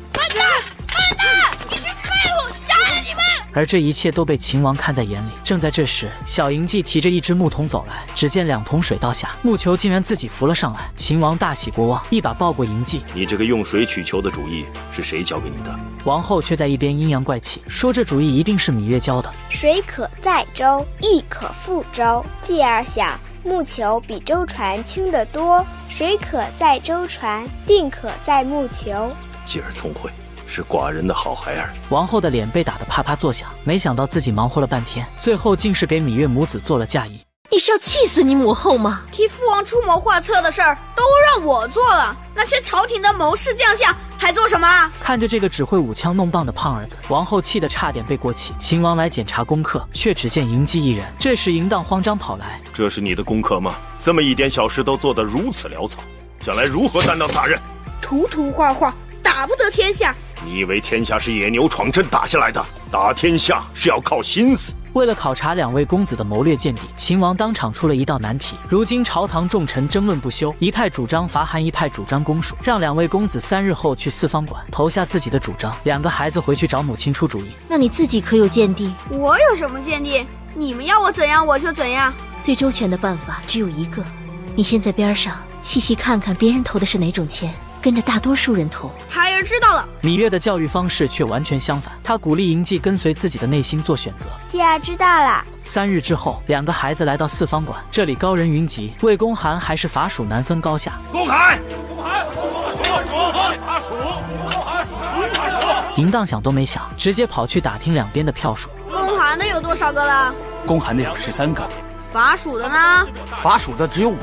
而这一切都被秦王看在眼里。正在这时，小嬴稷提着一只木桶走来，只见两桶水倒下，木球竟然自己浮了上来。秦王大喜过望，一把抱过嬴稷：“ 你这个用水取球的主意是谁教给你的？” 王后却在一边阴阳怪气，说这主意一定是芈月教的。 水可载舟，亦可覆舟。继而想，木球比舟船轻得多，水可载舟船，定可载木球。 继而聪慧。 是寡人的好孩儿。 王后的脸被打得啪啪作响，没想到自己忙活了半天，最后竟是给芈月母子做了嫁衣。 你是要气死你母后吗？替父王出谋划策的事儿都让我做了，那些朝廷的谋士将相还做什么？ 看着这个只会舞枪弄棒的胖儿子，王后气得差点背过气。秦王来检查功课，却只见嬴稷一人。这时嬴荡慌张跑来：“ 这是你的功课吗？这么一点小事都做得如此潦草，将来如何担当大任？ 涂涂画画，打不得天下。” 你以为天下是野牛闯阵打下来的？打天下是要靠心思。 为了考察两位公子的谋略见地，秦王当场出了一道难题。如今朝堂重臣争论不休，一派主张伐韩，一派主张攻蜀，让两位公子三日后去四方馆投下自己的主张。两个孩子回去找母亲出主意。 那你自己可有见地？ 我有什么见地？你们要我怎样我就怎样。 最周全的办法只有一个，你先在边上细细看看别人投的是哪种签。 跟着大多数人投， 孩儿知道了。 芈月的教育方式却完全相反，她鼓励嬴稷跟随自己的内心做选择。 继儿知道了。 三日之后，两个孩子来到四方馆，这里高人云集，魏公韩还是伐蜀难分高下。 公韩，公韩，伐蜀，伐蜀，伐蜀，伐蜀。 嬴荡想都没想，直接跑去打听两边的票数。 公韩的有多少个了？ 公韩的有十三个。 伐蜀的呢？ 伐蜀的只有五人。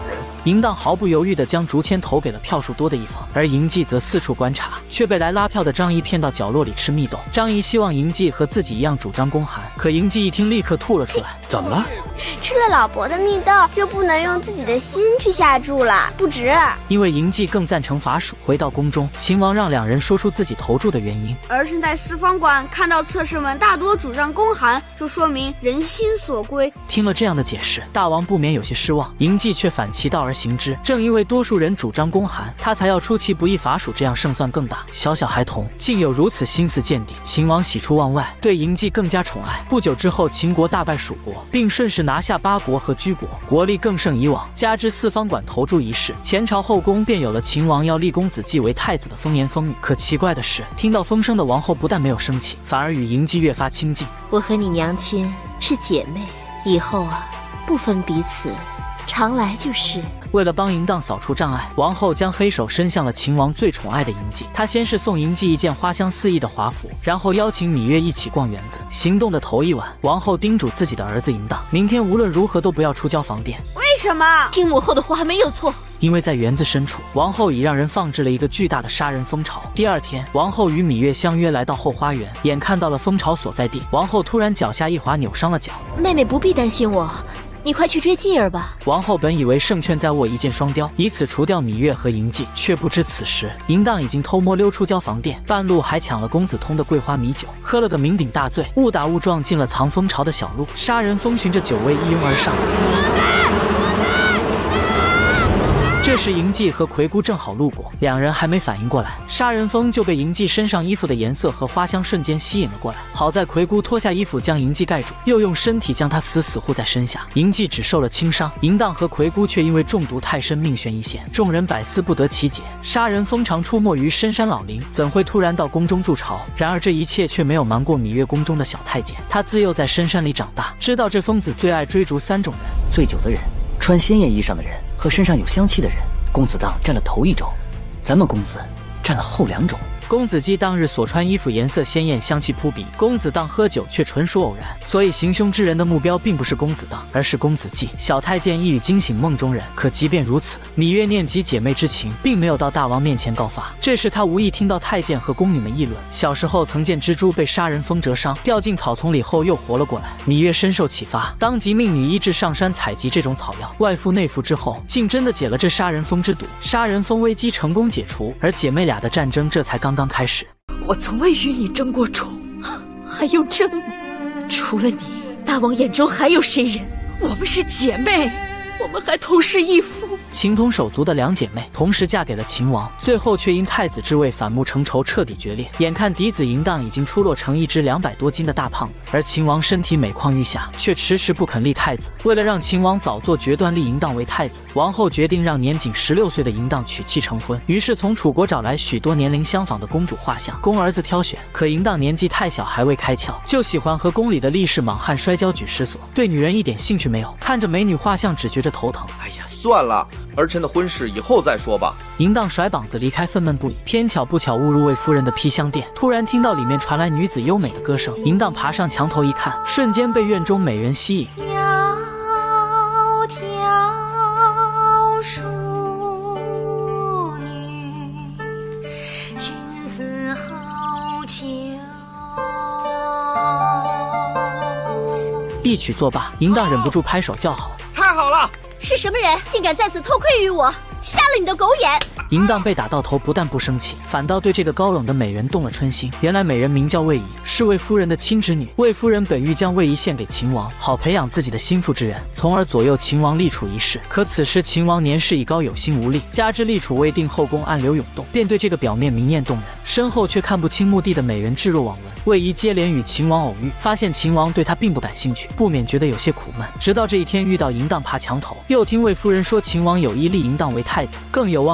淫荡毫不犹豫地将竹签投给了票数多的一方，而嬴稷则四处观察，却被来拉票的张仪骗到角落里吃蜜豆。张仪希望嬴稷和自己一样主张公函，可嬴稷一听立刻吐了出来。 怎么了？ 吃了老伯的蜜豆，就不能用自己的心去下注了，不值。 因为嬴稷更赞成伐蜀。回到宫中，秦王让两人说出自己投注的原因。 儿臣在四方馆看到侧室们大多主张公函，就说明人心所归。 听了这样的解释，大王不免有些失望。嬴稷却反其道而行之，正因为多数人主张公函，他才要出其不意伐蜀，这样胜算更大。小小孩童竟有如此心思见底，秦王喜出望外，对嬴稷更加宠爱。不久之后，秦国大败蜀国，并顺势拿下八国和居国，国力更胜以往。加之四方馆投注仪式，前朝后宫便有了秦王要立公子季为太子的风言风语。可奇怪的是，听到风声的王后不但没有生气，反而与嬴稷越发亲近。 我和你娘亲是姐妹，以后啊，不分彼此，常来就是。 为了帮嬴荡扫除障碍，王后将黑手伸向了秦王最宠爱的嬴稷。她先是送嬴稷一件花香四溢的华服，然后邀请芈月一起逛园子。行动的头一晚，王后叮嘱自己的儿子嬴荡，明天无论如何都不要出交房殿。 为什么？ 听母后的话没有错。 因为在园子深处，王后已让人放置了一个巨大的杀人蜂巢。第二天，王后与芈月相约来到后花园，眼看到了蜂巢所在地，王后突然脚下一滑，扭伤了脚。 妹妹不必担心我，你快去追继儿吧。 王后本以为胜券在握，一箭双雕，以此除掉芈月和嬴稷，却不知此时嬴荡已经偷摸溜出交房殿，半路还抢了公子通的桂花米酒，喝了个酩酊大醉，误打误撞进了藏蜂巢的小路。杀人蜂循着酒味一拥而上。这时嬴稷和魁姑正好路过，两人还没反应过来，杀人蜂就被嬴稷身上衣服的颜色和花香瞬间吸引了过来。好在魁姑脱下衣服将嬴稷盖住，又用身体将他死死护在身下。嬴稷只受了轻伤，嬴荡和魁姑却因为中毒太深，命悬一线。众人百思不得其解，杀人蜂常出没于深山老林，怎会突然到宫中筑巢？然而这一切却没有瞒过芈月宫中的小太监，他自幼在深山里长大，知道这疯子最爱追逐三种人： 醉酒的人，穿鲜艳衣裳的人，和身上有香气的人。公子荡占了头一种，咱们公子占了后两种。 公子季当日所穿衣服颜色鲜艳，香气扑鼻，公子荡喝酒却纯属偶然，所以行凶之人的目标并不是公子荡，而是公子季。小太监一语惊醒梦中人，可即便如此，芈月念及姐妹之情，并没有到大王面前告发。这时他无意听到太监和宫女们议论，小时候曾见蜘蛛被杀人蜂蛰伤，掉进草丛里后又活了过来。芈月深受启发，当即命女医治上山采集这种草药，外敷内服之后，竟真的解了这杀人蜂之毒，杀人蜂危机成功解除，而姐妹俩的战争这才刚刚开始。 我从未与你争过宠，还用争吗？除了你，大王眼中还有谁人？我们是姐妹，我们还同是一夫。 情同手足的两姐妹同时嫁给了秦王，最后却因太子之位反目成仇，彻底决裂。眼看嫡子嬴荡已经出落成一只两百多斤的大胖子，而秦王身体每况愈下，却迟迟不肯立太子。为了让秦王早做决断立嬴荡为太子，王后决定让年仅十六岁的嬴荡娶妻成婚。于是从楚国找来许多年龄相仿的公主画像，供儿子挑选。可嬴荡年纪太小，还未开窍，就喜欢和宫里的力士莽汉摔跤举石索，对女人一点兴趣没有。看着美女画像，只觉着头疼。 哎呀，算了，儿臣的婚事以后再说吧。 嬴荡甩膀子离开，愤懑不已。偏巧不巧误入魏夫人的披香殿，突然听到里面传来女子优美的歌声。嬴荡爬上墙头一看，瞬间被院中美人吸引。 窈窕淑女，君子好逑。 一曲作罢，嬴荡忍不住拍手叫好。 太好了！ 是什么人竟敢在此偷窥于我？瞎了你的狗眼！ 嬴荡被打到头，不但不生气，反倒对这个高冷的美人动了春心。原来美人名叫魏仪，是魏夫人的亲侄女。魏夫人本欲将魏仪献给秦王，好培养自己的心腹之人，从而左右秦王立储一事。可此时秦王年事已高，有心无力，加之立储未定，后宫暗流涌动，便对这个表面明艳动人，身后却看不清目的的美人置若罔闻。魏仪接连与秦王偶遇，发现秦王对她并不感兴趣，不免觉得有些苦闷。直到这一天遇到嬴荡爬墙头，又听魏夫人说秦王有意立嬴荡为太子，更有望成为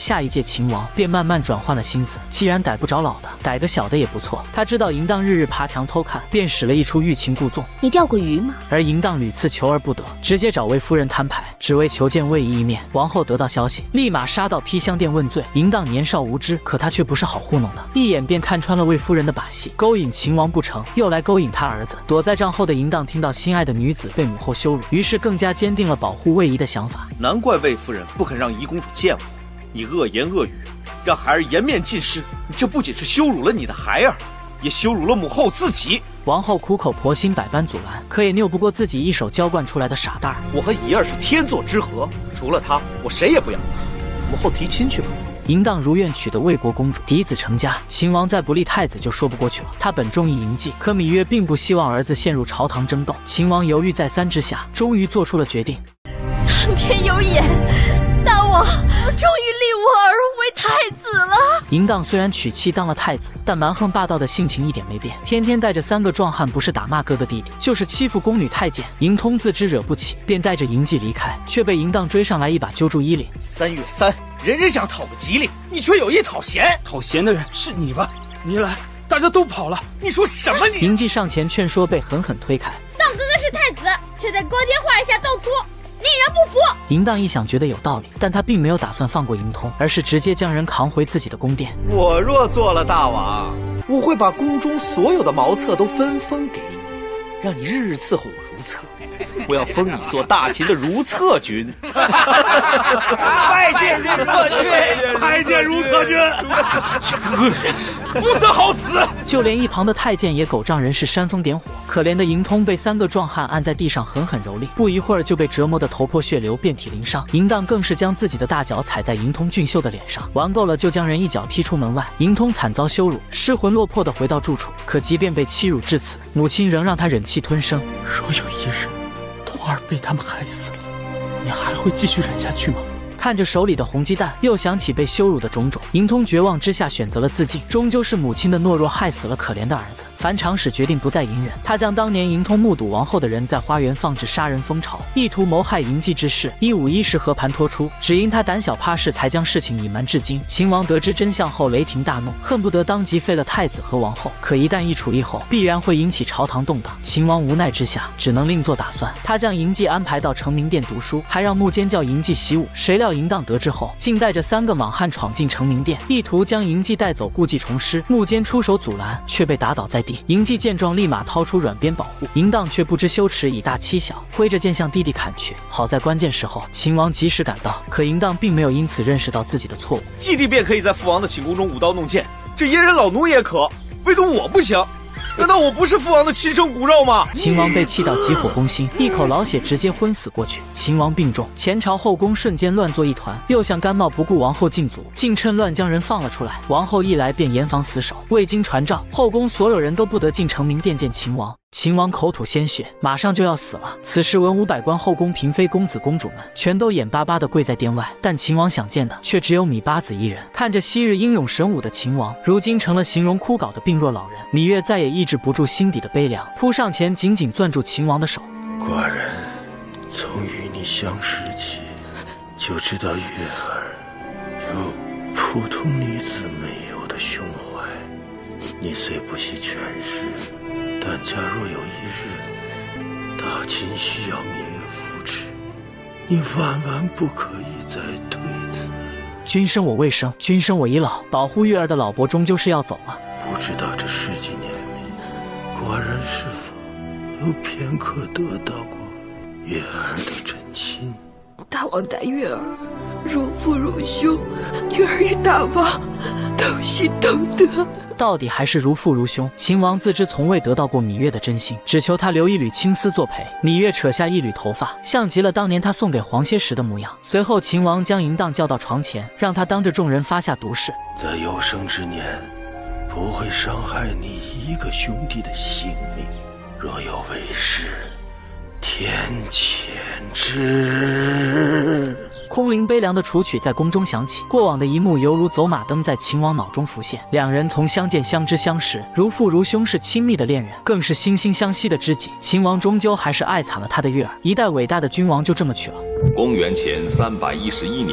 下一届秦王，便慢慢转换了心思。既然逮不着老的，逮个小的也不错。他知道淫荡日日爬墙偷看，便使了一出欲擒故纵。 你钓过鱼吗？ 而淫荡屡次求而不得，直接找魏夫人摊牌，只为求见魏姨一面。王后得到消息，立马杀到披香殿问罪。淫荡年少无知，可他却不是好糊弄的，一眼便看穿了魏夫人的把戏，勾引秦王不成，又来勾引他儿子。躲在帐后的淫荡听到心爱的女子被母后羞辱，于是更加坚定了保护魏姨的想法。 难怪魏夫人不肯让宜公主见我，你恶言恶语，让孩儿颜面尽失，你这不仅是羞辱了你的孩儿，也羞辱了母后自己。 王后苦口婆心，百般阻拦，可也拗不过自己一手浇灌出来的傻蛋儿。 我和怡儿是天作之合，除了他，我谁也不要。母后提亲去吧。 淫荡如愿娶得魏国公主，嫡子成家。秦王再不立太子就说不过去了。他本中意嬴稷，可芈月并不希望儿子陷入朝堂争斗。秦王犹豫再三之下，终于做出了决定。 苍天有眼，大王终于立我儿为太子了。 淫荡虽然娶妻当了太子，但蛮横霸道的性情一点没变，天天带着三个壮汉，不是打骂哥哥弟弟，就是欺负宫女太监。嬴通自知惹不起，便带着嬴稷离开，却被淫荡追上来，一把揪住衣领。 三月三，人人想讨个吉利，你却有意讨嫌。 讨嫌的人是你吧？你一来，大家都跑了。 你说什么你？ 嬴稷上前劝说，被狠狠推开。 当哥哥是太子，却在光天化日下斗粗，令人不服。 嬴荡一想觉得有道理，但他并没有打算放过嬴通，而是直接将人扛回自己的宫殿。 我若做了大王，我会把宫中所有的茅厕都分封给你，让你日日伺候我如厕。我要封你做大秦的如厕君。 拜见如厕君，拜见如厕君。 这个恶人，不得好死！ 就连一旁的太监也狗仗人势，煽风点火。可怜的嬴通被三个壮汉按在地上狠狠蹂躏，不一会儿就被折磨得头破血流，遍体鳞伤。嬴荡更是将自己的大脚踩在嬴通俊秀的脸上，玩够了就将人一脚踢出门外。嬴通惨遭羞辱，失魂落魄地回到住处。可即便被欺辱至此，母亲仍让他忍气吞声。 若有一日童儿被他们害死了，你还会继续忍下去吗？ 看着手里的红鸡蛋，又想起被羞辱的种种，嬴通绝望之下选择了自尽。终究是母亲的懦弱害死了可怜的儿子。樊长史决定不再隐忍，他将当年嬴通目睹王后的人在花园放置杀人蜂巢，意图谋害嬴稷之事，一五一十和盘托出。只因他胆小怕事，才将事情隐瞒至今。秦王得知真相后雷霆大怒，恨不得当即废了太子和王后。可一旦一处一后，必然会引起朝堂动荡。秦王无奈之下，只能另作打算。他将嬴稷安排到成明殿读书，还让穆坚教嬴稷习武。谁料嬴荡得知后，竟带着三个莽汉闯进成明殿，意图将嬴稷带走，故技重施。穆坚出手阻拦，却被打倒在地。嬴稷见状，立马掏出软鞭保护。嬴荡却不知羞耻，以大欺小，挥着剑向弟弟砍去。好在关键时候，秦王及时赶到，可嬴荡并没有因此认识到自己的错误。 季帝便可以在父王的寝宫中舞刀弄剑，这阉人老奴也可，唯独我不行。难道我不是父王的亲生骨肉吗？ 秦王被气到急火攻心，一口老血直接昏死过去。秦王病重，前朝后宫瞬间乱作一团，又想甘冒不顾王后禁足，竟趁乱将人放了出来。王后一来便严防死守，未经传召，后宫所有人都不得进成明殿见秦王。秦王口吐鲜血，马上就要死了。此时文武百官、后宫嫔妃、公子公主们全都眼巴巴地跪在殿外，但秦王想见的却只有芈八子一人。看着昔日英勇神武的秦王，如今成了形容枯槁的病弱老人，芈月再也抑制不住心底的悲凉，扑上前紧紧攥住秦王的手。 寡人从与你相识起，就知道月儿有普通女子没有的胸怀。你虽不惜权势，但假若有一日大秦需要芈月扶持，你万万不可以再推辞。 君生我未生，君生我已老，保护月儿的老伯终究是要走了。 不知道这十几年里，寡人是否有片刻得到过月儿的真心？ 大王待月儿如父如兄，月儿与大王同心同德。 到底还是如父如兄。秦王自知从未得到过芈月的真心，只求他留一缕青丝作陪。芈月扯下一缕头发，像极了当年他送给黄歇时的模样。随后秦王将嬴荡叫到床前，让他当着众人发下毒誓， 在有生之年不会伤害你一个兄弟的性命，若有违誓，天谴之。 空灵悲凉的楚曲在宫中响起，过往的一幕犹如走马灯在秦王脑中浮现。两人从相见相知相识，如父如兄，是亲密的恋人，更是惺惺相惜的知己。秦王终究还是爱惨了他的月儿，一代伟大的君王就这么去了。 公元前三百一十一年，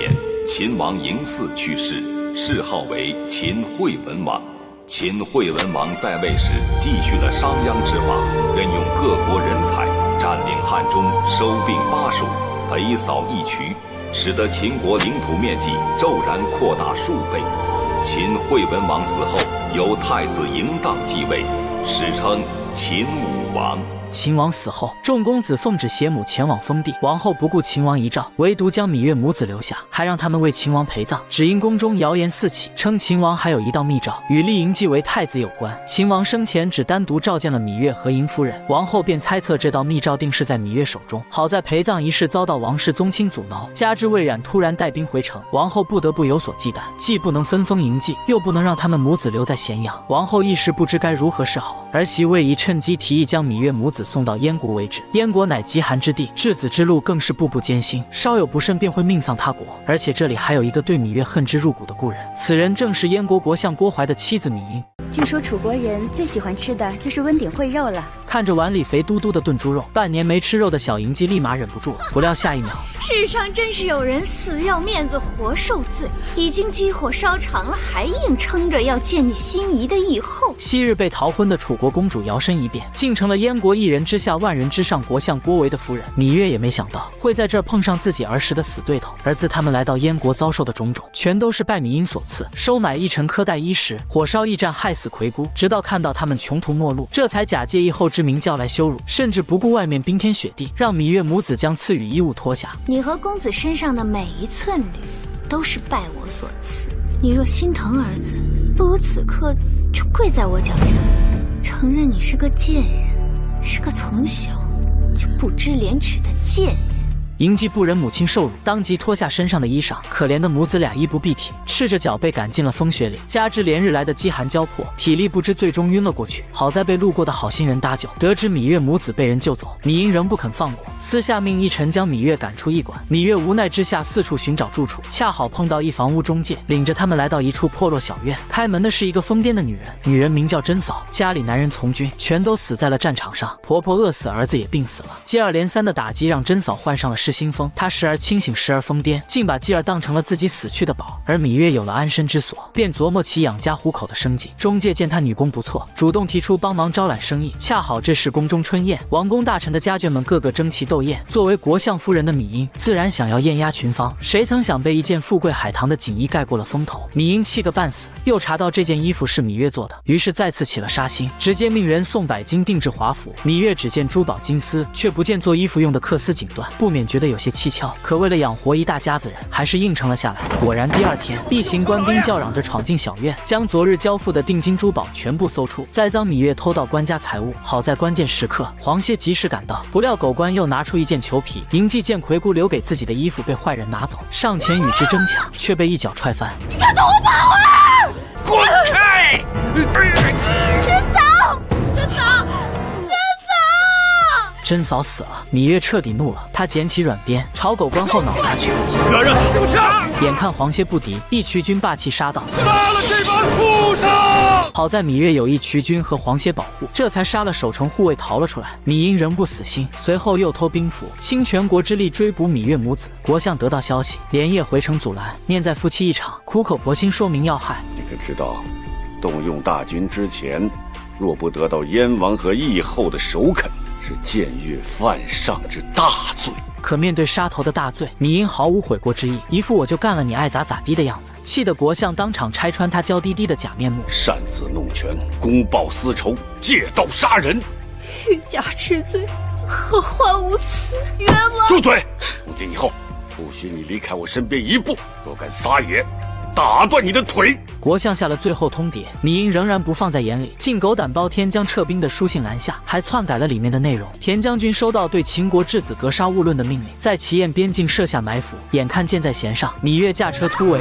秦王嬴驷去世，谥号为秦惠文王。秦惠文王在位时，继续了商鞅之法，任用各国人才，占领汉中，收并巴蜀，北扫义渠，使得秦国领土面积骤然扩大数倍。秦惠文王死后，由太子嬴荡继位，史称秦武王。 秦王死后，众公子奉旨携母前往封地，王后不顾秦王遗诏，唯独将芈月母子留下，还让他们为秦王陪葬。只因宫中谣言四起，称秦王还有一道密诏，与立嬴继为太子有关。秦王生前只单独召见了芈月和嬴夫人，王后便猜测这道密诏定是在芈月手中。好在陪葬仪式遭到王室宗亲阻挠，加之魏冉突然带兵回城，王后不得不有所忌惮，既不能分封嬴继，又不能让他们母子留在咸阳。王后一时不知该如何是好，儿媳魏仪趁机提议将芈月母子送到燕国为止。燕国乃极寒之地，质子之路更是步步艰辛，稍有不慎便会命丧他国。而且这里还有一个对芈月恨之入骨的故人，此人正是燕国国相郭淮的妻子芈英。 据说楚国人最喜欢吃的就是温鼎烩肉了。 看着碗里肥嘟嘟的炖猪肉，半年没吃肉的小嬴继立马忍不住了。不料下一秒， 世上真是有人死要面子活受罪，已经积火烧长了，还硬撑着要见你心仪的义后。 昔日被逃婚的楚国公主摇身一变，竟成了燕国一人之下万人之上国相郭维的夫人。芈月也没想到会在这儿碰上自己儿时的死对头，而自他们来到燕国遭受的种种，全都是拜芈英所赐。收买一臣苛待衣食，火烧驿站害死魁姑，直到看到他们穷途末路，这才假借义后之名叫来羞辱，甚至不顾外面冰天雪地，让芈月母子将赐予衣物脱下。 你和公子身上的每一寸缕，都是拜我所赐。你若心疼儿子，不如此刻就跪在我脚下，承认你是个贱人，是个从小就不知廉耻的贱人。 嬴继不忍母亲受辱，当即脱下身上的衣裳，可怜的母子俩衣不蔽体，赤着脚被赶进了风雪里，加之连日来的饥寒交迫，体力不支，最终晕了过去。好在被路过的好心人搭救，得知芈月母子被人救走，芈英仍不肯放过，私下命一臣将芈月赶出驿馆。芈月无奈之下四处寻找住处，恰好碰到一房屋中介，领着他们来到一处破落小院。开门的是一个疯癫的女人，女人名叫贞嫂，家里男人从军，全都死在了战场上，婆婆饿死，儿子也病死了。接二连三的打击让贞嫂患上了失心疯，她时而清醒，时而疯癫，竟把继儿当成了自己死去的宝。而芈月有了安身之所，便琢磨起养家糊口的生计。中介见她女工不错，主动提出帮忙招揽生意。恰好这是宫中春宴，王公大臣的家眷们个个争奇斗艳。作为国相夫人的芈英，自然想要艳压群芳，谁曾想被一件富贵海棠的锦衣盖过了风头。芈英气个半死，又查到这件衣服是芈月做的，于是再次起了杀心，直接命人送百金定制华服。芈月只见珠宝金丝，却不见做衣服用的缂丝锦缎，不免觉得有些蹊跷。可为了养活一大家子人，还是应承了下来。果然第二天，一行官兵叫嚷着闯进小院，将昨日交付的定金珠宝全部搜出，栽赃芈月偷盗官家财物。好在关键时刻，黄歇及时赶到，不料狗官又拿出一件裘皮。嬴继见魁姑留给自己的衣服被坏人拿走，上前与之争抢，却被一脚踹翻。 你敢动我宝啊！ 滚开！ 贞嫂，贞嫂，贞嫂！ 贞嫂死了，芈月彻底怒了，她捡起软鞭朝狗官后脑砸去。 来人，给我杀！ 眼看黄歇不敌，义渠君霸气杀到， 杀了这帮畜生！ 好在芈月有义渠君和黄歇保护，这才杀了守城护卫逃了出来。芈英仍不死心，随后又偷兵符，倾全国之力追捕芈月母子。国相得到消息，连夜回城阻拦，念在夫妻一场，苦口婆心说明要害。 你可知道，动用大军之前，若不得到燕王和义后的首肯，是僭越犯上之大罪。 可面对杀头的大罪，芈英毫无悔过之意，一副我就干了你爱咋咋地的样子，气得国相当场拆穿他娇滴滴的假面目。 擅自弄权，公报私仇，借刀杀人， 欲加之罪，何患无辞？冤枉！ 住嘴！从今以后，不许你离开我身边一步，若敢撒野，打断你的腿！ 国相下了最后通牒，芈英仍然不放在眼里，竟狗胆包天将撤兵的书信拦下，还篡改了里面的内容。田将军收到对秦国质子格杀勿论的命令，在祁堰边境设下埋伏，眼看箭在弦上，芈月驾车突围。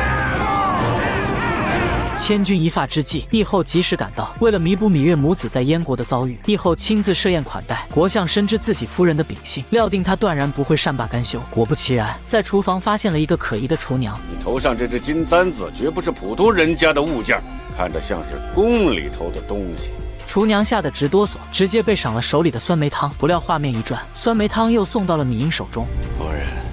千钧一发之际，义后及时赶到，为了弥补芈月母子在燕国的遭遇，义后亲自设宴款待。国相深知自己夫人的秉性，料定她断然不会善罢甘休。果不其然，在厨房发现了一个可疑的厨娘。 你头上这只金簪子绝不是普通人家的物件，看着像是宫里头的东西。 厨娘吓得直哆嗦，直接被赏了手里的酸梅汤。不料画面一转，酸梅汤又送到了芈英手中。 夫人，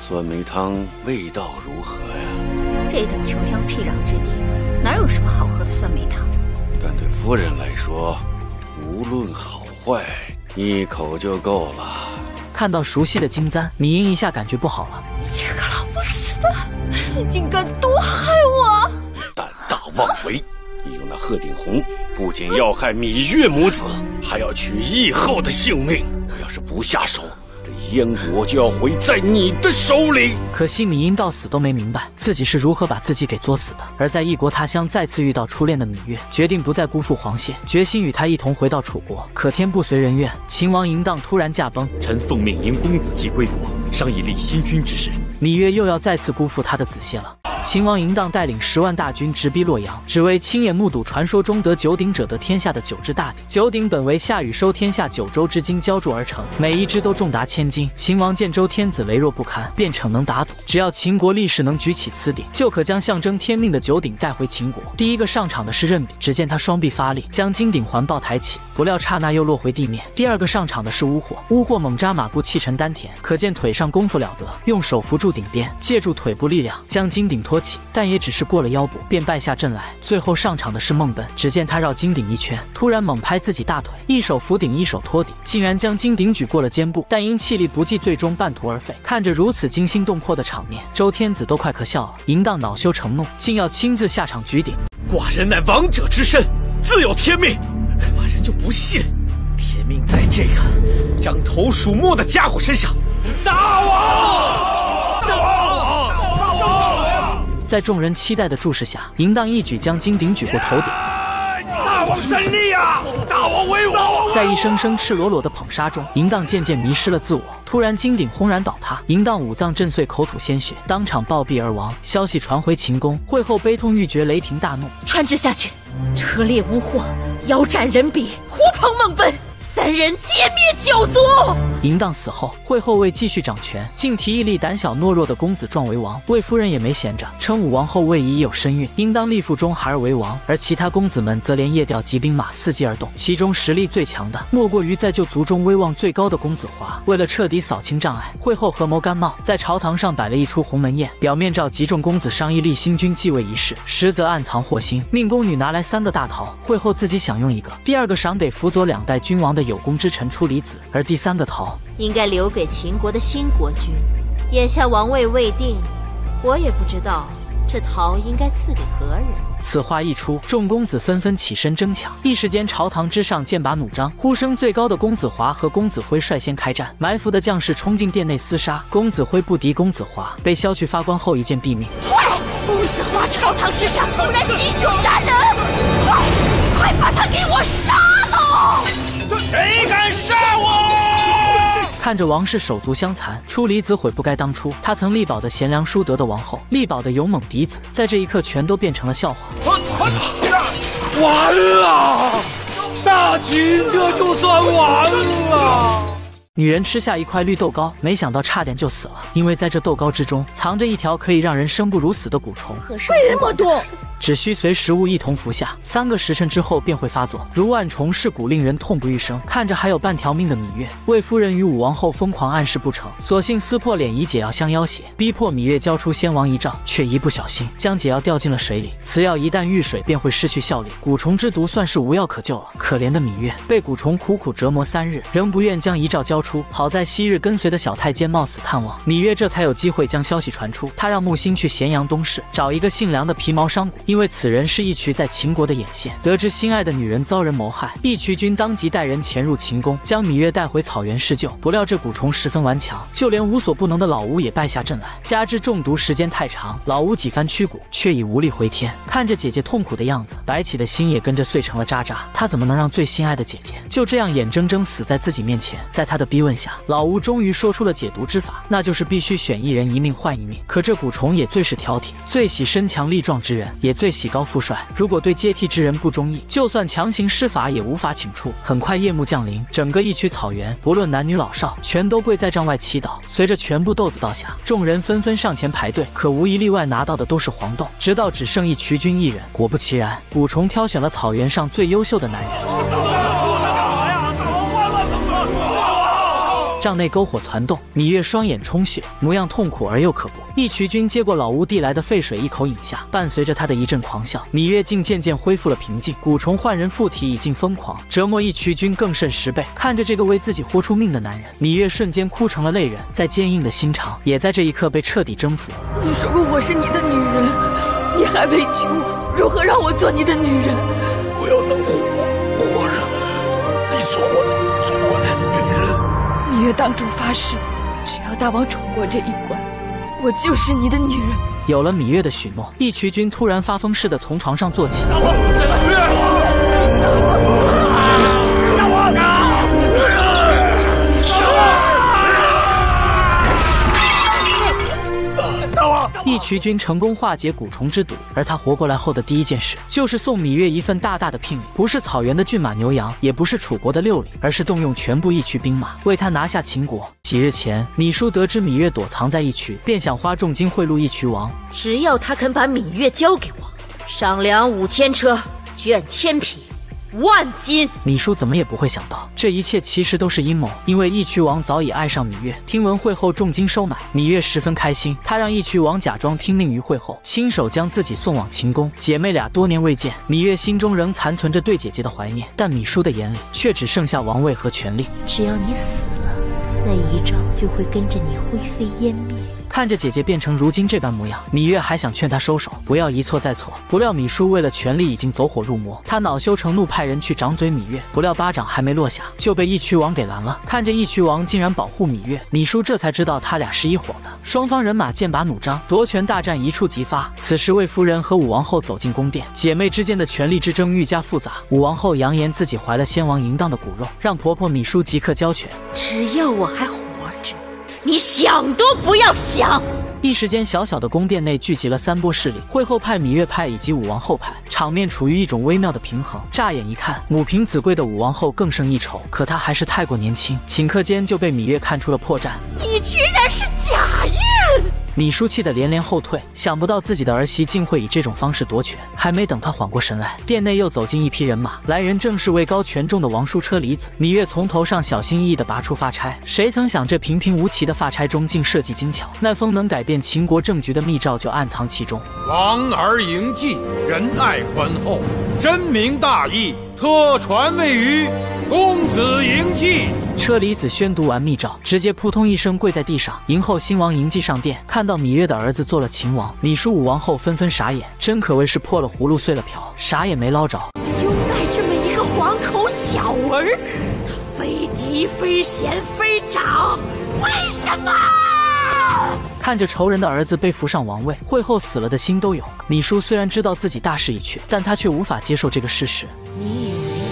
酸梅汤味道如何呀？ 这等穷乡僻壤之地，哪有什么好喝的酸梅汤？ 但对夫人来说，无论好坏，一口就够了。 看到熟悉的金簪，米英一下感觉不好了。 你这个老不死的，你竟敢毒害我！ 胆大妄为！你用那鹤顶红，不仅要害芈月母子，还要取义后的性命。我要是不下手，这燕国就要毁在你的手里。 可惜米英到死都没明白自己是如何把自己给作死的。而在异国他乡再次遇到初恋的芈月，决定不再辜负皇谢，决心与他一同回到楚国。可天不随人愿，秦王嬴荡突然驾崩， 臣奉命迎公子继归国，商议立新君之事。 芈月又要再次辜负他的子谢了。秦王嬴荡带领十万大军直逼洛阳，只为亲眼目睹传说中得九鼎者得天下的九只大鼎。九鼎本为夏禹收天下九州之精浇铸而成，每一只都重达千斤。秦王见周天子羸弱不堪，便逞能打赌，只要秦国力士能举起此鼎，就可将象征天命的九鼎带回秦国。第一个上场的是任比，只见他双臂发力，将金鼎环抱抬起，不料刹那又落回地面。第二个上场的是乌霍，乌霍猛扎马步，气沉丹田，可见腿上功夫了得，用手扶住鼎边，借助腿部力量将金鼎托起，但也只是过了腰部，便败下阵来。最后上场的是孟贲，只见他绕金鼎一圈，突然猛拍自己大腿，一手扶鼎，一手托鼎，竟然将金鼎举过了肩部，但因气力不济，最终半途而废。看着如此惊心动魄的场面，周天子都快可笑了。嬴荡恼羞成怒，竟要亲自下场举鼎。 寡人乃王者之身，自有天命，寡人就不信天命在这个獐头鼠目的家伙身上。大王！大王！大王！ 在众人期待的注视下，嬴荡一举将金鼎举过头顶。 大王神力啊！大王威武！ 在一声声赤裸裸的捧杀中，嬴荡渐渐迷失了自我。突然金鼎轰然倒塌，嬴荡五脏震碎，口吐鲜血，当场暴毙而亡。消息传回秦宫，会后悲痛欲绝，雷霆大怒， 传旨下去，车裂乌霍，腰斩任比，狐朋孟贲，三人歼灭九族。 嬴荡死后，会后为继续掌权，竟提议立胆小懦弱的公子壮为王。魏夫人也没闲着，称武王后魏仪有身孕，应当立腹中孩儿为王。而其他公子们则连夜调集兵马，伺机而动。其中实力最强的，莫过于在旧族中威望最高的公子华。为了彻底扫清障碍，会后合谋甘茂，在朝堂上摆了一出鸿门宴，表面召集众公子商议立新君继位一事，实则暗藏祸心，命宫女拿来三个大桃，会后自己享用一个，第二个赏给辅佐两代君王的有功之臣出离子，而第三个桃应该留给秦国的新国君。眼下王位未定，我也不知道这桃应该赐给何人。 此话一出，众公子纷纷起身争抢，一时间朝堂之上剑拔弩张，呼声最高的公子华和公子辉率先开战，埋伏的将士冲进殿内厮杀。公子辉不敌公子华，被削去发冠后一剑毙命。 快！公子华朝堂之上公然行凶杀人，快快把他给我杀了！ 这谁敢杀我？ 看着王室手足相残，出离子悔不该当初他曾力保的贤良淑德的王后，力保的勇猛嫡子，在这一刻全都变成了笑话。 完了，大秦这就算完了。 女人吃下一块绿豆糕，没想到差点就死了，因为在这豆糕之中藏着一条可以让人生不如死的蛊虫。 这么多！ 只需随食物一同服下，三个时辰之后便会发作，如万虫噬骨，令人痛不欲生。看着还有半条命的芈月，魏夫人与武王后疯狂暗示不成，索性撕破脸以解药相要挟，逼迫芈月交出先王遗诏，却一不小心将解药掉进了水里。此药一旦遇水，便会失去效力，蛊虫之毒算是无药可救了。可怜的芈月被蛊虫苦苦折磨三日，仍不愿将遗诏交出。好在昔日跟随的小太监冒死探望，芈月这才有机会将消息传出。他让木星去咸阳东市找一个姓梁的皮毛商贾，因为此人是义渠在秦国的眼线。得知心爱的女人遭人谋害，义渠君当即带人潜入秦宫，将芈月带回草原施救。不料这蛊虫十分顽强，就连无所不能的老吴也败下阵来。加之中毒时间太长，老吴几番驱蛊，却已无力回天。看着姐姐痛苦的样子，白起的心也跟着碎成了渣渣。他怎么能让最心爱的姐姐就这样眼睁睁死在自己面前？在他的逼问下，老吴终于说出了解毒之法，那就是必须选一人一命换一命。可这蛊虫也最是挑剔，最喜身强力壮之人，也最喜高富帅。如果对接替之人不中意，就算强行施法也无法请出。很快夜幕降临，整个义渠草原不论男女老少，全都跪在帐外祈祷。随着全部豆子倒下，众人纷纷上前排队，可无一例外拿到的都是黄豆，直到只剩义渠君一人。果不其然，蛊虫挑选了草原上最优秀的男人。 帐内篝火攒动，芈月双眼充血，模样痛苦而又可怖。义渠君接过老屋递来的沸水，一口饮下，伴随着他的一阵狂笑，芈月竟渐渐恢复了平静。蛊虫换人附体已经疯狂，折磨义渠君更甚十倍。看着这个为自己豁出命的男人，芈月瞬间哭成了泪人，在坚硬的心肠也在这一刻被彻底征服。 你说过我是你的女人，你还委屈我，如何让我做你的女人？ 不要当活活着，你做我的，做我的女人。 芈月当众发誓，只要大王闯过这一关，我就是你的女人。 有了芈月的许诺，义渠君突然发疯似的从床上坐起。 大王，大王，大王！ 义渠君成功化解蛊虫之毒，而他活过来后的第一件事就是送芈月一份大大的聘礼，不是草原的骏马牛羊，也不是楚国的六礼，而是动用全部义渠兵马为他拿下秦国。几日前，芈姝得知芈月躲藏在义渠，便想花重金贿赂义渠王， 只要他肯把芈月交给我，赏粮五千车，卷千匹，万金。 芈姝怎么也不会想到，这一切其实都是阴谋，因为义渠王早已爱上芈月，听闻会后重金收买，芈月十分开心，她让义渠王假装听命于会后，亲手将自己送往秦宫。姐妹俩多年未见，芈月心中仍残存着对姐姐的怀念，但芈姝的眼里却只剩下王位和权力。 只要你死了，那遗诏就会跟着你灰飞烟灭。 看着姐姐变成如今这般模样，芈月还想劝她收手，不要一错再错。不料芈姝为了权力已经走火入魔，她恼羞成怒，派人去掌嘴芈月。不料巴掌还没落下，就被义渠王给拦了。看着义渠王竟然保护芈月，芈姝这才知道他俩是一伙的。双方人马剑拔弩张，夺权大战一触即发。此时魏夫人和武王后走进宫殿，姐妹之间的权力之争愈加复杂。武王后扬言自己怀了先王淫荡的骨肉，让婆婆芈姝即刻交权。 只要我还活着，你想都不要想。 一时间，小小的宫殿内聚集了三波势力：会后派、芈月派以及武王后派，场面处于一种微妙的平衡。乍眼一看，母凭子贵的武王后更胜一筹，可她还是太过年轻，顷刻间就被芈月看出了破绽。 你居然是假孕！ 芈姝气得连连后退，想不到自己的儿媳竟会以这种方式夺权。还没等她缓过神来，殿内又走进一批人马，来人正是位高权重的王书车离子。芈月从头上小心翼翼地拔出发钗，谁曾想这平平无奇的发钗中竟设计精巧，那封能改变秦国政局的密诏就暗藏其中。 王儿迎继，仁爱宽厚，深明大义，特传位于公子迎继。 车厘子宣读完密诏，直接扑通一声跪在地上，迎候新王迎继上殿。看到芈月的儿子做了秦王，芈姝武王后纷纷傻眼，真可谓是破了葫芦碎了瓢，啥也没捞着。 拥戴这么一个皇口小儿，他非嫡非贤非长，为什么？ 看着仇人的儿子被扶上王位，会后死了的心都有。芈姝虽然知道自己大势已去，但她却无法接受这个事实。 你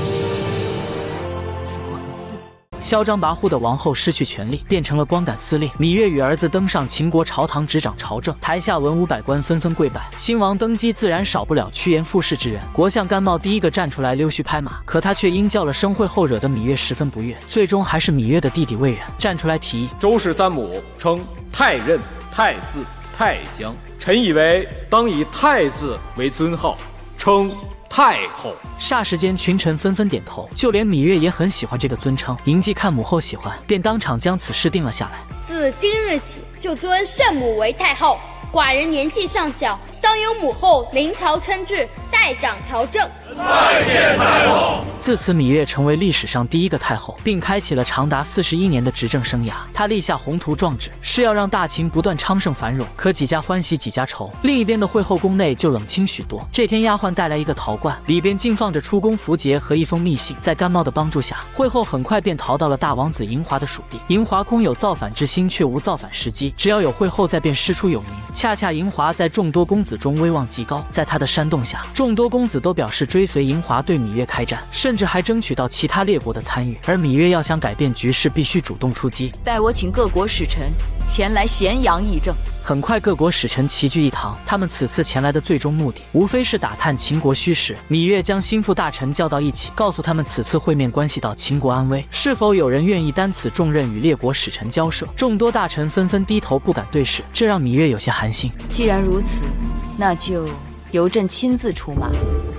嚣张跋扈的王后失去权力，变成了光杆司令。芈月与儿子登上秦国朝堂执掌朝政，台下文武百官纷纷跪拜。新王登基，自然少不了趋炎附势之人。国相甘茂第一个站出来溜须拍马，可他却因叫了声会后，惹得芈月十分不悦。最终还是芈月的弟弟魏冉站出来提议： 周氏三母称太任、太姒、太姜，臣以为当以太字为尊号，称太后。 霎时间，群臣纷纷点头，就连芈月也很喜欢这个尊称。嬴稷看母后喜欢，便当场将此事定了下来。 自今日起，就尊圣母为太后。寡人年纪尚小，当由母后临朝称制，代掌朝政。 拜见太后。 自此，芈月成为历史上第一个太后，并开启了长达四十一年的执政生涯。她立下宏图壮志，是要让大秦不断昌盛繁荣。可几家欢喜几家愁，另一边的会后宫内就冷清许多。这天，丫鬟带来一个陶罐，里边竟放着出宫符节和一封密信。在甘茂的帮助下，会后很快便逃到了大王子嬴华的属地。嬴华空有造反之心，却无造反时机。只要有会后在，便师出有名。恰恰嬴华在众多公子中威望极高，在他的煽动下，众多公子都表示追随嬴华对芈月开战，甚至还争取到其他列国的参与。而芈月要想改变局势，必须主动出击。 待我请各国使臣前来咸阳议政。 很快，各国使臣齐聚一堂。他们此次前来的最终目的，无非是打探秦国虚实。芈月将心腹大臣叫到一起，告诉他们此次会面关系到秦国安危，是否有人愿意担此重任与列国使臣交涉。众多大臣纷纷低头不敢对视，这让芈月有些寒心。 既然如此，那就由朕亲自出马。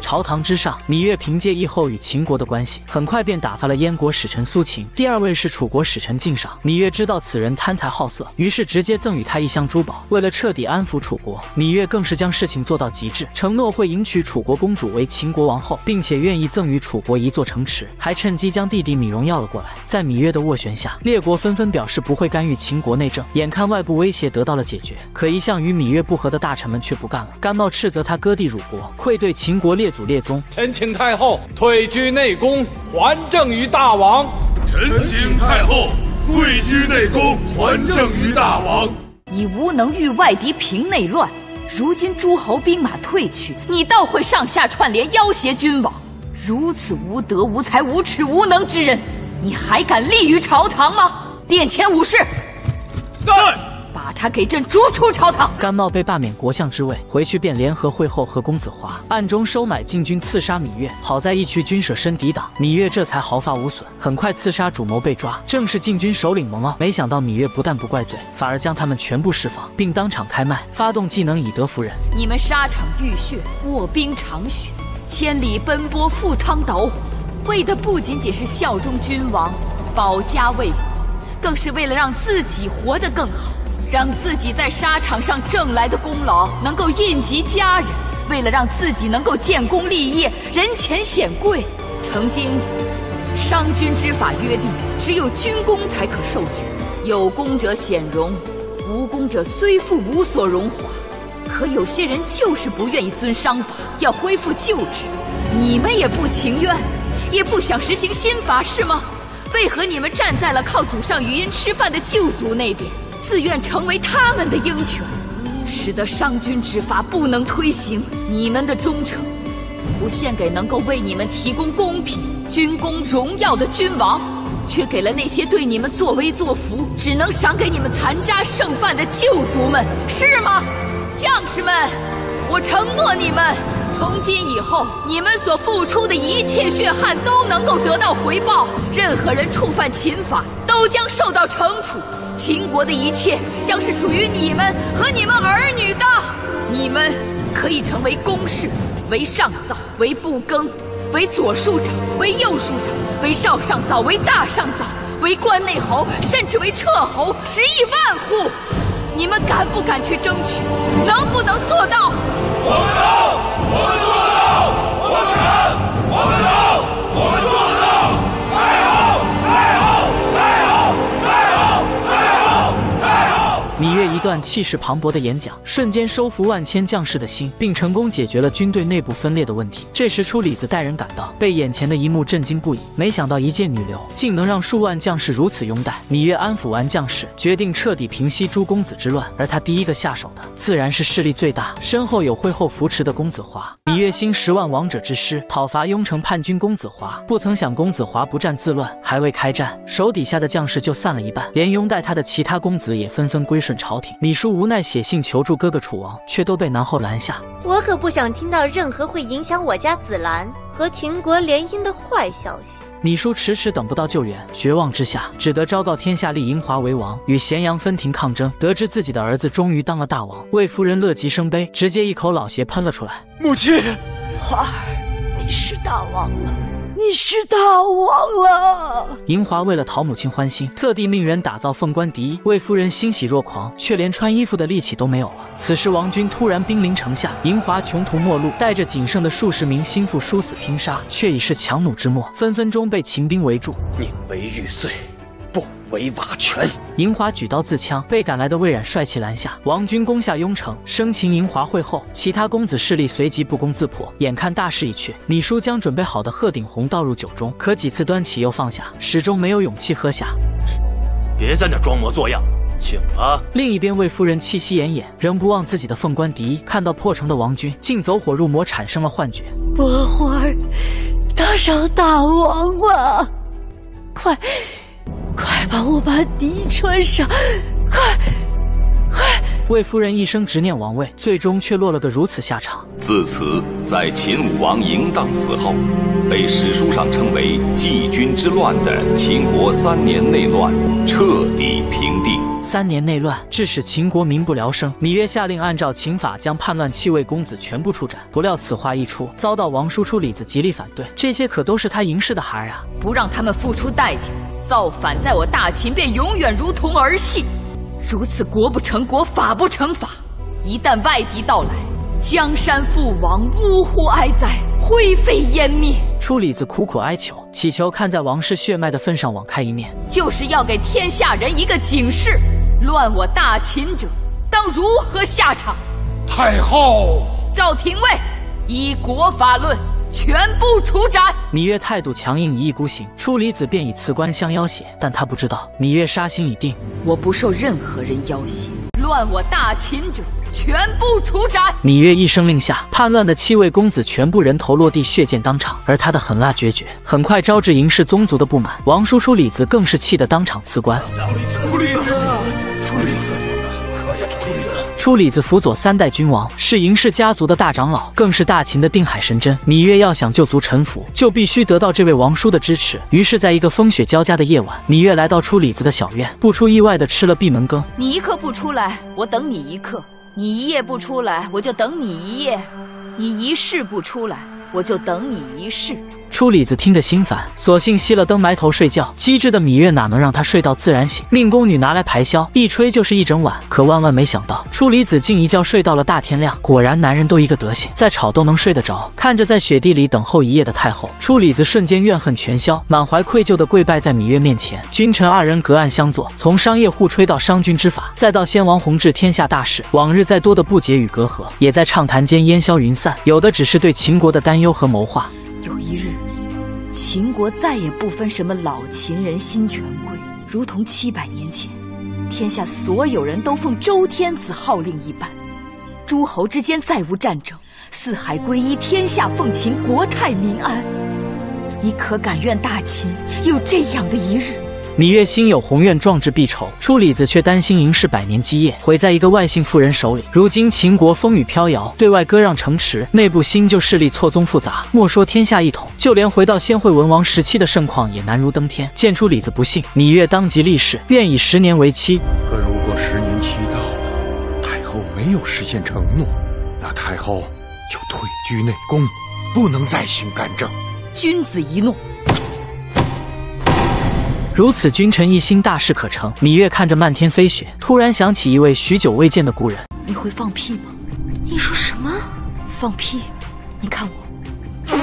朝堂之上，芈月凭借义后与秦国的关系，很快便打发了燕国使臣苏秦。第二位是楚国使臣靳赏。芈月知道此人贪财好色，于是直接赠予他一箱珠宝。为了彻底安抚楚国，芈月更是将事情做到极致，承诺会迎娶楚国公主为秦国王后，并且愿意赠予楚国一座城池，还趁机将弟弟芈戎要了过来。在芈月的斡旋下，列国纷纷表示不会干预秦国内政。眼看外部威胁得到了解决，可一向与芈月不和的大臣们却不干了。甘茂斥责他割地辱国，愧对秦国列祖列宗。 臣请太后退居内宫，还政于大王。 臣请太后退居内宫，还政于大王。 你无能御外敌，平内乱。如今诸侯兵马退去，你倒会上下串联，要挟君王。如此无德无才无耻无能之人，你还敢立于朝堂吗？殿前武士， 在。 把他给朕逐出朝堂。 甘茂被罢免国相之位，回去便联合会后和公子华，暗中收买禁军刺杀芈月。好在义渠君舍身抵挡，芈月这才毫发无损。很快刺杀主谋被抓，正是禁军首领蒙骜。没想到芈月不但不怪罪，反而将他们全部释放，并当场开麦，发动技能以德服人。 你们沙场浴血，卧冰长雪，千里奔波，赴汤蹈火，为的不仅仅是效忠君王，保家卫国，更是为了让自己活得更好。让自己在沙场上挣来的功劳能够印及家人，为了让自己能够建功立业，人前显贵。曾经，商君之法约定，只有军功才可受爵，有功者显荣，无功者虽富无所荣华。可有些人就是不愿意遵商法，要恢复旧制。你们也不情愿，也不想实行新法，是吗？为何你们站在了靠祖上余荫吃饭的旧族那边？自愿成为他们的鹰犬，使得商君之法不能推行。你们的忠诚，不献给能够为你们提供公平、军功、荣耀的君王，却给了那些对你们作威作福、只能赏给你们残渣剩饭的旧族们，是吗？将士们，我承诺你们，从今以后，你们所付出的一切血汗都能够得到回报。任何人触犯秦法，都将受到惩处。秦国的一切将是属于你们和你们儿女的。你们可以成为公士，为上造，为部更，为左庶长，为右庶长，为少上造，为大上造，为关内侯，甚至为彻侯，十亿万户。你们敢不敢去争取？能不能做到？ 我们能，我们做得到，我们能，我们能，我们做得到。太好，太好，太好，太好，太好，太好！ 芈月一段气势磅礴的演讲，瞬间收服万千将士的心，并成功解决了军队内部分裂的问题。这时出李子带人赶到，被眼前的一幕震惊不已。没想到一介女流竟能让数万将士如此拥戴。芈月安抚完将士，决定彻底平息诸公子之乱，而他第一个下手的自然是势力最大、身后有会后扶持的公子华。芈月兴十万王者之师，讨伐雍城叛军公子华。不曾想公子华不战自乱，还未开战，手底下的将士就散了一半，连拥戴他的其他公子也纷纷归顺朝廷。芈姝无奈写信求助哥哥楚王，却都被南后拦下。 我可不想听到任何会影响我家紫兰和秦国联姻的坏消息。 芈姝迟迟等不到救援，绝望之下，只得昭告天下立嬴华为王，与咸阳分庭抗争。得知自己的儿子终于当了大王，魏夫人乐极生悲，直接一口老血喷了出来。 母亲， 华儿，你是大王了。你是大王了！ 嬴华为了讨母亲欢心，特地命人打造凤冠第一。魏夫人欣喜若狂，却连穿衣服的力气都没有了。此时王军突然兵临城下，嬴华穷途末路，带着仅剩的数十名心腹殊死拼杀，却已是强弩之末，分分钟被秦兵围住。 宁为玉碎，不为瓦全。 嬴华举刀自枪，被赶来的魏冉帅气拦下。王军攻下雍城，生擒嬴华会后，其他公子势力随即不攻自破。眼看大势已去，芈姝将准备好的鹤顶红倒入酒中，可几次端起又放下，始终没有勇气喝下。 别在那装模作样，请了。 另一边魏夫人气息奄奄，仍不忘自己的凤冠第一。看到破城的王军，竟走火入魔，产生了幻觉。 我花儿当上大王了，快！快把我把敌衣穿上！快快！ 魏夫人一生执念王位，最终却落了个如此下场。 自此，在秦武王嬴荡死后，被史书上称为季军之乱的秦国三年内乱彻底平定。 三年内乱致使秦国民不聊生，芈月下令按照秦法将叛乱七位公子全部处斩。不料此话一出，遭到王叔出李子极力反对，这些可都是他赢氏的孩儿啊！ 不让他们付出代价，造反在我大秦便永远如同儿戏。如此国不成国，法不成法，一旦外敌到来，江山覆亡，呜呼哀哉，灰飞烟灭。 出李子苦苦哀求，祈求看在王氏血脉的份上网开一面， 就是要给天下人一个警示：乱我大秦者，当如何下场？ 太后， 赵廷尉，依国法论，全部处斩。 芈月态度强硬，一意孤行，出离子便以刺官相要挟，但他不知道芈月杀心已定。 我不受任何人要挟，乱我大秦者，全部处斩。 芈月一声令下，叛乱的七位公子全部人头落地，血溅当场。而他的狠辣决绝，很快招致嬴氏宗族的不满。王叔出李子更是气得当场辞官。 出李子，出李子，可下出李子。 出李子辅佐三代君王，是嬴氏家族的大长老，更是大秦的定海神针。芈月要想救族臣服，就必须得到这位王叔的支持。于是，在一个风雪交加的夜晚，芈月来到出李子的小院，不出意外的吃了闭门羹。 你一刻不出来，我等你一刻；你一夜不出来，我就等你一夜；你一世不出来，我就等你一世。 出李子听着心烦，索性熄了灯，埋头睡觉。机智的芈月哪能让他睡到自然醒，命宫女拿来排箫，一吹就是一整晚。可万万没想到，出李子竟一觉睡到了大天亮。果然男人都一个德行，再吵都能睡得着。看着在雪地里等候一夜的太后，出李子瞬间怨恨全消，满怀愧疚的跪拜在芈月面前。君臣二人隔岸相坐，从商业互吹到商君之法，再到先王弘治天下大事，往日再多的不解与隔阂，也在畅谈间烟消云散，有的只是对秦国的担忧和谋划。 有一日，秦国再也不分什么老秦人新权贵，如同七百年前，天下所有人都奉周天子号令一般，诸侯之间再无战争，四海归一，天下奉秦，国泰民安。你可敢愿大秦有这样的一日？ 芈月心有宏愿，壮志必酬，出李子却担心嬴氏百年基业毁在一个外姓妇人手里。如今秦国风雨飘摇，对外割让城池，内部新旧势力错综复杂，莫说天下一统，就连回到先惠文王时期的盛况也难如登天。见出李子不幸，芈月当即立誓，愿以十年为期。 可如果十年期到了，太后没有实现承诺，那太后就退居内宫，不能再行干政。 君子一诺。 如此君臣一心，大事可成。芈月看着漫天飞雪，突然想起一位许久未见的故人。 你会放屁吗？ 你说什么？ 放屁！你看我。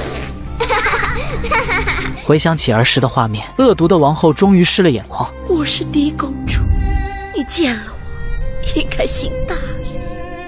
回想起儿时的画面，恶毒的王后终于湿了眼眶。 我是嫡公主，你见了我，应该行大礼。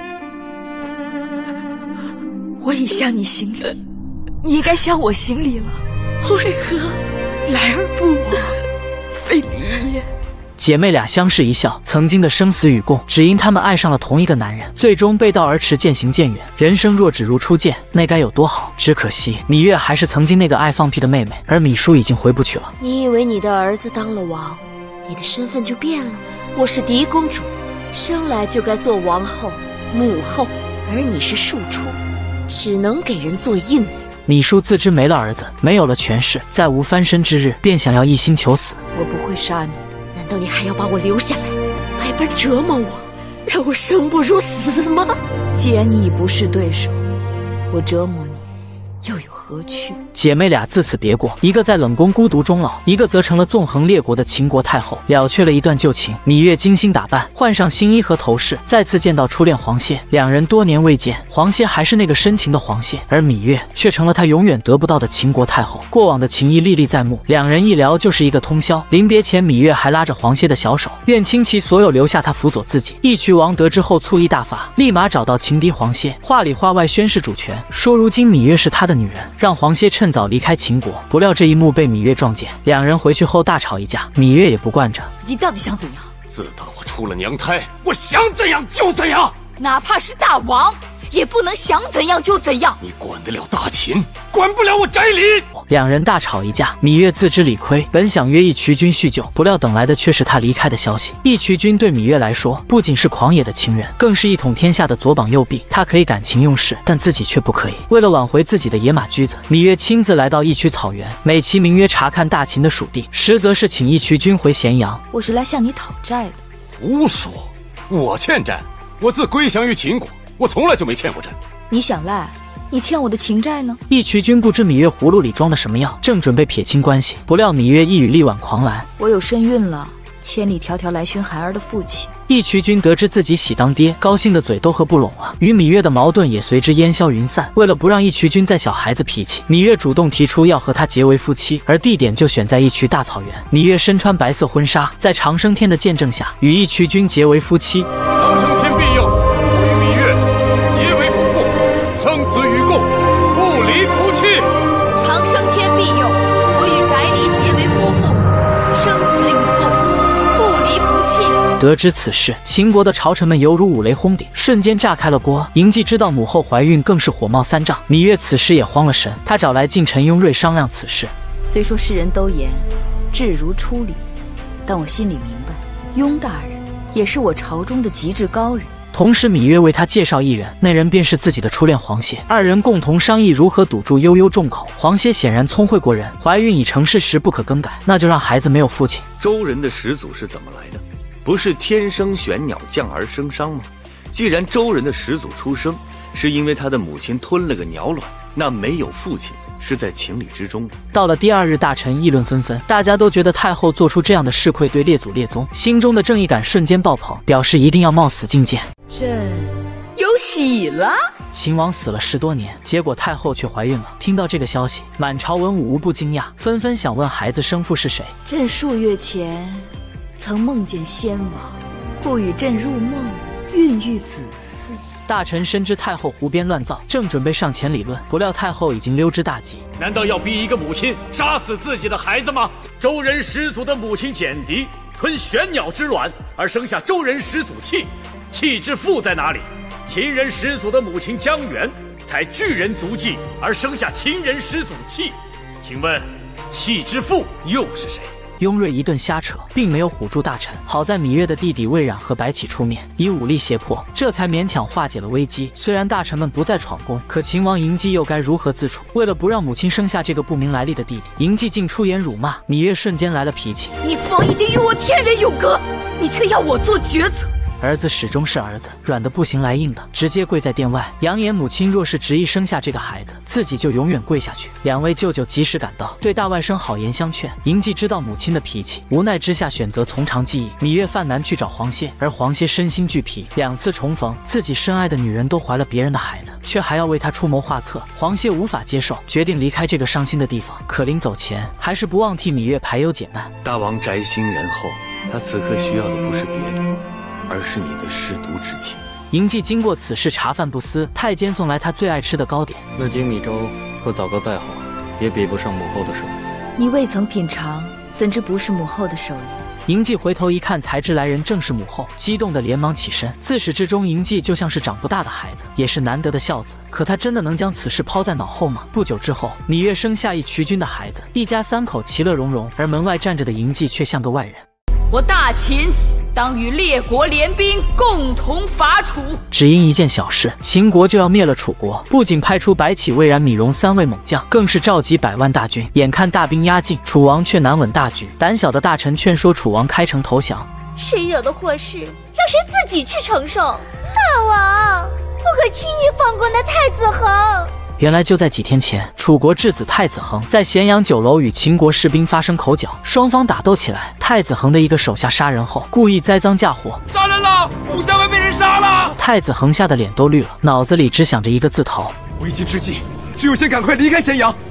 我已向你行礼，你也该向我行礼了。 为何？来而不往，非芈月。 姐妹俩相视一笑，曾经的生死与共，只因她们爱上了同一个男人，最终背道而驰，渐行渐远。人生若只如初见，那该有多好！只可惜芈月还是曾经那个爱放屁的妹妹，而芈姝已经回不去了。 你以为你的儿子当了王，你的身份就变了？我是嫡公主，生来就该做王后、母后，而你是庶出，只能给人做应女。 芈姝自知没了儿子，没有了权势，再无翻身之日，便想要一心求死。 我不会杀你， 难道你还要把我留下来，百般折磨我，让我生不如死吗？ 既然你已不是对手，我折磨你又有何趣？ 姐妹俩自此别过，一个在冷宫孤独终老，一个则成了纵横列国的秦国太后，了却了一段旧情。芈月精心打扮，换上新衣和头饰，再次见到初恋黄歇。两人多年未见，黄歇还是那个深情的黄歇，而芈月却成了他永远得不到的秦国太后。过往的情谊历历在目，两人一聊就是一个通宵。临别前，芈月还拉着黄歇的小手，愿倾其所有留下他辅佐自己。义渠王得知后醋意大发，立马找到情敌黄歇，话里话外宣示主权，说如今芈月是他的女人，让黄歇趁早离开秦国。不料这一幕被芈月撞见，两人回去后大吵一架，芈月也不惯着。 你到底想怎样？ 自打我出了娘胎，我想怎样就怎样。 哪怕是大王， 也不能想怎样就怎样。 你管得了大秦，管不了我翟里。 两人大吵一架，芈月自知理亏，本想约义渠君叙旧，不料等来的却是他离开的消息。义渠君对芈月来说，不仅是狂野的情人，更是一统天下的左膀右臂。他可以感情用事，但自己却不可以。为了挽回自己的野马驹子，芈月亲自来到义渠草原，美其名曰查看大秦的属地，实则是请义渠君回咸阳。 我是来向你讨债的。 胡说！我欠债？我自归降于秦国，我从来就没欠过债。 你想赖？你欠我的情债呢？ 义渠君不知芈月葫芦里装的什么药，正准备撇清关系，不料芈月一语力挽狂澜。 我有身孕了，千里迢迢来寻孩儿的父亲。 义渠君得知自己喜当爹，高兴的嘴都合不拢了，与芈月的矛盾也随之烟消云散。为了不让义渠君再小孩子脾气，芈月主动提出要和他结为夫妻，而地点就选在义渠大草原。芈月身穿白色婚纱，在长生天的见证下，与义渠君结为夫妻。 长生天庇佑，我与芈月结为夫妇，生死与共，不离不弃。 长生天庇佑，我与翟离结为夫妇，生死与共，不离不弃。 得知此事，秦国的朝臣们犹如五雷轰顶，瞬间炸开了锅。嬴稷知道母后怀孕，更是火冒三丈。芈月此时也慌了神，他找来近臣雍瑞商量此事。 虽说世人都言智如初礼，但我心里明白，雍大人也是我朝中的极致高人。 同时，芈月为他介绍一人，那人便是自己的初恋黄歇。二人共同商议如何堵住悠悠众口。黄歇显然聪慧过人，怀孕已成事实，不可更改，那就让孩子没有父亲。 周人的始祖是怎么来的？不是天生玄鸟降而生商吗？既然周人的始祖出生是因为他的母亲吞了个鸟卵，那没有父亲是在情理之中的。 到了第二日，大臣议论纷纷，大家都觉得太后做出这样的事愧对列祖列宗，心中的正义感瞬间爆棚，表示一定要冒死觐见。 朕有喜了。 秦王死了十多年，结果太后却怀孕了。听到这个消息，满朝文武无不惊讶，纷纷想问孩子生父是谁。 朕数月前曾梦见先王，故与朕入梦，孕育子嗣。 大臣深知太后胡编乱造，正准备上前理论，不料太后已经溜之大吉。 难道要逼一个母亲杀死自己的孩子吗？周人始祖的母亲简狄吞玄鸟之卵，而生下周人始祖契，契之父在哪里？秦人始祖的母亲姜元采巨人足迹，而生下秦人始祖契，请问契之父又是谁？ 雍瑞一顿瞎扯，并没有唬住大臣。好在芈月的弟弟魏冉和白起出面，以武力胁迫，这才勉强化解了危机。虽然大臣们不再闯宫，可秦王嬴稷又该如何自处？为了不让母亲生下这个不明来历的弟弟，嬴稷竟出言辱骂。芈月瞬间来了脾气： 你父王已经与我天人永隔，你却要我做抉择。 儿子始终是儿子，软的不行来硬的，直接跪在殿外，扬言母亲若是执意生下这个孩子，自己就永远跪下去。两位舅舅及时赶到，对大外甥好言相劝。嬴稷知道母亲的脾气，无奈之下选择从长计议。芈月犯难去找黄歇，而黄歇身心俱疲，两次重逢，自己深爱的女人都怀了别人的孩子，却还要为他出谋划策。黄歇无法接受，决定离开这个伤心的地方。可临走前，还是不忘替芈月排忧解难。 大王宅心仁厚，他此刻需要的不是别的，而是你的舐犊之情。 嬴稷经过此事，茶饭不思，太监送来他最爱吃的糕点。 那精米粥和枣糕再好，也比不上母后的手艺。 你未曾品尝，怎知不是母后的手艺？ 嬴稷回头一看，才知来人正是母后，激动的连忙起身。自始至终，嬴稷就像是长不大的孩子，也是难得的孝子。可他真的能将此事抛在脑后吗？不久之后，芈月生下义渠君的孩子，一家三口其乐融融，而门外站着的嬴稷却像个外人。 我大秦当与列国联兵，共同伐楚。 只因一件小事，秦国就要灭了楚国，不仅派出白起、魏冉、芈戎三位猛将，更是召集百万大军。眼看大兵压境，楚王却难稳大局。胆小的大臣劝说楚王开城投降。 谁惹的祸事，让谁自己去承受。大王，不可轻易放过那太子恒。 原来就在几天前，楚国质子太子恒在咸阳酒楼与秦国士兵发生口角，双方打斗起来。太子恒的一个手下杀人后，故意栽赃嫁祸， 杀人了！武将们被人杀了！ 太子恒吓得脸都绿了，脑子里只想着一个字：逃。 危急之际，只有先赶快离开咸阳，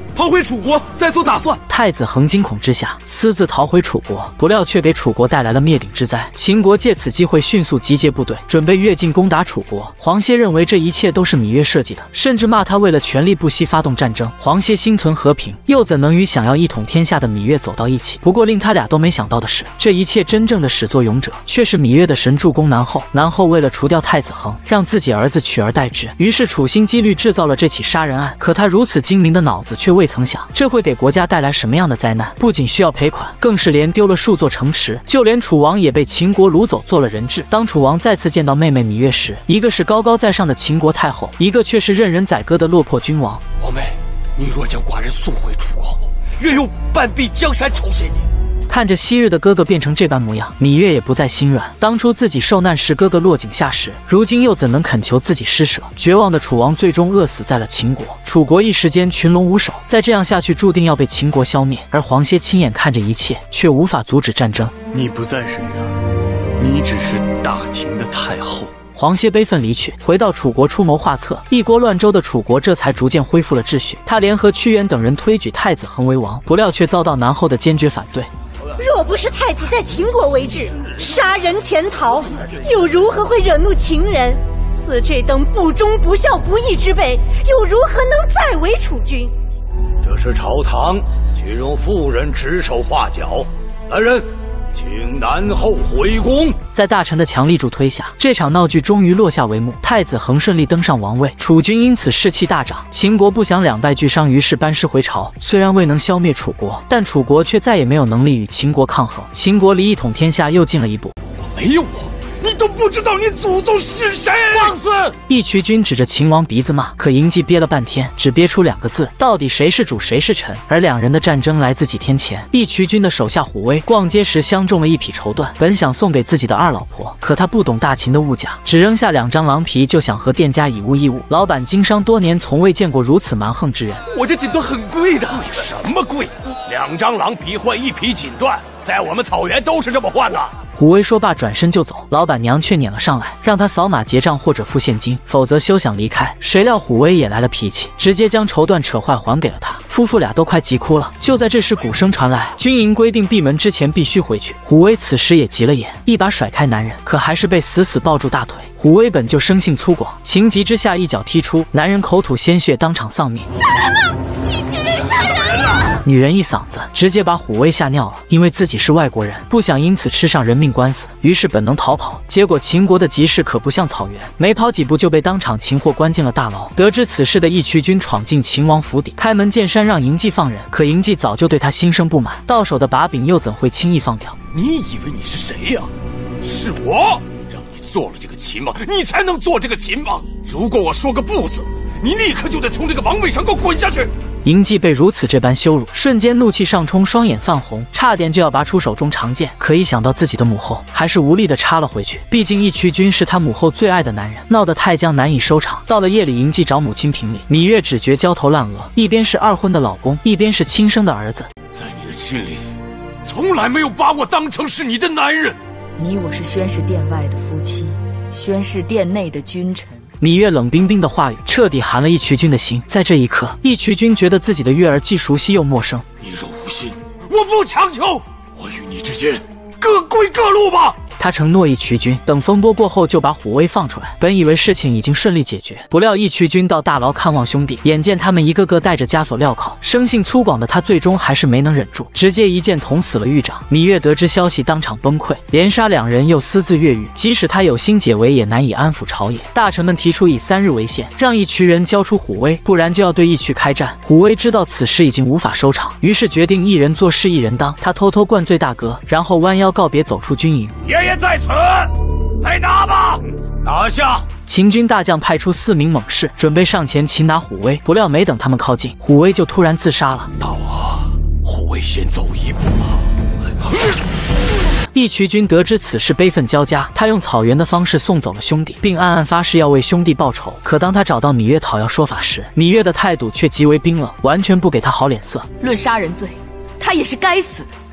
逃回楚国再做打算。 太子恒惊恐之下，私自逃回楚国，不料却给楚国带来了灭顶之灾。秦国借此机会迅速集结部队，准备跃进攻打楚国。黄歇认为这一切都是芈月设计的，甚至骂他为了权力不惜发动战争。黄歇心存和平，又怎能与想要一统天下的芈月走到一起？不过令他俩都没想到的是，这一切真正的始作俑者却是芈月的神助攻南后。南后为了除掉太子恒，让自己儿子取而代之，于是处心积虑制造了这起杀人案。可他如此精明的脑子却未曾想，这会给国家带来什么样的灾难？不仅需要赔款，更是连丢了数座城池，就连楚王也被秦国掳走做了人质。当楚王再次见到妹妹芈月时，一个是高高在上的秦国太后，一个却是任人宰割的落魄君王。 王妹，你若将寡人送回楚国，愿用半壁江山酬谢你。 看着昔日的哥哥变成这般模样，芈月也不再心软。当初自己受难时哥哥落井下石，如今又怎能恳求自己施舍？绝望的楚王最终饿死在了秦国，楚国一时间群龙无首，再这样下去注定要被秦国消灭。而黄歇亲眼看着一切，却无法阻止战争。 你不再是月儿，你只是大秦的太后。 黄歇悲愤离去，回到楚国出谋划策，一国乱周的楚国这才逐渐恢复了秩序。他联合屈原等人推举太子恒为王，不料却遭到南后的坚决反对。 若不是太子在秦国为质，杀人潜逃，又如何会惹怒秦人？似这等不忠不孝不义之辈，又如何能再为楚君？ 这是朝堂，请容妇人指手画脚。来人，请南后回宫。 在大臣的强力助推下，这场闹剧终于落下帷幕。太子恒顺利登上王位，楚军因此士气大涨。秦国不想两败俱伤，于是班师回朝。虽然未能消灭楚国，但楚国却再也没有能力与秦国抗衡。秦国离一统天下又近了一步。 没有我，你都不知道你祖宗是谁！ 放肆！ 义渠君指着秦王鼻子骂，可嬴稷憋了半天，只憋出两个字：到底谁是主谁是臣？而两人的战争来自几天前，义渠君的手下虎威逛街时相中了一匹绸缎，本想送给自己的二老婆，可他不懂大秦的物价，只扔下两张狼皮就想和店家以物易物。老板经商多年，从未见过如此蛮横之人。 我这锦缎很贵的。贵什么贵？两张狼皮换一匹锦缎，在我们草原都是这么换的。 虎威说罢转身就走，老板娘却撵了上来，让他扫码结账或者付现金，否则休想离开。谁料虎威也来了脾气，直接将绸缎扯坏还给了他。夫妇俩都快急哭了。就在这时，鼓声传来，军营规定闭门之前必须回去。虎威此时也急了眼，一把甩开男人，可还是被死死抱住大腿。虎威本就生性粗犷，情急之下一脚踢出，男人口吐鲜血，当场丧命。 杀人了！一群人杀人了！ 女人一嗓子，直接把虎威吓尿了。因为自己是外国人，不想因此吃上人命官司，于是本能逃跑。结果秦国的急事可不像草原，没跑几步就被当场擒获，关进了大牢。得知此事的义渠君闯进秦王府邸，开门见山让嬴稷放人。可嬴稷早就对他心生不满，到手的把柄又怎会轻易放掉？ 你以为你是谁呀、啊？是我让你做了这个秦王，你才能做这个秦王。如果我说个不字，你立刻就得从这个王位上给我滚下去！ 嬴稷被如此这般羞辱，瞬间怒气上冲，双眼泛红，差点就要拔出手中长剑。可一想到自己的母后，还是无力的插了回去。毕竟义渠君是他母后最爱的男人，闹得太将难以收场。到了夜里，嬴稷找母亲评理，芈月只觉焦头烂额，一边是二婚的老公，一边是亲生的儿子。 在你的心里，从来没有把我当成是你的男人。 你我是宣室殿外的夫妻，宣室殿内的君臣。 芈月冷冰冰的话语彻底寒了义渠君的心。在这一刻，义渠君觉得自己的月儿既熟悉又陌生。 你若无心，我不强求，我与你之间各归各路吧。 他承诺义渠君，等风波过后就把虎威放出来。本以为事情已经顺利解决，不料义渠君到大牢看望兄弟，眼见他们一个个带着枷锁镣铐，生性粗犷的他最终还是没能忍住，直接一剑捅死了狱长。芈月得知消息，当场崩溃，连杀两人又私自越狱，即使他有心解围，也难以安抚朝野。大臣们提出以三日为限，让一渠人交出虎威，不然就要对义渠开战。虎威知道此事已经无法收场，于是决定一人做事一人当。他偷偷灌醉大哥，然后弯腰告别，走出军营。 爷爷在此，来打吧！拿下！ 秦军大将派出四名猛士，准备上前擒拿虎威。不料没等他们靠近，虎威就突然自杀了。 大王，虎威先走一步了。 义渠君得知此事，悲愤交加，他用草原的方式送走了兄弟，并暗暗发誓要为兄弟报仇。可当他找到芈月讨要说法时，芈月的态度却极为冰冷，完全不给他好脸色。 论杀人罪，他也是该死的。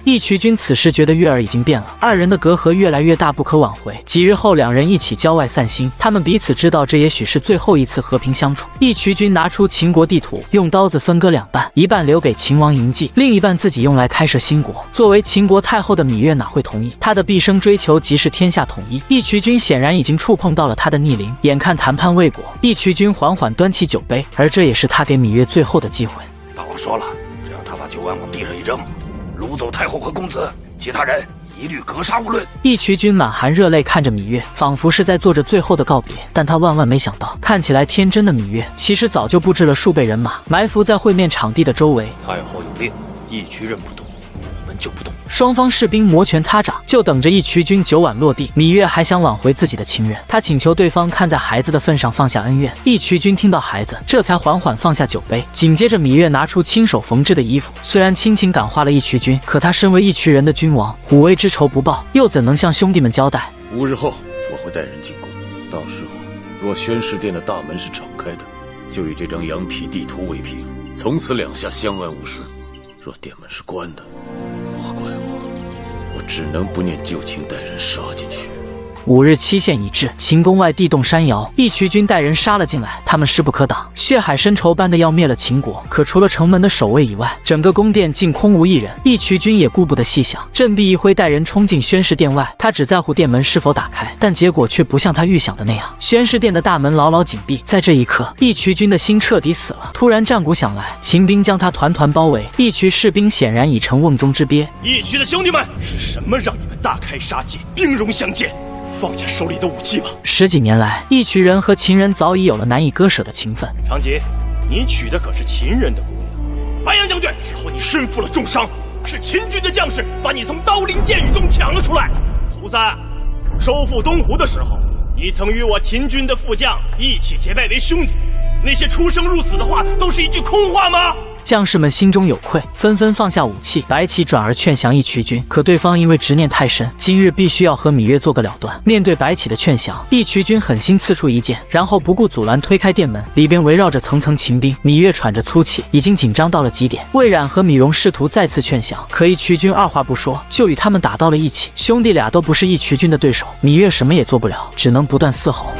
义渠君此时觉得月儿已经变了，二人的隔阂越来越大，不可挽回。几日后，两人一起郊外散心，他们彼此知道这也许是最后一次和平相处。义渠君拿出秦国地图，用刀子分割两半，一半留给秦王嬴稷，另一半自己用来开设新国。作为秦国太后的芈月哪会同意？她的毕生追求即是天下统一。义渠君显然已经触碰到了他的逆鳞，眼看谈判未果，义渠君缓缓端起酒杯，而这也是他给芈月最后的机会。 大王说了，只要他把酒碗往地上一扔，掳走太后和公子，其他人一律格杀勿论。 义渠君满含热泪看着芈月，仿佛是在做着最后的告别。但他万万没想到，看起来天真的芈月，其实早就布置了数倍人马，埋伏在会面场地的周围。 太后有令，义渠任不动，你们就不动。 双方士兵摩拳擦掌，就等着义渠君酒碗落地。芈月还想挽回自己的情人，她请求对方看在孩子的份上放下恩怨。义渠君听到孩子，这才缓缓放下酒杯。紧接着，芈月拿出亲手缝制的衣服，虽然亲情感化了义渠君，可他身为义渠人的君王，虎威之仇不报，又怎能向兄弟们交代？ 五日后，我会带人进宫，到时候若宣誓殿的大门是敞开的，就以这张羊皮地图为凭，从此两下相安无事；若殿门是关的，莫怪我，我只能不念旧情，带人杀进去。 五日期限已至，秦宫外地动山摇，义渠君带人杀了进来，他们势不可挡，血海深仇般的要灭了秦国。可除了城门的守卫以外，整个宫殿竟空无一人。义渠君也顾不得细想，振臂一挥，带人冲进宣誓殿外。他只在乎殿门是否打开，但结果却不像他预想的那样，宣誓殿的大门牢牢紧闭。在这一刻，义渠君的心彻底死了。突然战鼓响来，秦兵将他团团包围，义渠士兵显然已成瓮中之鳖。 义渠的兄弟们，是什么让你们大开杀戒，兵戎相见？放下手里的武器吧！ 十几年来，义渠人和秦人早已有了难以割舍的情分。 长吉，你娶的可是秦人的姑娘。白杨将军，之后你身负了重伤，是秦军的将士把你从刀林剑雨中抢了出来。胡子，收复东湖的时候，你曾与我秦军的副将一起结拜为兄弟，那些出生入死的话都是一句空话吗？ 将士们心中有愧，纷纷放下武器。白起转而劝降义渠君，可对方因为执念太深，今日必须要和芈月做个了断。面对白起的劝降，义渠君狠心刺出一剑，然后不顾阻拦推开殿门，里边围绕着层层秦兵。芈月喘着粗气，已经紧张到了极点。魏冉和芈戎试图再次劝降，可义渠君二话不说就与他们打到了一起。兄弟俩都不是义渠君的对手，芈月什么也做不了，只能不断嘶吼。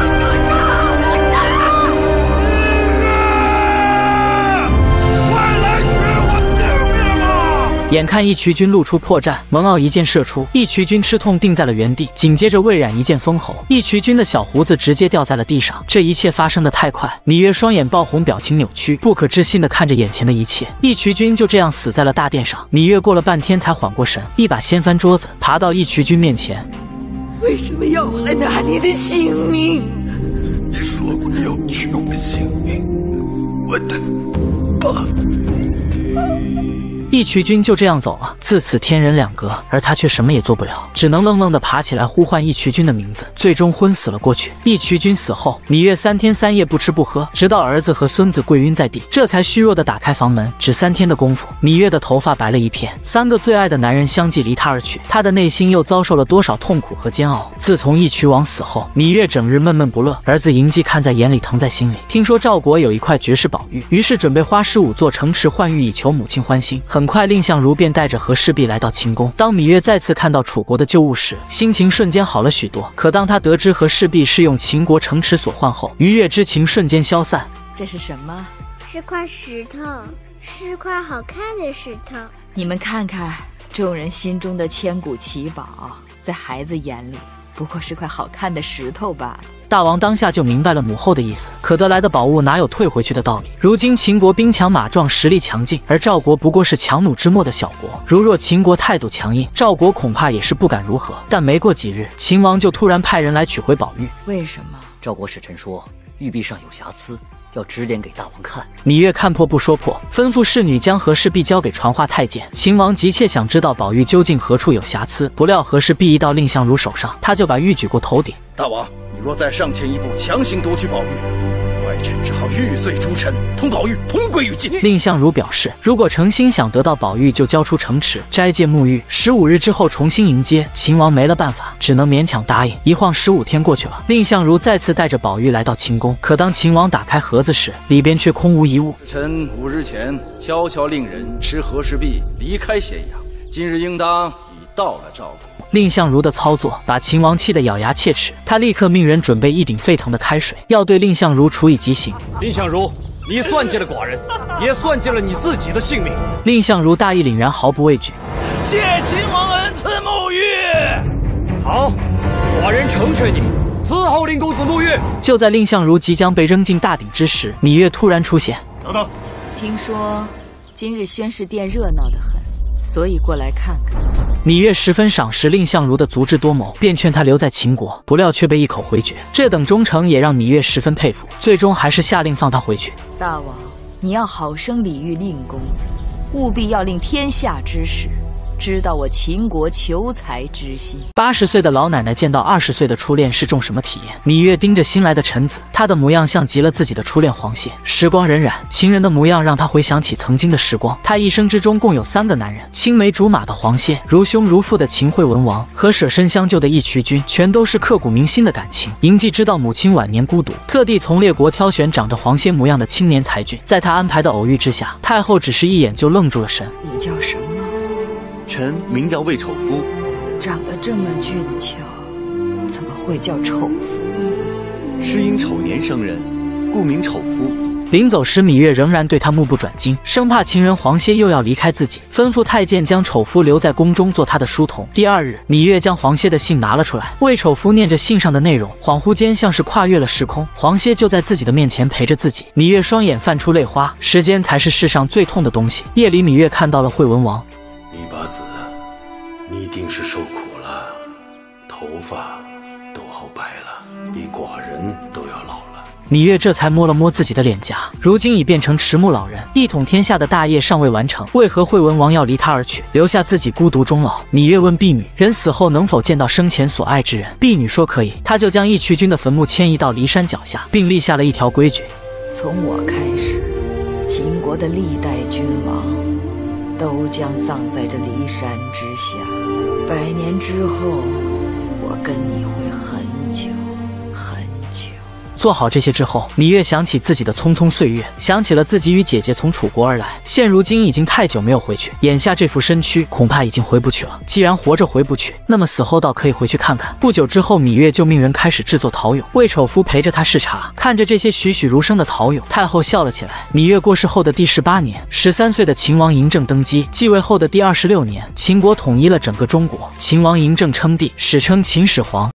眼看义渠君露出破绽，蒙骜一箭射出，义渠君吃痛定在了原地。紧接着魏冉一剑封喉，义渠君的小胡子直接掉在了地上。这一切发生的太快，芈月双眼爆红，表情扭曲，不可置信地看着眼前的一切。义渠君就这样死在了大殿上。芈月过了半天才缓过神，一把掀翻桌子，爬到义渠君面前。 为什么要我来拿你的性命？ 你说过要取我性命，我的爸。 义渠君就这样走了，自此天人两隔，而他却什么也做不了，只能愣愣地爬起来呼唤义渠君的名字，最终昏死了过去。义渠君死后，芈月三天三夜不吃不喝，直到儿子和孙子跪晕在地，这才虚弱地打开房门。只三天的功夫，芈月的头发白了一片，三个最爱的男人相继离她而去，她的内心又遭受了多少痛苦和煎熬。自从义渠王死后，芈月整日闷闷不乐，儿子嬴稷看在眼里，疼在心里。听说赵国有一块绝世宝玉，于是准备花十五座城池换玉，以求母亲欢心。很快，蔺相如便带着和氏璧来到秦宫。当芈月再次看到楚国的旧物时，心情瞬间好了许多。可当他得知和氏璧是用秦国城池所换后，愉悦之情瞬间消散。 这是什么？ 是块石头，是块好看的石头。 你们看看，众人心中的千古奇宝，在孩子眼里不过是块好看的石头罢了。 大王当下就明白了母后的意思，可得来的宝物哪有退回去的道理？如今秦国兵强马壮，实力强劲，而赵国不过是强弩之末的小国。如若秦国态度强硬，赵国恐怕也是不敢如何。但没过几日，秦王就突然派人来取回宝玉。 为什么？ 赵国使臣说玉璧上有瑕疵，要指点给大王看。 芈月看破不说破，吩咐侍女将和氏璧交给传话太监。秦王急切想知道宝玉究竟何处有瑕疵，不料和氏璧一到蔺相如手上，他就把玉举过头顶。 大王，你若再上前一步，强行夺取宝玉，外臣只好玉碎诸臣，同宝玉同归于尽。 蔺相如表示，如果诚心想得到宝玉，就交出城池，斋戒沐浴，十五日之后重新迎接。秦王没了办法，只能勉强答应。一晃十五天过去了，蔺相如再次带着宝玉来到秦宫，可当秦王打开盒子时，里边却空无一物。 臣五日前悄悄令人持和氏璧离开咸阳， 今日应当以道来照顾。 蔺相如的操作把秦王气得咬牙切齿，他立刻命人准备一鼎沸腾的开水，要对蔺相如处以极刑。 蔺相如，你算计了寡人，也算计了你自己的性命。 蔺相如大义凛然，毫不畏惧。 谢秦王恩赐沐浴。好，寡人成全你，伺候蔺公子沐浴。 就在蔺相如即将被扔进大鼎之时，芈月突然出现。 等等， 听说今日宣誓殿热闹得很，所以过来看看。 芈月十分赏识蔺相如的足智多谋，便劝他留在秦国，不料却被一口回绝。这等忠诚也让芈月十分佩服，最终还是下令放他回去。 大王，你要好生礼遇蔺公子，务必要令天下之士知道我秦国求财之心。 八十岁的老奶奶见到二十岁的初恋是种什么体验？芈月盯着新来的臣子，他的模样像极了自己的初恋黄歇。时光荏苒，情人的模样让他回想起曾经的时光。他一生之中共有三个男人：青梅竹马的黄歇，如兄如父的秦惠文王，和舍身相救的义渠君，全都是刻骨铭心的感情。嬴稷知道母亲晚年孤独，特地从列国挑选长着黄歇模样的青年才俊。在他安排的偶遇之下，太后只是一眼就愣住了神。 你叫什么？ 臣名叫魏丑夫， 长得这么俊俏，怎么会叫丑夫呢？ 是因丑年生人，故名丑夫。 临走时，芈月仍然对他目不转睛，生怕情人黄歇又要离开自己，吩咐太监将丑夫留在宫中做他的书童。第二日，芈月将黄歇的信拿了出来，魏丑夫念着信上的内容，恍惚间像是跨越了时空，黄歇就在自己的面前陪着自己。芈月双眼泛出泪花，时间才是世上最痛的东西。夜里，芈月看到了惠文王。 李八子，你一定是受苦了，头发都熬白了，比寡人都要老了。 芈月这才摸了摸自己的脸颊，如今已变成迟暮老人，一统天下的大业尚未完成，为何惠文王要离他而去，留下自己孤独终老？芈月问婢女，人死后能否见到生前所爱之人？婢女说可以，他就将义渠君的坟墓迁移到骊山脚下，并立下了一条规矩： 从我开始，秦国的历代君王都将葬在这骊山之下，百年之后，我跟你会很久很久。 做好这些之后，芈月想起自己的匆匆岁月，想起了自己与姐姐从楚国而来，现如今已经太久没有回去，眼下这副身躯恐怕已经回不去了。既然活着回不去，那么死后倒可以回去看看。不久之后，芈月就命人开始制作陶俑，魏丑夫陪着他视察，看着这些栩栩如生的陶俑，太后笑了起来。芈月过世后的第十八年，十三岁的秦王嬴政登基，继位后的第二十六年，秦国统一了整个中国。秦王嬴政称帝，史称秦始皇。